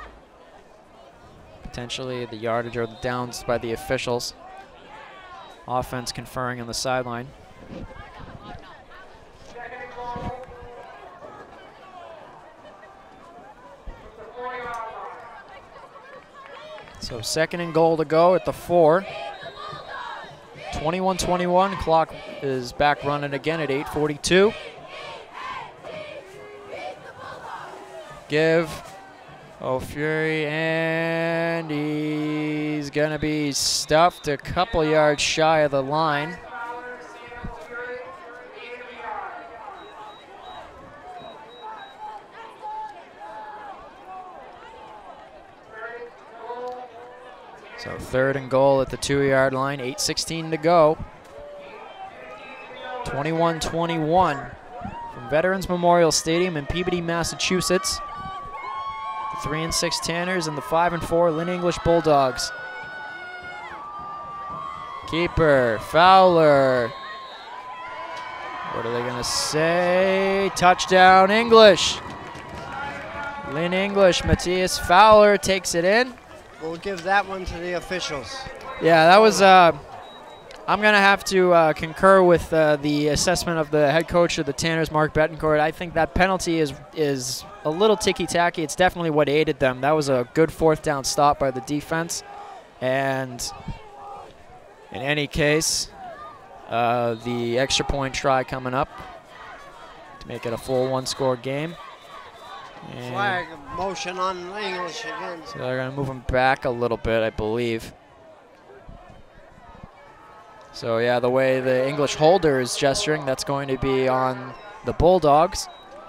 potentially the yardage or the downs by the officials. Offense conferring on the sideline. So second and goal to go at the four. twenty-one twenty-one, clock is back running again at eight forty-two. Give. Oh, Fury, and he's gonna be stuffed a couple yards shy of the line. So third and goal at the two-yard line, eight sixteen to go. twenty-one twenty-one from Veterans Memorial Stadium in Peabody, Massachusetts. The three and six Tanners and the five and four Lynn English Bulldogs. Keeper, Fowler. What are they gonna say? Touchdown English. Lynn English, Matthias Fowler takes it in. We'll give that one to the officials. Yeah, that was, uh, I'm going to have to uh, concur with uh, the assessment of the head coach of the Tanners, Mark Betancourt. I think that penalty is is a little ticky-tacky. It's definitely what aided them. That was a good fourth down stop by the defense. And in any case, uh, the extra point try coming up to make it a full one-score game. And Flag motion on English again. so they're going to move him back a little bit, I believe. So, yeah, the way the English holder is gesturing, that's going to be on the Bulldogs.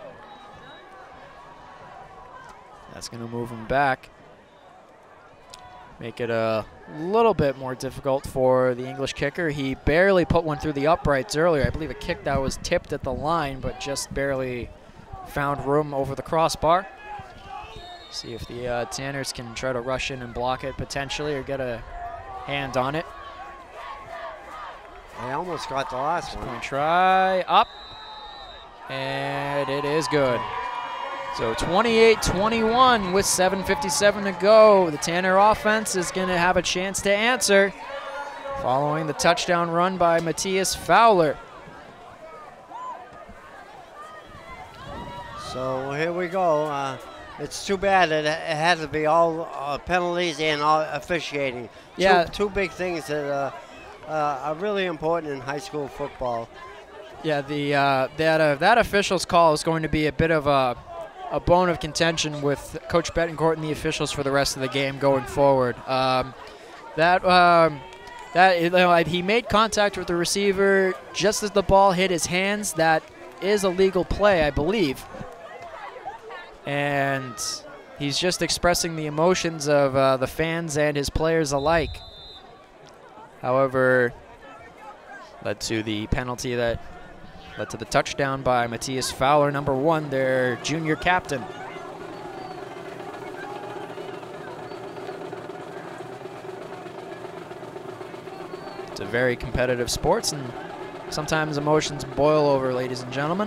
That's going to move him back. Make it a little bit more difficult for the English kicker. He barely put one through the uprights earlier. I believe a kick that was tipped at the line, but just barely found room over the crossbar. See if the uh, Tanners can try to rush in and block it potentially or get a hand on it. They almost got the last one. Point try up, and it is good. So twenty-eight twenty-one with seven fifty-seven to go. The Tanner offense is going to have a chance to answer following the touchdown run by Matthias Fowler. So here we go. Uh, it's too bad that it had to be all uh, penalties and all officiating. Yeah. Two, two big things that uh, uh, are really important in high school football. Yeah, the uh, that uh, that official's call is going to be a bit of a a bone of contention with Coach Betancourt and the officials for the rest of the game going forward. Um, that um, that you know, he made contact with the receiver just as the ball hit his hands. That is a legal play, I believe. And he's just expressing the emotions of uh, the fans and his players alike. However, led to the penalty that led to the touchdown by Matthias Fowler, number one, their junior captain. It's a very competitive sport, and sometimes emotions boil over, ladies and gentlemen.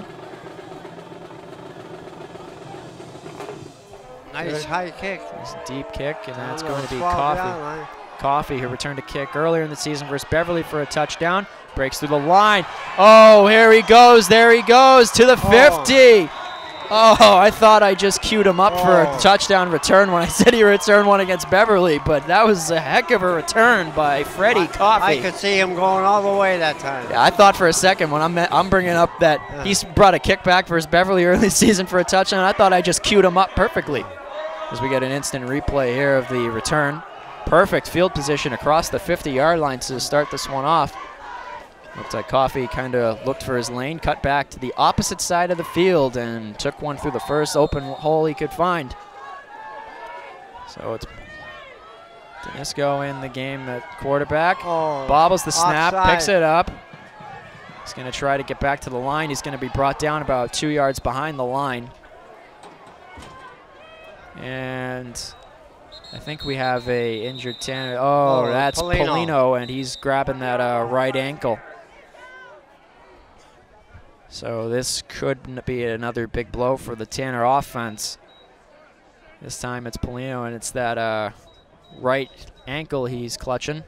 Nice Good. high kick. It's a deep kick, and that's On the going to be twelve Coffee. yard line. Coffee, who returned a kick earlier in the season versus Beverly for a touchdown. breaks through the line. Oh, here he goes, there he goes to the fifty. Oh, I thought I just queued him up oh. for a touchdown return when I said he returned one against Beverly, but that was a heck of a return by Freddie Coffey. I could see him going all the way that time. Yeah, I thought for a second when I'm, I'm bringing up that yeah. he's brought a kickback versus Beverly early season for a touchdown, I thought I just queued him up perfectly. As we get an instant replay here of the return. Perfect field position across the fifty-yard line to start this one off. Looked like Coffey kind of looked for his lane, cut back to the opposite side of the field, and took one through the first open hole he could find. So it's Danisco in the game at quarterback. Oh, bobbles the snap, offside. Picks it up. He's going to try to get back to the line. He's going to be brought down about two yards behind the line. And I think we have a injured Tanner. Oh, oh that's Polino. Polino, and he's grabbing that uh, right ankle. So this could be another big blow for the Tanner offense. This time it's Polino, and it's that uh, right ankle he's clutching.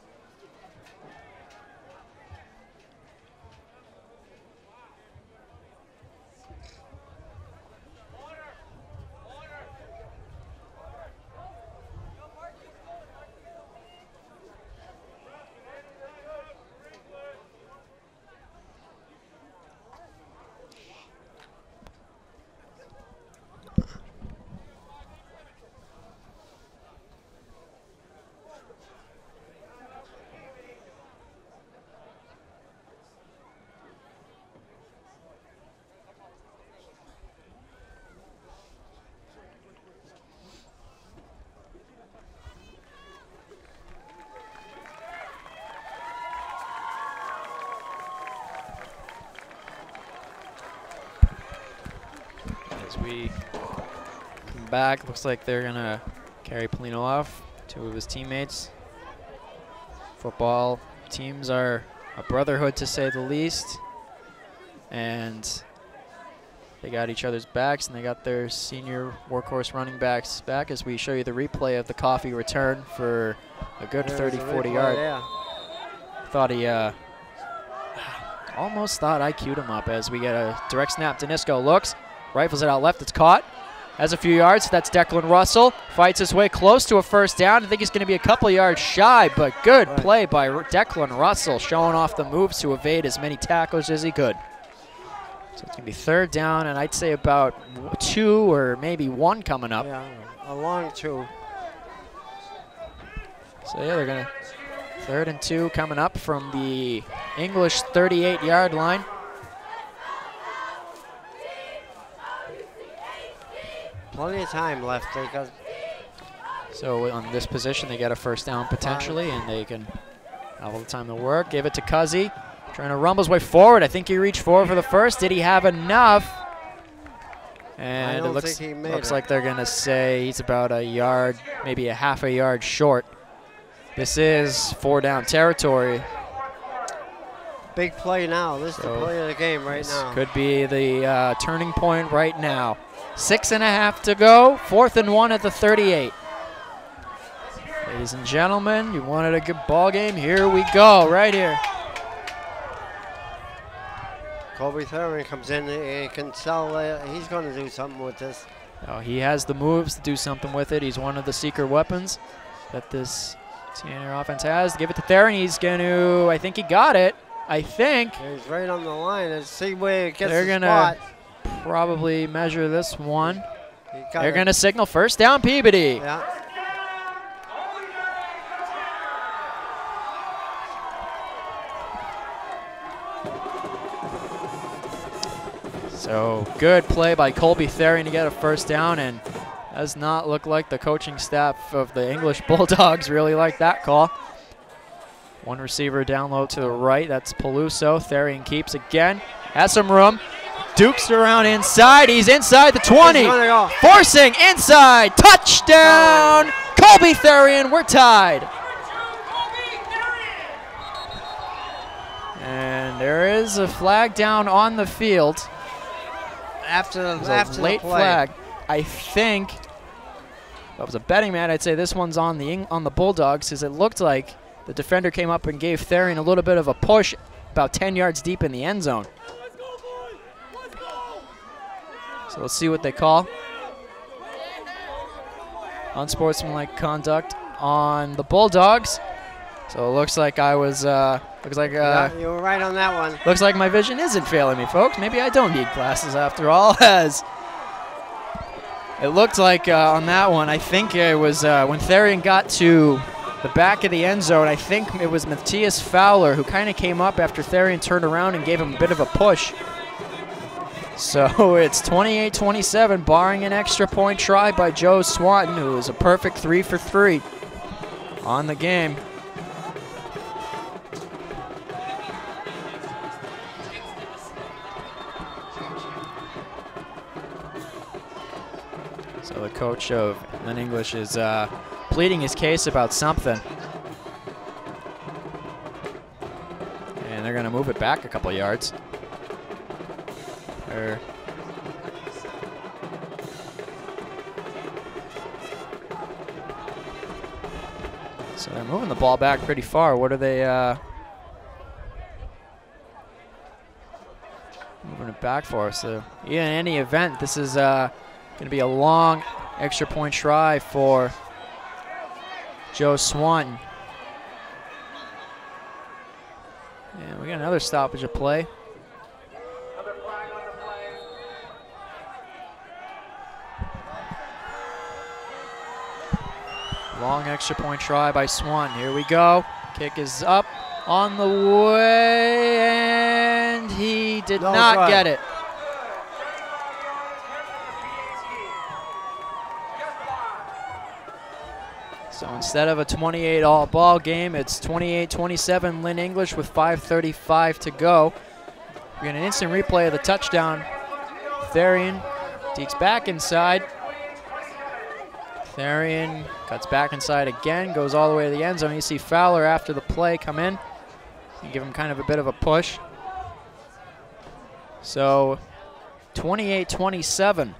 We come back, looks like they're gonna carry Polino off, two of his teammates. Football teams are a brotherhood to say the least, and they got each other's backs, and they got their senior workhorse running backs back as we show you the replay of the Coffey return for a good thirty, forty yard. Yeah. Thought he uh, almost thought I queued him up as we get a direct snap. Danisco looks. Rifles it out left, it's caught. Has a few yards, that's Declan Russell. Fights his way close to a first down. I think he's gonna be a couple yards shy, but good right. play by Declan Russell, showing off the moves to evade as many tackles as he could. So it's gonna be third down, and I'd say about two or maybe one coming up. Yeah, a long two. So yeah, they're gonna, third and two coming up from the English thirty-eight yard line. Plenty of time left. They got so on this position, they get a first down potentially, and they can have all the time to work. Give it to Cuzzy, trying to rumble his way forward. I think he reached forward for the first. Did he have enough? And it looks, looks it. like they're going to say he's about a yard, maybe a half a yard short. This is four down territory. Big play now. This so is the play of the game right now. Could be the uh, turning point right now. Six and a half to go, fourth and one at the thirty-eight. Ladies and gentlemen, you wanted a good ball game? Here we go, right here. Colby Thurman comes in and you can tell uh, he's going to do something with this. Oh, he has the moves to do something with it. He's one of the secret weapons that this Tanner offense has. Give it to Theron. He's going to, I think he got it. I think. He's right on the line. Let's see where it gets They're the gonna spot. Probably measure this one. They're it. going to signal first down Peabody. Yeah. So good play by Colby Theron to get a first down, and does not look like the coaching staff of the English Bulldogs really like that call. One receiver down low to the right, that's Peluso. Therian keeps again, has some room. Dukes around inside, he's inside the twenty. Go. Forcing inside, touchdown! Colby Therian, we're tied. And there is a flag down on the field. After the, It after a late the play. flag. I think, if I was a betting man, I'd say this one's on the on the Bulldogs, because it looked like the defender came up and gave Therian a little bit of a push, about ten yards deep in the end zone. So let's see what they call. Unsportsmanlike conduct on the Bulldogs. So it looks like I was, uh, looks like, uh, Yeah, you were right on that one. looks like my vision isn't failing me, folks. Maybe I don't need glasses after all, as it looked like uh, on that one, I think it was uh, when Therian got to the back of the end zone, I think it was Matthias Fowler who kind of came up after Therian turned around and gave him a bit of a push. So it's twenty-eight twenty-seven, barring an extra point try by Joe Swanton, who is a perfect three for three on the game. So the coach of Lynn English is uh, pleading his case about something. And they're going to move it back a couple yards. Or so they're moving the ball back pretty far. What are they uh, moving it back for? So yeah, in any event, this is uh, going to be a long extra point try for Joe Swanton. And we got another stoppage of play. Long extra point try by Swan. Here we go. Kick is up on the way, and he did No not good. get it. So instead of a twenty-eight all ball game, it's twenty-eight twenty-seven Lynn English with five thirty-five to go. We get an instant replay of the touchdown. Therian deeks back inside. Therian cuts back inside again, goes all the way to the end zone. You see Fowler after the play come in and give him kind of a bit of a push. So twenty-eight twenty-seven.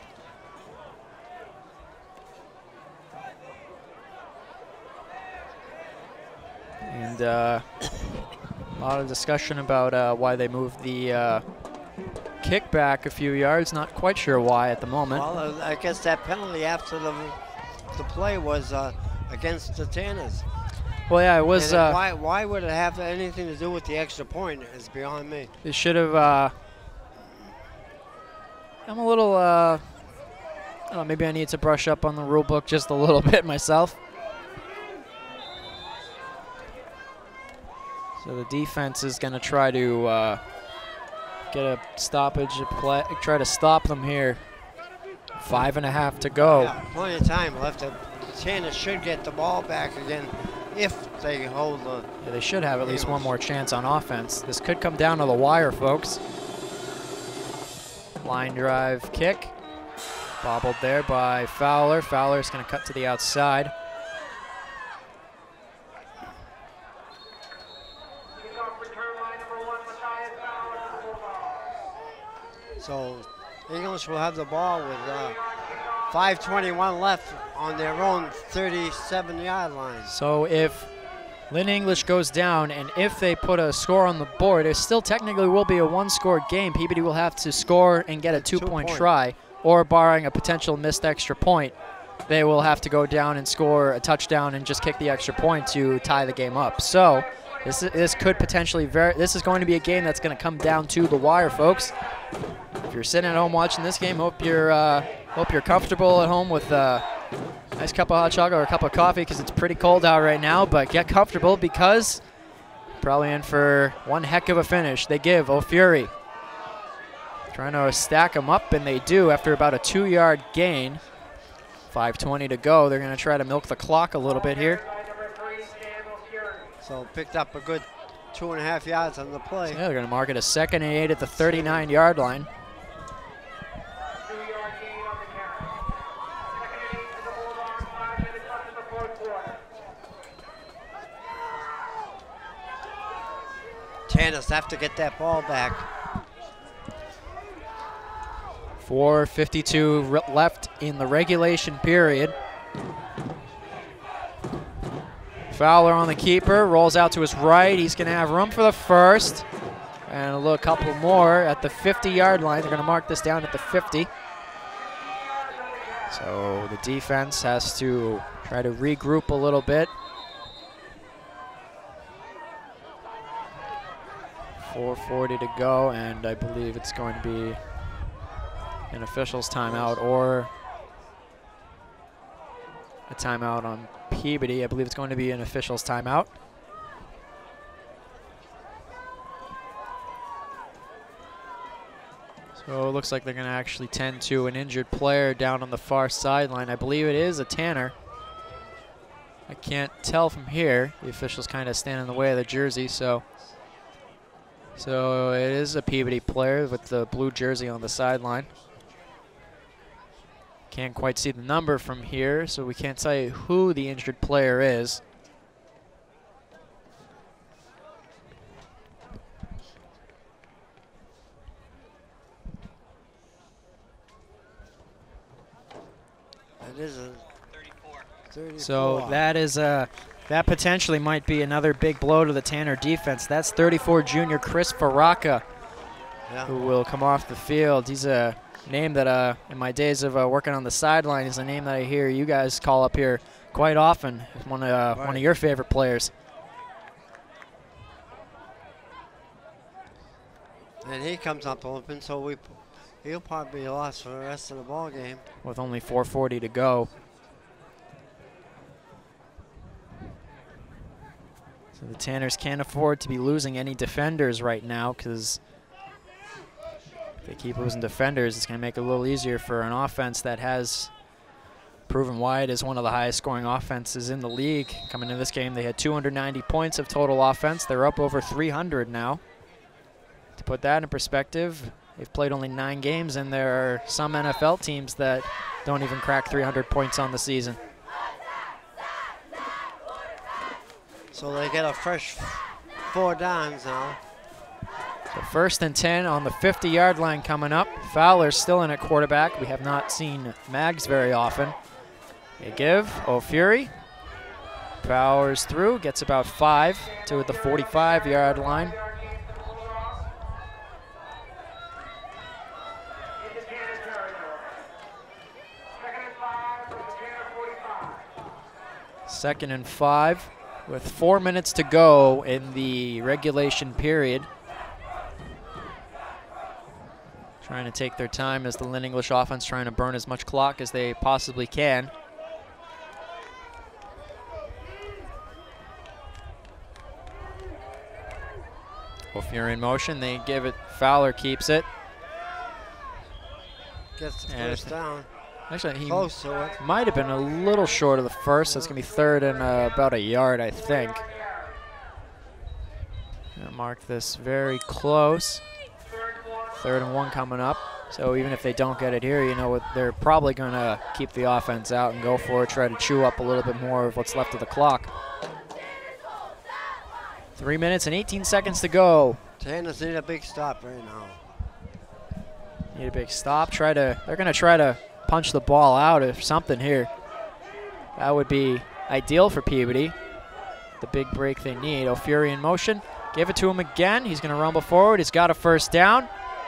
And uh, a lot of discussion about uh, why they moved the uh, kick back a few yards. Not quite sure why at the moment. Well, uh, I guess that penalty after the the play was uh, against the Tanners. Well, yeah, it was. And Uh, why why would it have anything to do with the extra point? Is beyond me. They should have. Uh, I'm a little. Uh, I don't know, maybe I need to brush up on the rule book just a little bit myself. So the defense is going to try to uh, get a stoppage of play, try to stop them here. Five and a half to go. Yeah, plenty of time left. The Tanners should get the ball back again if they hold the. Yeah, they should have at least one more chance on offense. This could come down to the wire, folks. Line drive kick. Bobbled there by Fowler. Fowler's going to cut to the outside. So English will have the ball with uh, five twenty-one left on their own thirty-seven yard line. So if Lynn English goes down and if they put a score on the board, it still technically will be a one-score game. P B D will have to score and get a two-point try, or barring a potential missed extra point, they will have to go down and score a touchdown and just kick the extra point to tie the game up. So this, this could potentially, very, this is going to be a game that's going to come down to the wire, folks. If you're sitting at home watching this game, hope you're uh, hope you're comfortable at home with a nice cup of hot chocolate or a cup of coffee, because it's pretty cold out right now. But get comfortable, because probably in for one heck of a finish. They give O'Fury trying to stack them up, and they do after about a two-yard gain. five twenty to go. They're going to try to milk the clock a little bit here. So picked up a good two and a half yards on the play. So yeah, they're going to mark it a second and eight at the thirty-nine yard line. Tanners have to get that ball back. four fifty-two left in the regulation period. Fowler on the keeper, rolls out to his right. He's going to have room for the first. And a little couple more at the fifty-yard line. They're going to mark this down at the fifty. So the defense has to try to regroup a little bit. four forty to go, and I believe it's going to be an official's timeout or a timeout on Peabody. I believe it's going to be an official's timeout. So it looks like they're going to actually tend to an injured player down on the far sideline. I believe it is a Tanner. I can't tell from here. The officials kind of stand in the way of the jersey, so so it is a Peabody player with the blue jersey on the sideline. Can't quite see the number from here, so we can't tell you who the injured player is. It is a thirty-four. So that is a that potentially might be another big blow to the Tanner defense. That's thirty-four junior Chris Faraka, yeah. who will come off the field. He's a name that uh, in my days of uh, working on the sideline is a name that I hear you guys call up here quite often. One of uh, right. one of your favorite players. And he comes up open, so we he'll probably be lost for the rest of the ball game. With only four forty to go. So the Tanners can't afford to be losing any defenders right now, because if they keep losing defenders, it's going to make it a little easier for an offense that has proven why it is one of the highest scoring offenses in the league. Coming into this game, they had two hundred ninety points of total offense. They're up over three hundred now. To put that in perspective, they've played only nine games, and there are some N F L teams that don't even crack three hundred points on the season. So they get a fresh four downs now. So first and ten on the fifty-yard line coming up. Fowler's still in at quarterback. We have not seen Mags very often. They give. O'Fury powers through, gets about five to the forty-five-yard line. Second and five with four minutes to go in the regulation period. Trying to take their time as the Lynn English offense trying to burn as much clock as they possibly can. O'Fury in motion, they give it, Fowler keeps it. Gets the And first down. Actually, he Close to it. might have been a little short of the first, so it's going to be third and uh, about a yard, I think. Gonna mark this very close. Third and one coming up. So even if they don't get it here, you know what, they're probably going to keep the offense out and go for it, try to chew up a little bit more of what's left of the clock. Three minutes and eighteen seconds to go. Tanners need a big stop right now. Need a big stop. Try to. They're going to try to punch the ball out or something here. That would be ideal for Peabody. The big break they need. O'Fury in motion. Give it to him again. He's going to rumble forward. He's got a first down.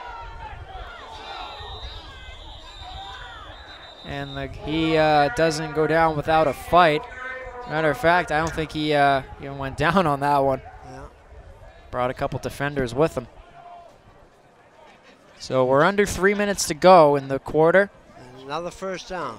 And the, he uh, doesn't go down without a fight. As a matter of fact, I don't think he uh, even went down on that one. Yeah. Brought a couple defenders with him. So we're under three minutes to go in the quarter. And another first down.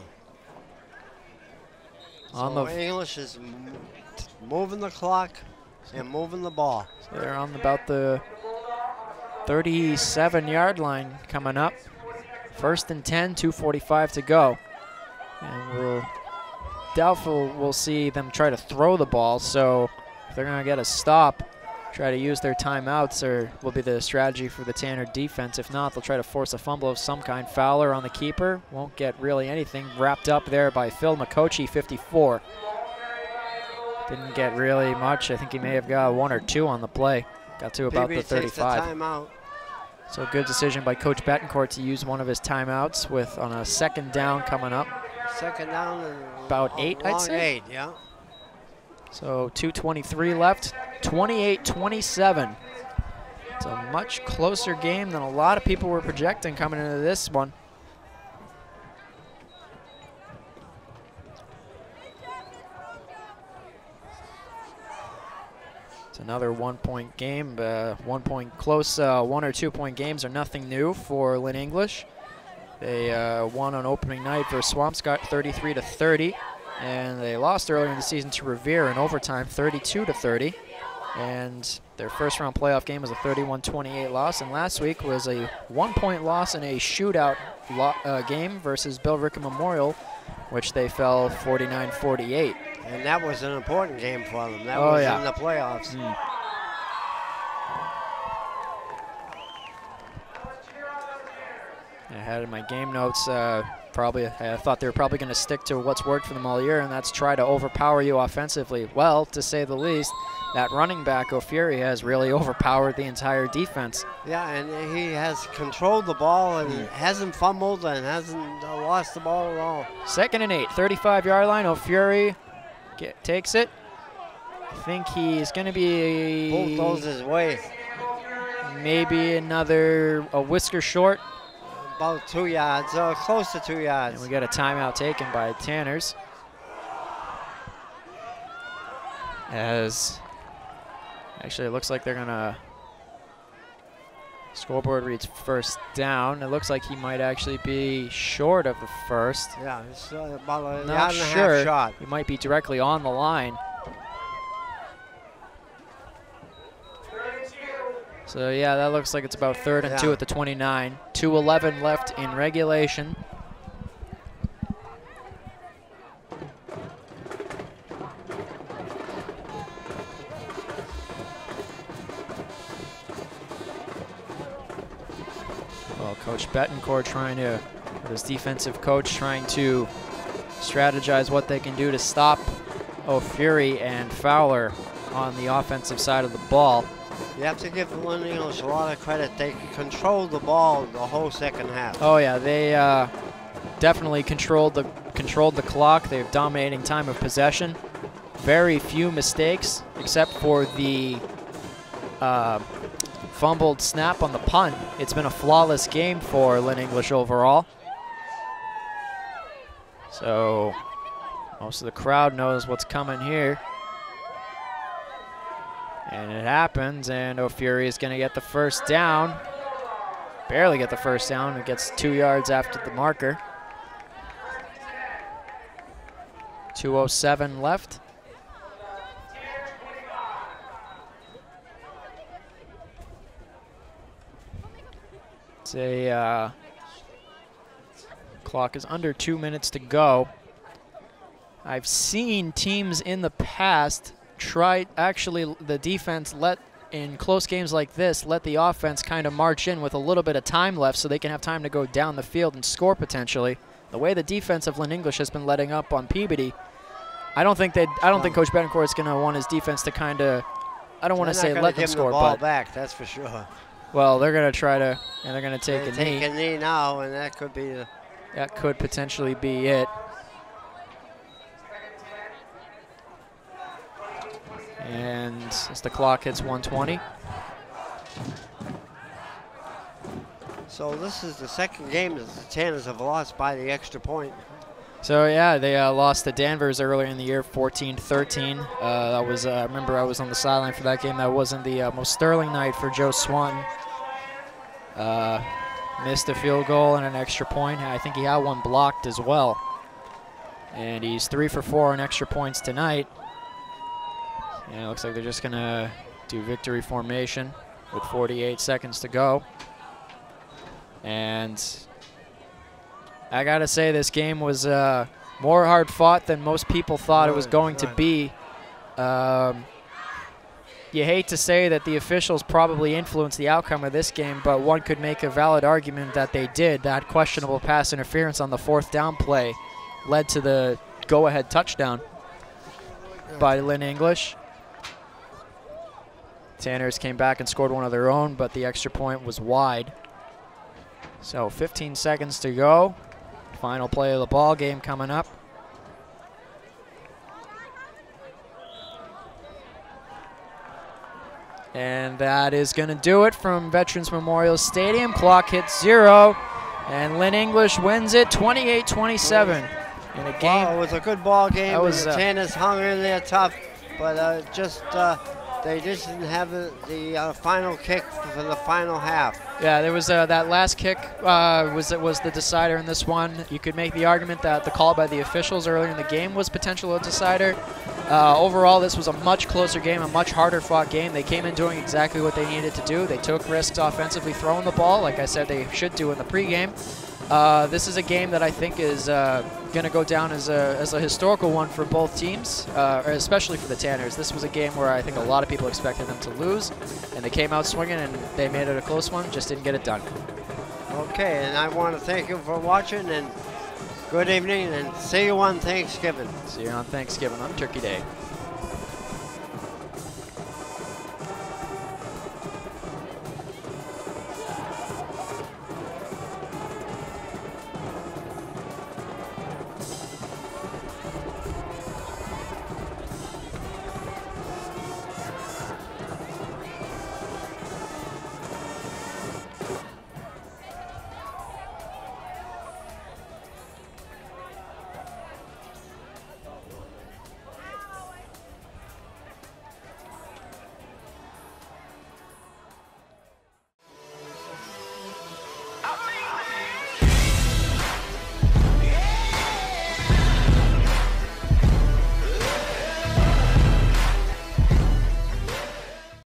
On so the English is m moving the clock and moving the ball. So they're on about the thirty-seven-yard line coming up. First and ten, two forty-five to go. And we'll doubtful we'll see them try to throw the ball, so if they're gonna get a stop, try to use their timeouts, or will be the strategy for the Tanner defense. If not, they'll try to force a fumble of some kind. Fowler on the keeper, won't get really anything. Wrapped up there by Phil McCochie, fifty-four. Didn't get really much. I think he may have got one or two on the play. Got to about Peabody the thirty-five. takes the timeout. So good decision by Coach Betancourt to use one of his timeouts with on a second down coming up. Second down and About eight, I'd long say. eight, yeah. So two twenty-three left, twenty-eight twenty-seven. It's a much closer game than a lot of people were projecting coming into this one. It's another one-point game, uh, one-point close, uh, one or two-point games are nothing new for Lynn English. They uh, won on opening night versus Swampscott thirty-three to thirty, and they lost earlier in the season to Revere in overtime thirty-two to thirty. And their first round playoff game was a thirty-one twenty-eight loss, and last week was a one-point loss in a shootout lo uh, game versus Billerica Memorial, which they fell forty-nine forty-eight. And that was an important game for them. That Oh, was yeah. in the playoffs. Mm. I had in my game notes, uh, probably, I thought they were probably going to stick to what's worked for them all year, and that's try to overpower you offensively. Well, to say the least, that running back, O'Fury, has really overpowered the entire defense. Yeah, and he has controlled the ball and Mm. hasn't fumbled and hasn't uh, lost the ball at all. Second and eight, thirty-five yard line. O'Fury get, takes it. I think he's going to be Bulldozes way. maybe another a whisker short. About two yards, uh, close to two yards. And we got a timeout taken by Tanners. As actually it looks like they're gonna scoreboard reads first down. It looks like he might actually be short of the first. Yeah, it's uh, about a Not yard and a sure. half shot. He might be directly on the line. So yeah, that looks like it's about third and Yeah. two at the twenty-nine. two eleven left in regulation. Well, Coach Betancourt trying to, his defensive coach trying to strategize what they can do to stop O'Fury and Fowler on the offensive side of the ball. You have to give Lynn English a lot of credit. They controlled the ball the whole second half. Oh yeah, they uh, definitely controlled the controlled the clock. They have dominating time of possession. Very few mistakes, except for the uh, fumbled snap on the punt. It's been a flawless game for Lynn English overall. So most of the crowd knows what's coming here. And it happens, and O'Fury is going to get the first down. Barely get the first down. It gets two yards after the marker. two oh seven left. It's a uh, clock is under two minutes to go. I've seen teams in the past try, actually the defense let, in close games like this, let the offense kind of march in with a little bit of time left so they can have time to go down the field and score potentially. The way the defense of Lynn English has been letting up on Peabody, I don't think they, I don't think Coach Betancourt is going to want his defense to kind of, I don't want to say let them score, the ball but back, that's for sure. well, they're going to try to, and they're going to take They a knee. take a knee now, and that could be the. That could potentially be it. And as the clock hits one twenty. So this is the second game that the Tanners have lost by the extra point. So yeah, they uh, lost to Danvers earlier in the year, fourteen thirteen. Uh, that was, uh, I remember I was on the sideline for that game. That wasn't the uh, most sterling night for Joe Swanton. Uh, missed a field goal and an extra point. I think he had one blocked as well. And he's three for four on extra points tonight. And it looks like they're just gonna do victory formation with forty-eight seconds to go. And I gotta say, this game was uh, more hard fought than most people thought it was going to be. Um, you hate to say that the officials probably influenced the outcome of this game, but one could make a valid argument that they did. That questionable pass interference on the fourth down play led to the go-ahead touchdown by Lynn English. Tanners came back and scored one of their own, but the extra point was wide. So fifteen seconds to go. Final play of the ball game coming up. And that is going to do it from Veterans Memorial Stadium. Clock hits zero, and Lynn English wins it twenty-eight twenty-seven in a game. Well, it was a good ball game. That was, the uh, Tanners hung in there tough, but uh, just uh, they just didn't have the, the uh, final kick for the final half. Yeah, there was uh, that last kick uh, was was the decider in this one. You could make the argument that the call by the officials earlier in the game was potential a decider. Uh, overall, this was a much closer game, a much harder fought game. They came in doing exactly what they needed to do. They took risks offensively throwing the ball, like I said they should do in the pregame. Uh, this is a game that I think is uh, going to go down as a, as a historical one for both teams, uh, or especially for the Tanners. This was a game where I think a lot of people expected them to lose, and they came out swinging, and they made it a close one, just didn't get it done. Okay, and I want to thank you for watching, and good evening, and see you on Thanksgiving. See you on Thanksgiving on Turkey Day.